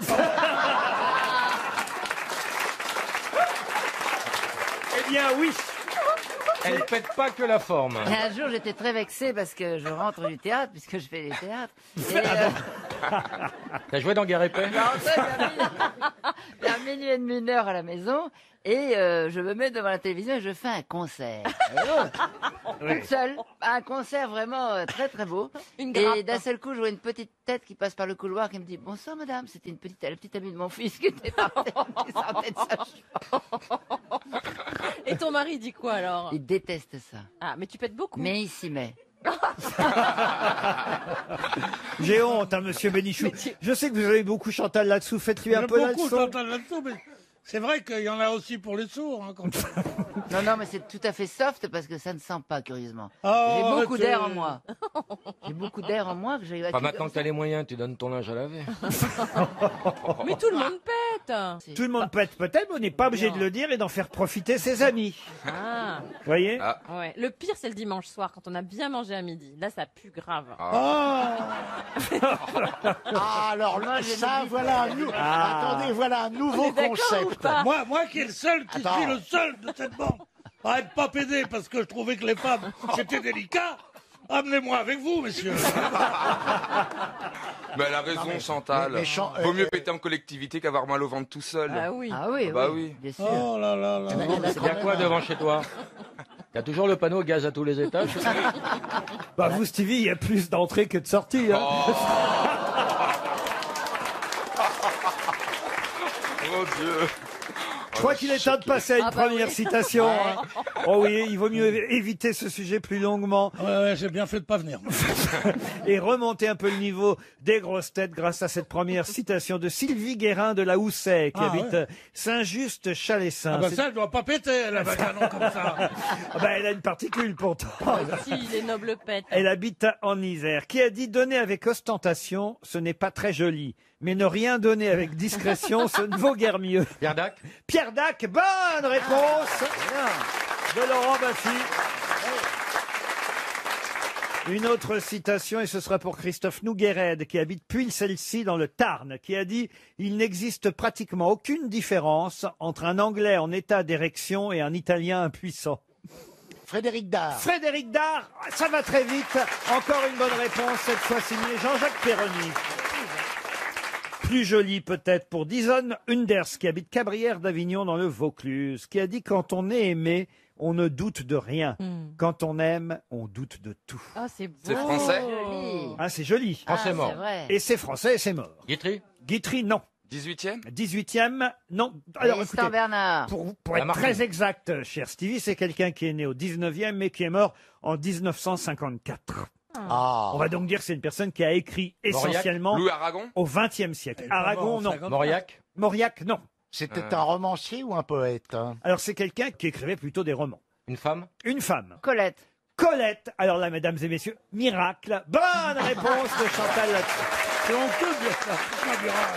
Eh bien oui. Elle pète pas que la forme. Et un jour, j'étais très vexée parce que je rentre du théâtre, puisque je fais des théâtres. Et, euh, T'as joué dans Guerre et Paix? je rentrais vers minuit- vers minuit et demi, une heure à la maison, et euh, je me mets devant la télévision et je fais un concert. Toute seule. Un concert vraiment euh, très très beau. Une et grappe. d'un seul coup, je vois une petite tête qui passe par le couloir qui me dit bonsoir madame. C'était une petite, la petite amie de mon fils qui était par terre, qui sortait de sa chambre. Et ton mari dit quoi alors? Il déteste ça. Ah, mais tu pètes beaucoup. Mais il s'y met. J'ai honte, hein, monsieur Bénichou. Je sais que vous avez beaucoup Chantal là-dessous, faites-lui un J'aime peu la beaucoup leçon. Chantal là-dessous, mais c'est vrai qu'il y en a aussi pour les sourds. Hein, quand... Non, non, mais c'est tout à fait soft parce que ça ne sent pas, curieusement. Oh, J'ai beaucoup arrêtez. d'air en moi. J'ai beaucoup d'air en moi que j'ai Pas maintenant que t'as les moyens, tu donnes ton linge à laver. Mais tout le monde pète. Tout le monde peut être peut-être, mais on n'est pas obligé de le dire et d'en faire profiter ses amis. Ah. Vous voyez? Ouais. Le pire, c'est le dimanche soir, quand on a bien mangé à midi. Là, ça pue grave. Ah, alors Moi, j'ai ça, une voilà un, nou- Ah. attendez, voilà un nouveau est d'accord concept. ou pas? Moi, moi qui est le seul, qui Attends. suis le seul de cette bande à être pas pédé parce que je trouvais que les femmes, c'était délicat. Amenez-moi avec vous, messieurs. Mais elle a raison, mais- Chantal. mais- mais Chan- Vaut mieux euh, péter en collectivité qu'avoir mal au ventre tout seul. Ah oui. Ah oui, Ah bah oui, oui. bien sûr. Oh là là là. C'est bien quoi devant chez toi? T'as toujours le panneau gaz à tous les étages? Bah vous, Stevie, il y a plus d'entrées que de sorties. Hein. Oh Dieu. Je crois qu'il est temps de passer à une Ah bah première oui. citation. hein. Oh oui, il vaut mieux éviter ce sujet plus longuement Ouais, ouais, j'ai bien fait de pas venir. et remonter un peu le niveau des grosses têtes grâce à cette première citation de Sylvie Guérin de la Houssaye, qui Ah, habite ouais. Saint-Just-Chalessin. Ah bah C'est- ça, elle doit pas péter, elle a un canon comme ça. Ah bah, elle a une particule pourtant. Si, les nobles pètent. Elle habite en Isère. Qui a dit donner avec ostentation, ce n'est pas très joli. Mais ne rien donner avec discrétion, ce ne vaut guère mieux. Pierre Dac? Pierre Dac, bonne réponse de Laurent Baffy. Une autre citation, et ce sera pour Christophe Nouguered, qui habite Puy-le-Celle-ci dans le Tarn, qui a dit « Il n'existe pratiquement aucune différence entre un Anglais en état d'érection et un Italien impuissant. » Frédéric Dard. Frédéric Dard, ça va très vite. Encore une bonne réponse, cette fois signée Jean-Jacques Perroni. Plus joli peut-être pour Dison Unders, qui habite Cabrières d'Avignon dans le Vaucluse, qui a dit « Quand on est aimé, on ne doute de rien. Hmm. Quand on aime, on doute de tout. Ah, c'est beau. C'est français? Joli. » Ah, c'est joli. Ah, Français mort. c'est vrai. Et c'est français et c'est mort. Guitry? Guitry, non. dix-huitième? dix-huitième, non. Alors, Tristan écoutez, Bernard. pour, pour La être Martine. très exact, cher Stevie, c'est quelqu'un qui est né au dix-neuvième mais qui est mort en mille neuf cent cinquante-quatre. Ah. On va donc dire que c'est une personne qui a écrit Mauriac essentiellement Louis Aragon au vingtième siècle. Aragon, non. Mauriac Mauriac, non. C'était Euh. un romancier ou un poète hein Alors c'est quelqu'un qui écrivait plutôt des romans. Une femme Une femme. Colette. Colette. Alors là, mesdames et messieurs, miracle. Bonne réponse de Chantal là-dessus. C'est honteux de dire ça. C'est pas miracle.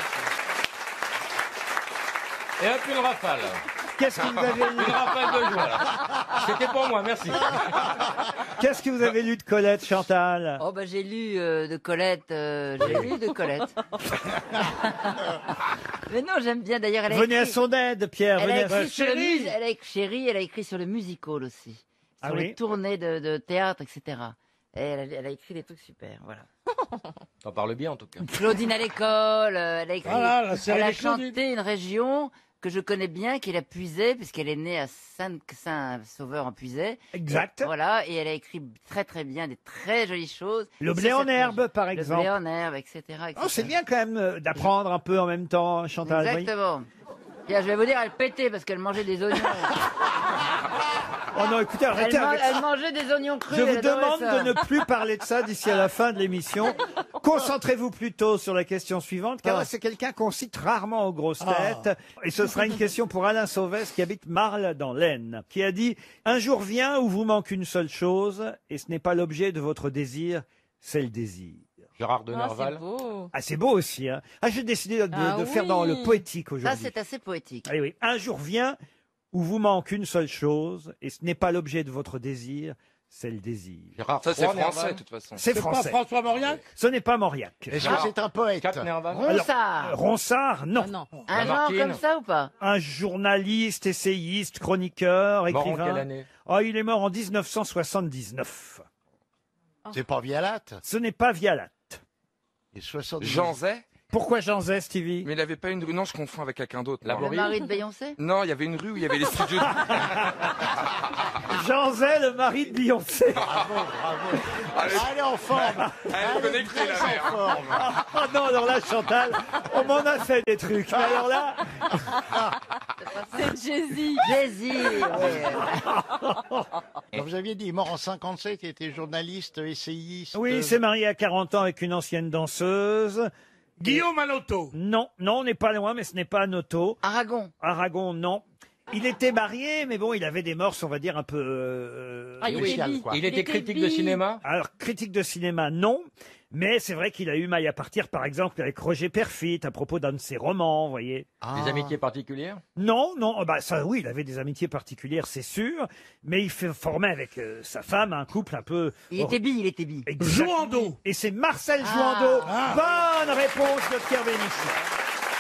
Et hop, une rafale. Qu'est-ce que vous avez lu Une rafale de joie, là. C'était pour moi, merci. Qu'est-ce que vous avez lu de Colette, Chantal? Oh bah j'ai lu euh, de Colette, euh, j'ai lu de Colette. Mais non, j'aime bien d'ailleurs. Elle a Venez à écrit- son aide, Pierre. Elle a, Venez à... écrit sur le Chérie. mus- elle a écrit Chérie, elle a écrit sur le musical aussi, Ah sur oui les tournées de, de théâtre, et cetera. Et elle, a- elle a écrit des trucs super, voilà. T'en parles bien en tout cas. Claudine à l'école, euh, elle a écrit, Voilà, la série elle a des Claudine. chanté une région que je connais bien, qu'elle a puisée, puisqu'elle est née à Saint- Saint-Sauveur en Puisée. Exact. Et voilà, et elle a écrit très très bien des très jolies choses. Le Et blé c'est en cette herbe, région. par Le exemple. blé en herbe, et cetera et Oh, c'est cetera. bien quand même euh, d'apprendre un peu en même temps, Chantal. vous voyez. Exactement. Tiens, je vais vous dire, elle pétait parce qu'elle mangeait des oignons. Oh non, écoutez, arrêtez elle, man- avec elle ça. mangeait des oignons crus. Je vous elle adorait demande ça. de ne plus parler de ça d'ici à la fin de l'émission. Concentrez-vous plutôt sur la question suivante, car là, c'est quelqu'un qu'on cite rarement aux grosses têtes. Et ce sera une question pour Alain Sauvès, qui habite Marle, dans l'Aisne, qui a dit « Un jour vient où vous manque une seule chose, et ce n'est pas l'objet de votre désir, c'est le désir. » Gérard de Ah, Nerval. c'est beau. Ah, c'est beau aussi, hein. Ah, j'ai décidé de, Ah de faire oui. dans le poétique Ça, aujourd'hui. c'est assez poétique. Ah oui, un jour vient où vous manque une seule chose, et ce n'est pas l'objet de votre désir, c'est le désir. Gérard Ça, c'est Froid, français, Nerval. de toute façon. C'est C'est pas français. François Mauriac? Ce n'est pas Mauriac. Est-ce que c'est un poète Cap Nerval. Ronsard. Euh, Ronsard, non. Ah non. Un genre Lamartine. comme ça ou pas? Un journaliste, essayiste, chroniqueur, Mort en quelle écrivain. année Oh, il est mort en dix-neuf cent soixante-dix-neuf. C'est pas Vialat Ce n'est pas Vialat. Et soixante-dix. Jean Zay Pourquoi Jean Zay, Stevie? Mais il n'avait pas une rue. Non, je confonds avec quelqu'un d'autre. La moi. Le mari de Beyoncé? Non, il y avait une rue où il y avait les studios. Jean Zay, le mari de Beyoncé. Allez, en forme. Elle est Allez, connectée, la très mère. en forme. Ah non, alors là, Chantal, on m'en a fait des trucs. Mais alors là, C'est Jay-Z. Jay-Z, ouais. Alors, vous aviez dit, mort en cinquante-sept, il était journaliste, essayiste. oui, il s'est marié à quarante ans avec une ancienne danseuse. Guillaume Anoto. Non, non, on n'est pas loin, mais ce n'est pas Noto. Aragon. Aragon, non. Il était marié, mais bon, il avait des mœurs, on va dire, un peu... euh, Ah, il Spécial, était bi. quoi. Il était critique de bi. cinéma. Alors, critique de cinéma, non. Mais c'est vrai qu'il a eu maille à partir, par exemple, avec Roger Perfit, à propos d'un de ses romans, vous voyez. Des amitiés particulières. Non, non, oh bah ça, oui, il avait des amitiés particulières, c'est sûr. Mais il fait, formait avec euh, sa femme un couple un peu... Il était bi, il était bi. Exact. Jouando. Et c'est Marcel Jouando. Ah. Bonne réponse de Pierre Bénichou.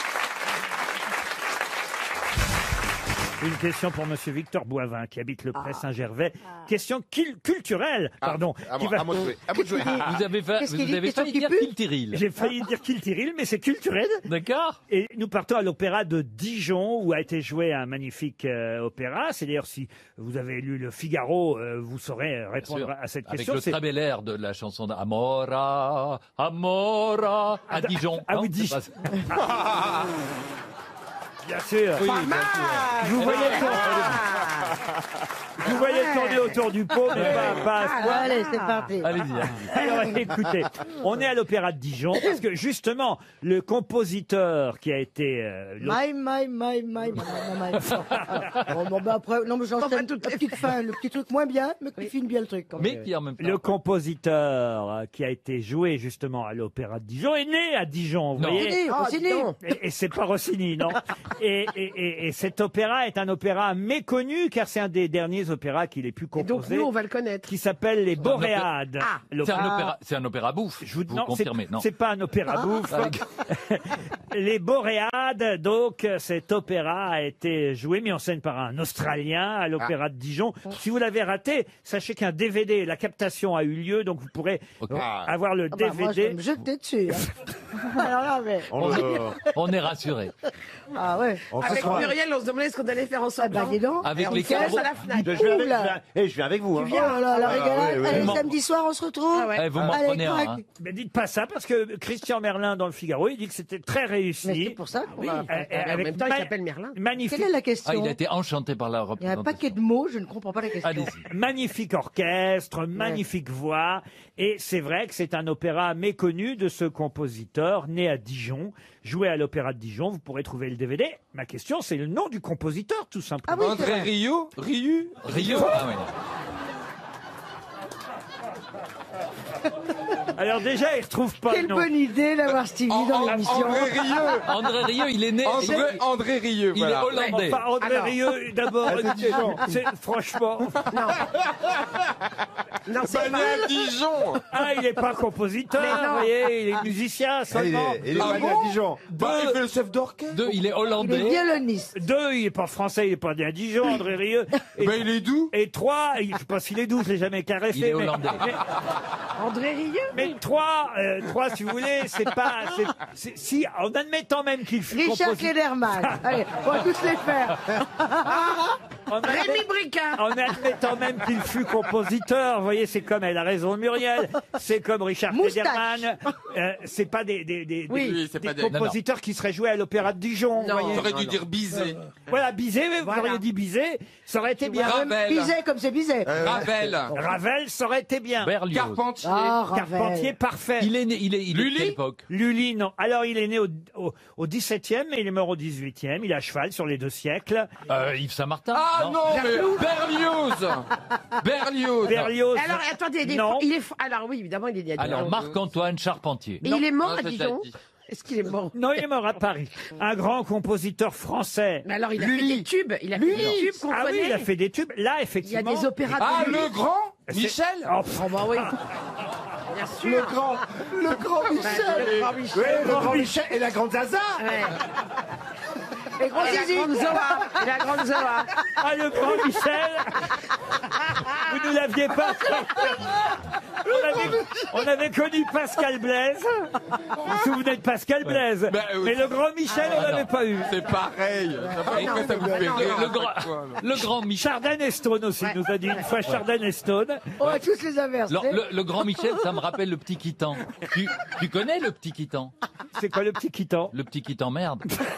Une question pour Monsieur Victor Boivin, qui habite le Pré Saint-Gervais. Question cul- culturelle, pardon. À qui moi, va- à moi de jouer. À moi de jouer. Vous avez, fa- Qu'est-ce vous qu'il dit, avez question failli qui dire pue Kiltiril. J'ai failli dire Kiltiril, mais c'est culturel. D'accord. Et nous partons à l'opéra de Dijon, où a été joué un magnifique euh, opéra. C'est d'ailleurs, si vous avez lu le Figaro, euh, vous saurez euh, Bien répondre sûr. à cette Avec question. le C'est- très bel air de la chanson d'Amora, Amora, à Dijon. Ah non, oui, c'est Dijon. pas- Bien sûr. Oui, bien sûr. Vous voyez tourner, vous voyez tourner autour du pot, mais pas, pas à ce point. Allez, c'est parti. Allez-y. allez-y. Alors écoutez, on est à l'opéra de Dijon parce que justement le compositeur qui a été euh, l'au- My, my, my, my, my, my, my. Bon, bon, bah après, non, mais j'enchaîne la petite fin, le petit truc moins bien, mais qui finit bien le truc. quand Mais même. qui en même temps. le compositeur euh, qui a été joué justement à l'opéra de Dijon est né à Dijon, vous Non. voyez. Rossini, Ah, Rossini. dis donc. Et, et c'est pas Rossini, non. Et, et, et, et cet opéra est un opéra méconnu car c'est un des derniers opéras qu'il ait pu Et donc, composer, nous, on va le connaître. qui s'appelle Les Boréades. Ah. C'est L'opéra- un, opéra, c'est un opéra bouffe. Je vous, vous non, c'est- confirmez. Non. c'est pas un opéra bouffe. Avec- Les Boréades, donc, cet opéra a été joué, mis en scène par un Australien à l'opéra de Dijon. Si vous l'avez raté, sachez qu'un D V D, la captation a eu lieu, donc vous pourrez Ok. euh, avoir le Ah bah, moi, je D V D. vais me jeter dessus. hein. Alors là, mais... On, est, on est rassurés. Ah ouais. Avec Muriel, on se demandait ce qu'on allait faire ensemble. Bah, dis donc. Avec Et on les se cache cadeaux. à la fenêtre. Je viens avec, là. je viens- Eh, je viens avec vous. Tu Hein. viens, oh là, la Ah, régalade. oui, oui, Allez, oui. samedi soir, on se retrouve. Ah ouais. Eh, vous m'en Allez, prenez un. crac. hein. Mais dites pas ça, parce que Christian Merlin, dans le Figaro, il dit que c'était très réussi. Mais c'est pour ça qu'on Oui, va... euh, En avec même temps, il ma- s'appelle Merlin. magnifique, Quelle est la Ah, question il a été enchanté par la Il y a un représentation. paquet de mots, je ne comprends pas la question. Allez-y. magnifique orchestre, magnifique voix, et c'est vrai que c'est un opéra méconnu de ce compositeur, né à Dijon, joué à l'Opéra de Dijon. Vous pourrez trouver le D V D. Ma question, c'est le nom du compositeur, tout simplement. Ah oui, c'est André vrai. Rio Riu Rio. Ah, oui. Alors déjà, il retrouve pas Quelle le nom. bonne idée d'avoir Stevie dans l'émission. André Rieu André Rieu, il est né. André, il, André Rieu, il voilà. est hollandais. Enfin, André Alors. Rieu, d'abord, Ah, c'est Dijon. c'est franchement. Non, c'est Bah, pas... né à Dijon. Ah, il n'est pas compositeur, Mais non. vous voyez, il est musicien Ah, il seulement. est, il est Ah pas né bon à Dijon. Bah, il fait le chef d'orchestre. Deux, il est Il est hollandais. violoniste. Deux, il est pas français, il est pas né à Dijon, André Rieu. Et, Bah, il est d'où et trois, il- je sais pas s'il est doux, je l'ai jamais caressé. Il est mais- hollandais. mais- André Rieu. Mais trois, euh, trois, si vous voulez, c'est pas. c'est- c'est- si, en admettant même qu'il fut Richard compositeur. Klederman. Allez, on va tous les faire. En, admet- Rémi Bricard. en admettant même qu'il fut compositeur, vous voyez, c'est comme elle a raison, Muriel. C'est comme Richard Moustache. Klederman. Euh, c'est pas des, des, des, Oui, des- oui, c'est des pas des- compositeurs qui seraient joués à l'Opéra de Dijon. vous Non. voyez. J'aurais dû dire Bizet. Voilà, Bizet, oui, vous Voilà. auriez dit Bizet, ça aurait été bien. Ravel. Bizet comme c'est Bizet. Ravel. Ravel, ça aurait été bien. Berlioz. Carpentier. Ah, Carpentier, Ravel. parfait. Il est né, il est, il est de Lully quelle époque? Lully, non. Alors, il est né au, au, au dix-septième et il est mort au dix-huitième. Il est à cheval sur les deux siècles. Euh, Yves Saint-Martin. Ah non, mais Berlioz. Berlioz. Berlioz. Alors, attendez, il est, Non. il est... Alors oui, évidemment, il est né à Dijon. Alors, Marc-Antoine Charpentier. Et il est mort Non, à c'est Dijon. déjà dit. Est-ce qu'il est mort? Non, il est mort à Paris. Un grand compositeur français. Mais alors, il a Lully. fait des tubes. Il a fait Lully. des tubes qu'on Ah oui, connaît. il a fait des tubes. Là, Il y a effectivement. des opéras de Ah, Lully. le grand C'est- Michel. Oh, Oh bah oui. Bien sûr. Le grand, le grand Bah, Michel. le grand Michel. Oui, le grand Michel et la grande Zaza. Ouais. Et gros Et la zizi. grande Zoa. Et la grande Zoa. Ah, le grand Michel. Vous ne l'aviez pas. On avait, on avait connu Pascal Blaise. Vous vous souvenez de Pascal Blaise. Bah, euh, Mais le grand Michel, on Ah, l'avait non. pas eu. C'est pareil. Pourquoi ça vous fait rire Le grand, le grand Michel. Chardin et Stone aussi, nous a dit une fois Chardin et Stone. On va tous les inverser. Le, le- le grand Michel, ça me rappelle le petit Quitan. Tu, tu connais le petit Quitan? C'est quoi le petit Quitan? Le petit Quitan, merde.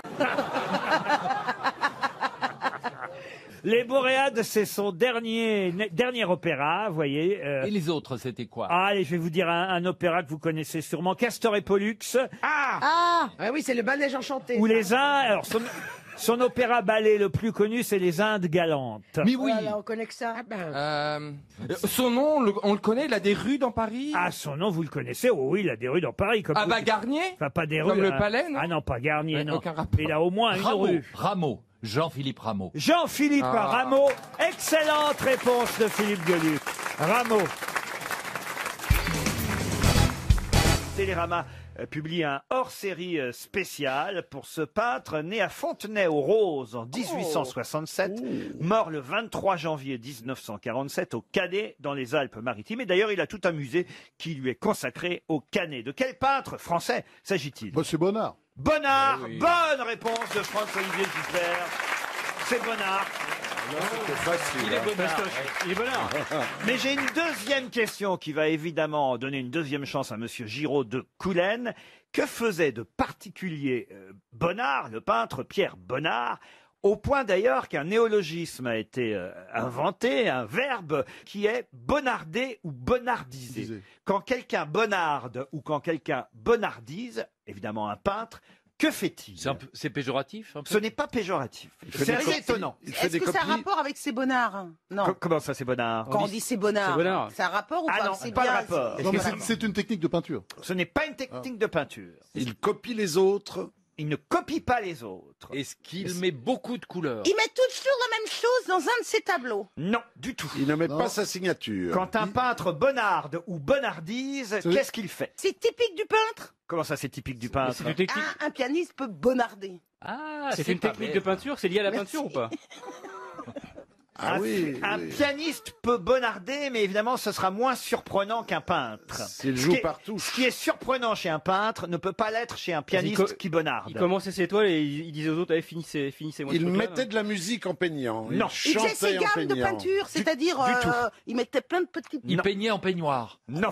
Les Boréades, c'est son dernier, dernier opéra, vous voyez. euh. Et les autres, c'était quoi? Ah, allez, je vais vous dire un, un opéra que vous connaissez sûrement, Castor et Pollux, Ah. Ah, Ah oui, c'est le manège enchanté. ou ça. les Indes. Alors, son, son opéra ballet le plus connu, c'est les Indes galantes. Mais oui. voilà, on connaît que ça. Ah ben, Euh, son nom, on le, on le connaît, il a des rues dans Paris. Ah, son nom, vous le connaissez? Oh oui, il a des rues dans Paris. Comme Ah vous- bah Garnier. Enfin, pas des Comme rues. le hein. Palais, non Ah non, pas Garnier, Ouais, non. aucun rapport. Mais il a au moins une Rameau. rue. Rameau. Jean-Philippe Rameau. Jean-Philippe Ah. Rameau. Excellente réponse de Philippe Gueluc. Rameau. Télérama euh, publie un hors-série euh, spécial pour ce peintre né à Fontenay-aux-Roses en dix-huit cent soixante-sept, mort le vingt-trois janvier mille neuf cent quarante-sept au Canet dans les Alpes-Maritimes. Et d'ailleurs, il a tout un musée qui lui est consacré au Canet. De quel peintre français s'agit-il? Bah, c'est Bonnard. Bonnard. Eh oui. Bonne réponse de François-Olivier Gisbert. C'est Bonnard. Il est Bonnard. Il est Bonnard. Mais j'ai une deuxième question qui va évidemment donner une deuxième chance à Monsieur Giraud de Coulennes. Que faisait de particulier euh, Bonnard, le peintre Pierre Bonnard, au point d'ailleurs qu'un néologisme a été euh, inventé, un verbe qui est bonnarder ou bonnardiser. Disait. Quand quelqu'un bonnarde ou quand quelqu'un bonnardise, évidemment un peintre, que fait-il? C'est un peu- c'est péjoratif un peu. Ce n'est pas péjoratif. fait C'est des assez copies. étonnant. Il fait Est-ce des que ça a copies. rapport avec ces bonnards? Non. Co- Comment ça, c'est Bonnard? Quand on dit c'est bonnard, C'est Bonnard. c'est un rapport ou Ah pas? non, C'est pas de bien, rapport. Non, mais c'est- c'est une technique de peinture. Ce n'est pas une technique de peinture. Il copie les autres. Il ne copie pas les autres. Est-ce qu'il met beaucoup de couleurs? Il met toujours la même chose dans un de ses tableaux. Non, du tout. Il ne met Non. pas sa signature. Quand un peintre bonnarde ou bonnardise, C'est- qu'est-ce qu'il fait? C'est typique du peintre. Comment ça, c'est typique du peintre? C'est une technique, Ah, un pianiste peut bonnarder. Ah, c'est une pas technique bête. de peinture. C'est lié à la Merci. peinture ou pas? Ah un, oui, un oui. pianiste peut bonarder, mais évidemment, ce sera moins surprenant qu'un peintre. S'il Ce joue qui est- par touche. Ce qui est surprenant chez un peintre ne peut pas l'être chez un pianiste Il co- qui bonarde. Il commençait ses étoiles et il, il disait aux autres, allez, finissez, finissez-moi. ce Il truc-là, mettait là. de la musique en peignant. Non. Il faisait ses chantait en gammes de peignant. peinture, c'est-à-dire du tout. euh, il mettait plein de petites. Il peignait en peignoir. Non.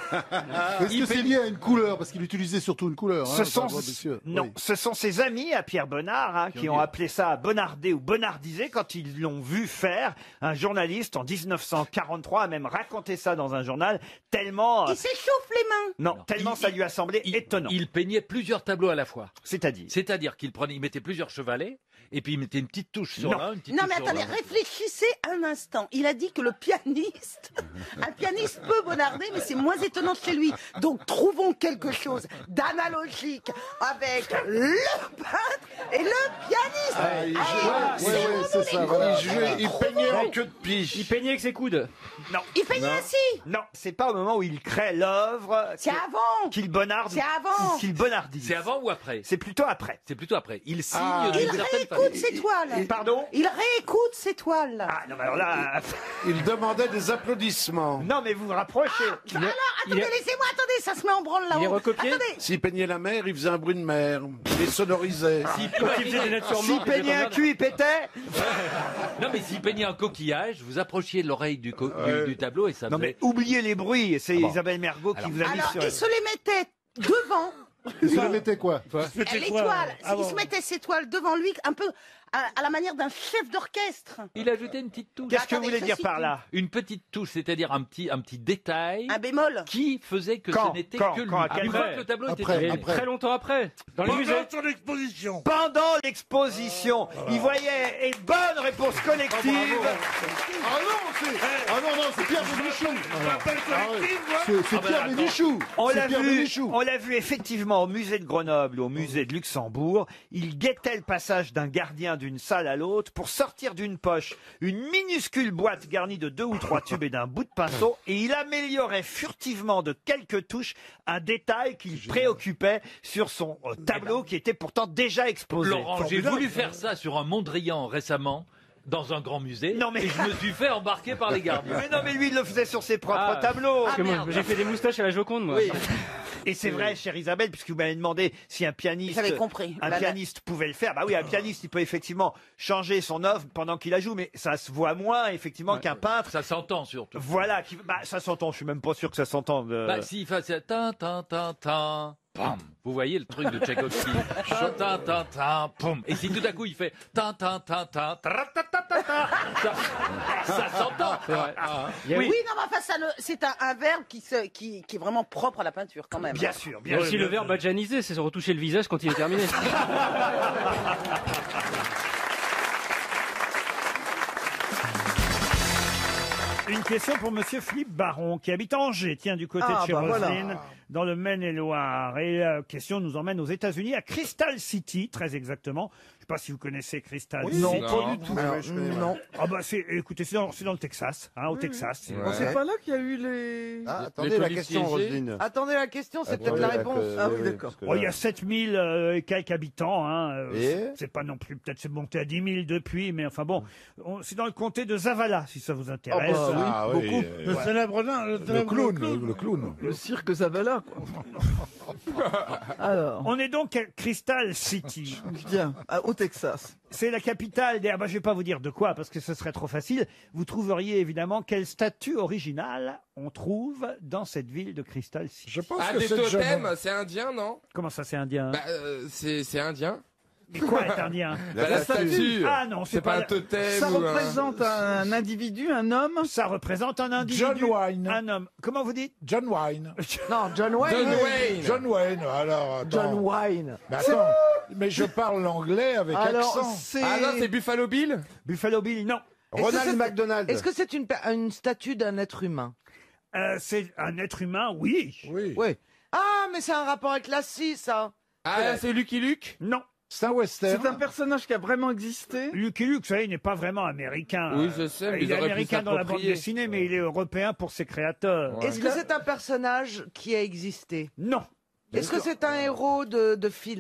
Est-ce que c'est lié à une couleur? Parce qu'il utilisait surtout une couleur. Ce hein, sont, pardon, messieurs. non, Oui. ce sont ses amis à Pierre Bonnard hein, qui ont appelé ça bonarder ou bonardiser quand ils l'ont vu faire. Un journaliste en dix-neuf cent quarante-trois a même raconté ça dans un journal, tellement, Il s'échauffe les mains. non, tellement il- ça lui a semblé Il, étonnant. il peignait plusieurs tableaux à la fois. C'est-à-dire C'est-à-dire qu'il prenait, il mettait plusieurs chevalets et puis il mettait une petite touche sur Non. l'un, une petite Non touche mais sur attendez, l'autre. réfléchissez un instant. Il a dit que le pianiste, un pianiste peut bonarder, mais c'est moins étonnant chez lui. Donc trouvons quelque chose d'analogique avec le peintre et le pianiste. Ah, il Allez, jouait- ouais, serrons-nous ouais, c'est les ça, coudes. voilà. Il jouait- il Trouvons- peignait en queue de pige. Il peignait avec ses coudes. Non. Il peignait Non. ainsi. Non, c'est pas au moment où il crée l'œuvre C'est que- avant. qu'il bonarde, C'est avant. qu'il bonardise. C'est avant ou après C'est plutôt après. C'est plutôt après. Il signe Ah. d'une Il certaine réécoute façon. ses toiles. Pardon Il réécoute ses toiles. Ah non, mais alors là, Il demandait des applaudissements. non mais vous vous rapprochez. Alors, attendez, est- laissez-moi, attendez, ça se met en branle là-haut. Il est recopié Attendez. S'il peignait la mer, il faisait un bruit de mer. Il les sonorisait. S'il Quand il faisait des peignait- natures S'il mortes, il faisait peignait un pas cul, il pétait. Non mais s'il peignait un coquillage, vous approchiez l'oreille du, co- du- Ouais. du tableau et ça Non faisait... mais oubliez les bruits, c'est bon. Isabelle Mergo qui Alors- vous a mis Alors, sur... il se les mettait devant. Il se le mettait quoi? C'était Les quoi, toiles. avant Il se mettait ses toiles devant lui, un peu à, à la manière d'un chef d'orchestre. Il ajoutait une petite touche. Qu'est-ce que vous Attendez, voulez je dire cite par là? Une petite touche, c'est-à-dire un petit, un petit détail Un bémol. qui faisait que Quand ce n'était Quand que lui. Quand À quel Une fois moment que le tableau Après. était Et terminé. Très longtemps après, dans les Pendant musées. son exposition. Pendant l'exposition, il voyait, et bonne réponse collective. Ah non, c'est ah non, non, c'est Pierre Bénichou. Je m'appelle collectif, moi. C'est c'est Ah ben, Pierre attends. Bénichou. On C'est l'a Pierre vu, Bénichou. on l'a vu effectivement au musée de Grenoble, au musée de Luxembourg. Il guettait le passage d'un gardien d'une salle à l'autre pour sortir d'une poche une minuscule boîte garnie de deux ou trois tubes et d'un bout de pinceau, et il améliorait furtivement de quelques touches un détail qui le préoccupait sur son euh, tableau qui était pourtant déjà exposé. Laurent, j'ai Formidable. voulu faire ça sur un Mondrian récemment, dans un grand musée, Non, mais- et je me suis fait embarquer par les gardiens. Mais non, mais lui, il le faisait sur ses propres Ah. tableaux. Parce que moi, j'ai fait des moustaches à la Joconde, moi. Et c'est vrai, chère Isabelle, puisque vous m'avez demandé si un pianiste, J'avais compris. un Bah, pianiste pouvait le faire. Bah oui, un pianiste, il peut effectivement changer son œuvre pendant qu'il la joue, mais ça se voit moins, effectivement, qu'un peintre. Ça s'entend surtout. Voilà, qui, bah, ça s'entend. Je suis même pas sûr que ça s'entende. euh. Bah, s'il faisait tin, tin, tin, tin, pam. Vous voyez le truc de Tchaïkovski. Tin, tin, tin, pum. Et si tout à coup il fait tin, tin, tin, tin, ta-ra-ta-ta-ta-ta, ça, ça s'entend. Ah, Il y a- Oui, non, mais enfin, ça ne- c'est un, un verbe qui, se, qui, qui est vraiment propre à la peinture, quand même. Bien sûr, Il y a bien aussi sûr. le verbe badjaniser, c'est se retoucher le visage quand il est terminé. Une question pour Monsieur Philippe Baron, qui habite Angers, tiens, du côté Ah, de chez bah voilà. Roselyne, dans le Maine-et-Loire. Et la question nous emmène aux États-Unis, à Crystal City, très exactement. Je ne sais pas si vous connaissez Crystal City. Non, Non. pas du tout. Alors, non. Ah bah c'est, écoutez, c'est dans, c'est dans le Texas, hein, au Texas. Bon, c'est pas là qu'il y a eu les... Ah, Les attendez la polices question, piégées. Roselyne. Attendez, la question, c'est Ah, peut-être oui, la la- réponse. que- Ah oui, oui, d'accord. parce que Oh, il y là- a sept mille euh, et quelques habitants. Hein. euh, Et c'est pas non plus, peut-être c'est monté à dix mille depuis, mais enfin bon, on- c'est dans le comté de Zavala, si ça vous intéresse. Ah bah oui, Ah oui, beaucoup. euh, Le célèbre nain, le Le célèbre clown, le, le clown. Le cirque Zavala, quoi. Alors, On est donc à Crystal City. bien, à- au Texas. C'est la capitale des... Ah bah, je vais pas vous dire de quoi, parce que ce serait trop facile. Vous trouveriez évidemment quelle statue originale on trouve dans cette ville de Crystal City. Je pense Ah, que des c'est déjà totems, bon. c'est indien, non? Comment ça, c'est indien? Bah, euh, c'est c'est indien. Mais quoi est indien? Bah, la statue. Ah non, c'est C'est pas pas... un la- totem Ça ou un- représente un individu, un homme. Ça représente un individu. John Wayne. Un homme. Comment vous dites? John Wayne. Non, John Wayne. John oui. Wayne. John Wayne, alors attends. John Wayne. Mais attends, mais je parle l'anglais avec Alors, accent. c'est... Ah non, c'est Buffalo Bill? Buffalo Bill, non. Est-ce que Ronald c'est- McDonald. Est-ce que c'est une, per- une statue d'un être humain? Euh, c'est un être humain, oui. Oui. Oui. Ah, mais c'est un rapport avec la scie, ça. Ah, c'est Lucky Luke? Non. C'est un western. C'est un personnage qui a vraiment existé. Lucky Luke, vous savez, il n'est pas vraiment américain. Oui, je sais, mais Il ils est auraient pu américain dans la bande s'approprier. dessinée, mais il est européen pour ses créateurs. Ouais. Est-ce que c'est un personnage qui a existé? Non. Est-ce que c'est un héros de, de film?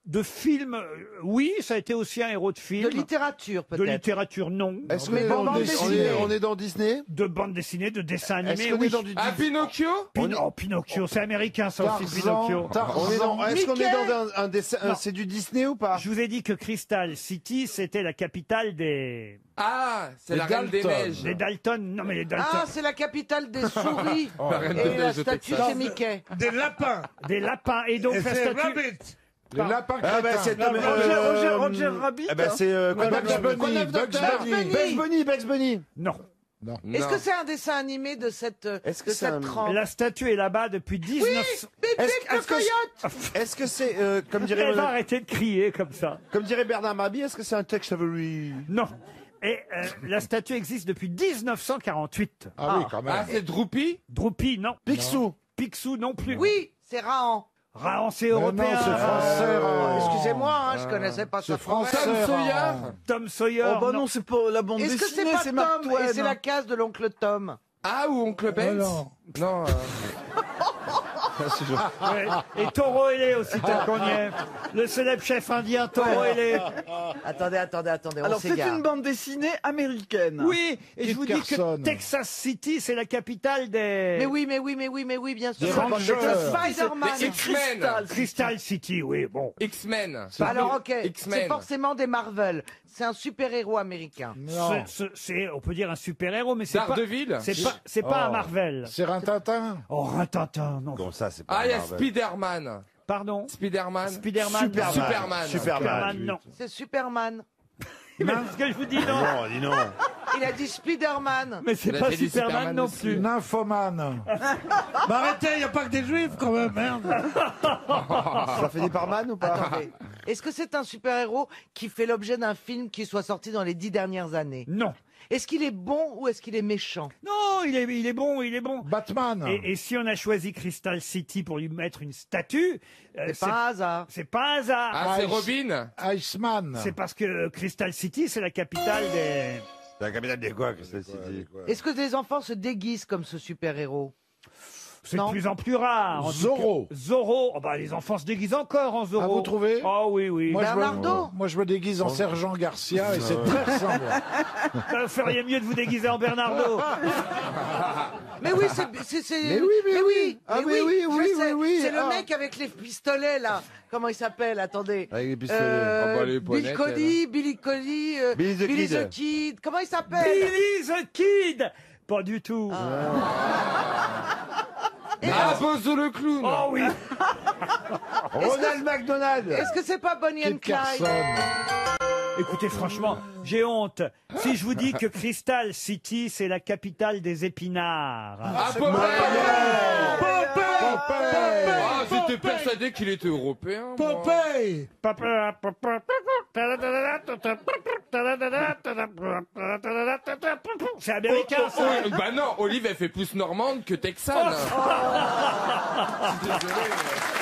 De film, euh, oui, ça a été aussi un héros de film. De littérature, De peut-être. littérature, non. Est-ce Mais qu'on est, bon, dans bande des- on dessinée. est- on est dans Disney? De bande dessinée, de dessin Est-ce animé, qu'on oui. est dans du Ah, Pinocchio Pino- oh, Pinocchio, c'est américain ça aussi, Pinocchio. Tarzan, on est dans- Est-ce qu'on est dans un, un dessin? Non. un- C'est du Disney ou pas? Je vous ai dit que Crystal City, c'était la capitale des... Ah, c'est Les la Reine des Dalton. Neiges. Les Dalton, non mais les Dalton. Ah, c'est la capitale des souris. La Reine des Et la Neiges au statue, Texas. c'est Mickey. Des lapins. Des lapins. Et donc Et la c'est statue... Rabbit. Les lapins Ah bah crétins. c'est Roger, Roger, Roger Rabbit. Ah bah c'est euh, quoi, Bugs Bugs Bunny, Bunny, Bugs Bugs Bunny. Bunny, Bugs Bunny, Bugs Bunny. Non. Non. Est-ce Non. que c'est un dessin animé de cette, Est-ce que de c'est cette un- trempe La statue est là-bas depuis dix-neuf... Bip, bip, Est-ce le est-ce que coyote. est-ce que c'est euh, comme dirait Elle va arrêter de crier comme ça. comme dirait Bernard Mabie, est-ce que c'est un Tex Avery? Non. Et euh, la statue existe depuis dix-neuf cent quarante-huit. Ah oui, quand même. Ah, c'est Droopy Droopy, non. Picsou. Picsou, non plus. Oui, c'est Rahan. Rahan, c'est Mais européen. non, c'est français. Rahan. Excusez-moi, hein, je connaissais pas ça. C'est français. Tom Sawyer Rahan. Tom Sawyer. Oh bah non. non, c'est pas la bande Est-ce que dessinée, c'est pas c'est Tom Mark Twain. et c'est la case de l'oncle Tom? Ah, ou Oncle Ben non. Non. euh, Ouais. Et Toro Ailé aussi, tant qu'on y est. Le célèbre chef indien Toro Ailé. Attendez, attendez, attendez, on Alors c'est s'égare. une bande dessinée américaine. Oui, et je Kit vous dis que Carson. Texas City, c'est la capitale des... Mais oui, mais oui, mais oui, mais oui, bien sûr. Des C'est Rangers. Spider-Man. Les X-Men. Crystal City, oui, bon. X-Men. Alors ok, X-Men. c'est forcément des Marvel. C'est un super-héros américain. Non. C'est- c'est- C'est, on peut dire un super-héros, mais c'est pas... Daredevil. C'est pas, c'est pas un Marvel. C'est Rintintin. Oh, Rintintin, non. Bon ça c'est pas. Ah, il y a Marvel. Spider-Man. Pardon Spider-Man. Spider-Man. Superman. Superman. Superman, non. C'est Superman. Mais ce que je vous dis, non. Non, dis non. Il a dit Spider-Man. Mais c'est Il a pas déjà dit Superman, Superman non aussi. plus. Nymphomane. Bah arrêtez, il n'y a pas que des juifs quand même, merde. Ça finit par man ou pas? Attendez. Est-ce que c'est un super-héros qui fait l'objet d'un film qui soit sorti dans les dix dernières années? Non. Est-ce qu'il est bon ou est-ce qu'il est méchant? Non, il est, il est bon, il est bon. Batman. Et, et si on a choisi Crystal City pour lui mettre une statue, euh, C'est pas un hasard. c'est pas un hasard. Ah, c'est Ice- Robin. Iceman. C'est parce que Crystal City, c'est la capitale des... C'est la capitale des quoi que c'est City? Est-ce que des enfants se déguisent comme ce super-héros? C'est de Non. plus en plus rare. en tout Zorro. cas. Zorro. Oh bah, les enfants se déguisent encore en Zorro. Ah, vous trouvez? Oh oui, oui. Moi, je me- Bernardo. Moi, je me déguise en Sergent Garcia et c'est très ressemblant. Vous feriez mieux de vous déguiser en Bernardo. Mais oui, c'est... c'est- c'est- Mais oui, mais oui. Ah, mais mais oui, je oui, sais. oui, oui. C'est le Ah. mec avec les pistolets, là. Comment il s'appelle? Attendez. Avec les pistolets. Euh, Ah bah, les Bill bonnettes, Cody, Billy Cody, euh, Billy the Billy Kid. the Kid. Comment il s'appelle? Billy the Kid. Pas du tout. Ah, Bozo le clown. Oh oui. Ronald McDonald. Est-ce que c'est pas Bonnie and Kit Carson. Clyde? Écoutez, franchement, j'ai honte. Si je vous dis que Crystal City, c'est la capitale des épinards. Ah, Popeye. Ah, j'étais persuadé qu'il était européen. moi. Popeye. C'est américain, ça. Oh, bah non, Olive, elle fait plus normande que texane. Je suis désolé.